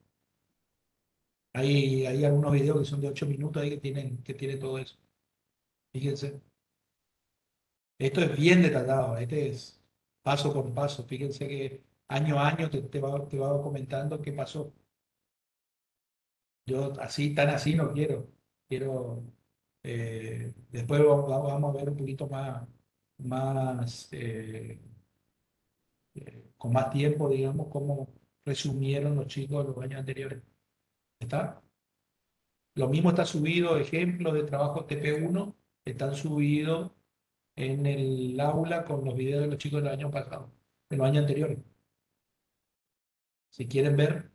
Hay, hay algunos videos que son de ocho minutos ahí que tienen, que tienen todo eso. Fíjense. Esto es bien detallado, este es paso por paso. Fíjense que año a año te, te va, te va comentando qué pasó. Yo así, tan así no quiero. Quiero, eh, después vamos, vamos a ver un poquito más, más eh, eh, con más tiempo, digamos, cómo resumieron los chicos los años anteriores. ¿Está? Lo mismo está subido, ejemplos de trabajo T P uno, están subidos en el aula con los videos de los chicos del año pasado, de los años anteriores. Si quieren ver,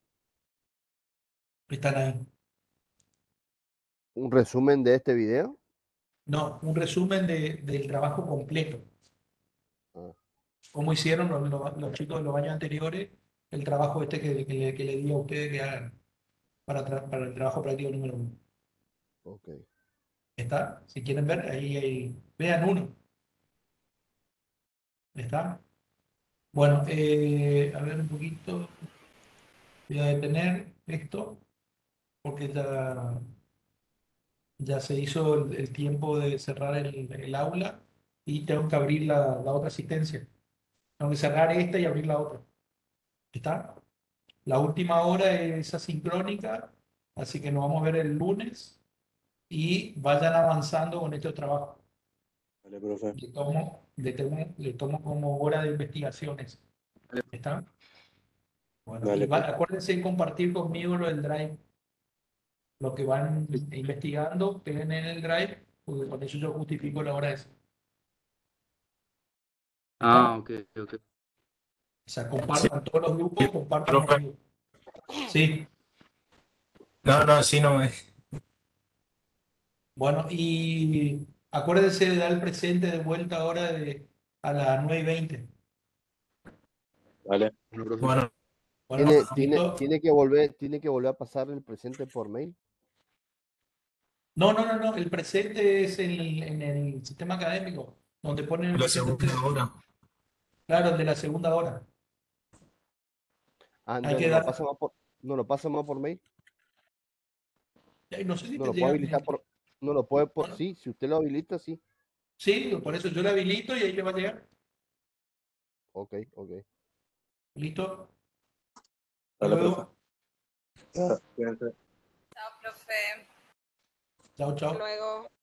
están ahí. ¿Un resumen de este video? No, un resumen de, del trabajo completo. Ah, Cómo hicieron los, los- los chicos de los años anteriores el trabajo este que, que le, que le di a ustedes que hagan para, tra- para el trabajo práctico número uno. ok. ¿Está? Si quieren ver, ahí, ahí vean uno. ¿Está? Bueno, eh, a ver un poquito. Voy a detener esto porque ya, ya se hizo el, el tiempo de cerrar el, el aula y tengo que abrir la, la otra asistencia. Tengo que cerrar esta y abrir la otra. ¿Está? La última hora es asincrónica, así que nos vamos a ver el lunes y vayan avanzando con este trabajo. Vale, profe. Le tomo, le tomo, le tomo como hora de investigaciones. ¿Está? Bueno, y Vale, va- profe. acuérdense de compartir conmigo lo del Drive. Lo que van investigando, peguen en el Drive, porque con eso yo justifico la hora esa. Ah, ¿Está? ok, ok. O sea, compartan todos los grupos, compartan conmigo. Sí. No, no, sí no es. Bueno, y acuérdense de dar el presente de vuelta ahora de, a las nueve y veinte. Vale. Bueno, profe. Bueno, Bueno, ¿Tiene, tiene, listo. tiene que volver, tiene que volver a pasar el presente por mail? No, no, no, no. El presente es en el, en el sistema académico, donde ponen el la presente segunda ustedes. hora. Claro, el de la segunda hora. Ah, Hay entonces que no lo dar. pasa más por, no lo pasa más por mail. Ay, no sé si No te lo puede llega. habilitar por, no lo puede por, Bueno, sí, si usted lo habilita, sí. sí, por eso yo le habilito y ahí le va a llegar. Ok, ok. ¿Listo? Hasta Hola, luego. profe. Ah, cuídense. Chao, profe. Chao, Hasta chao. luego.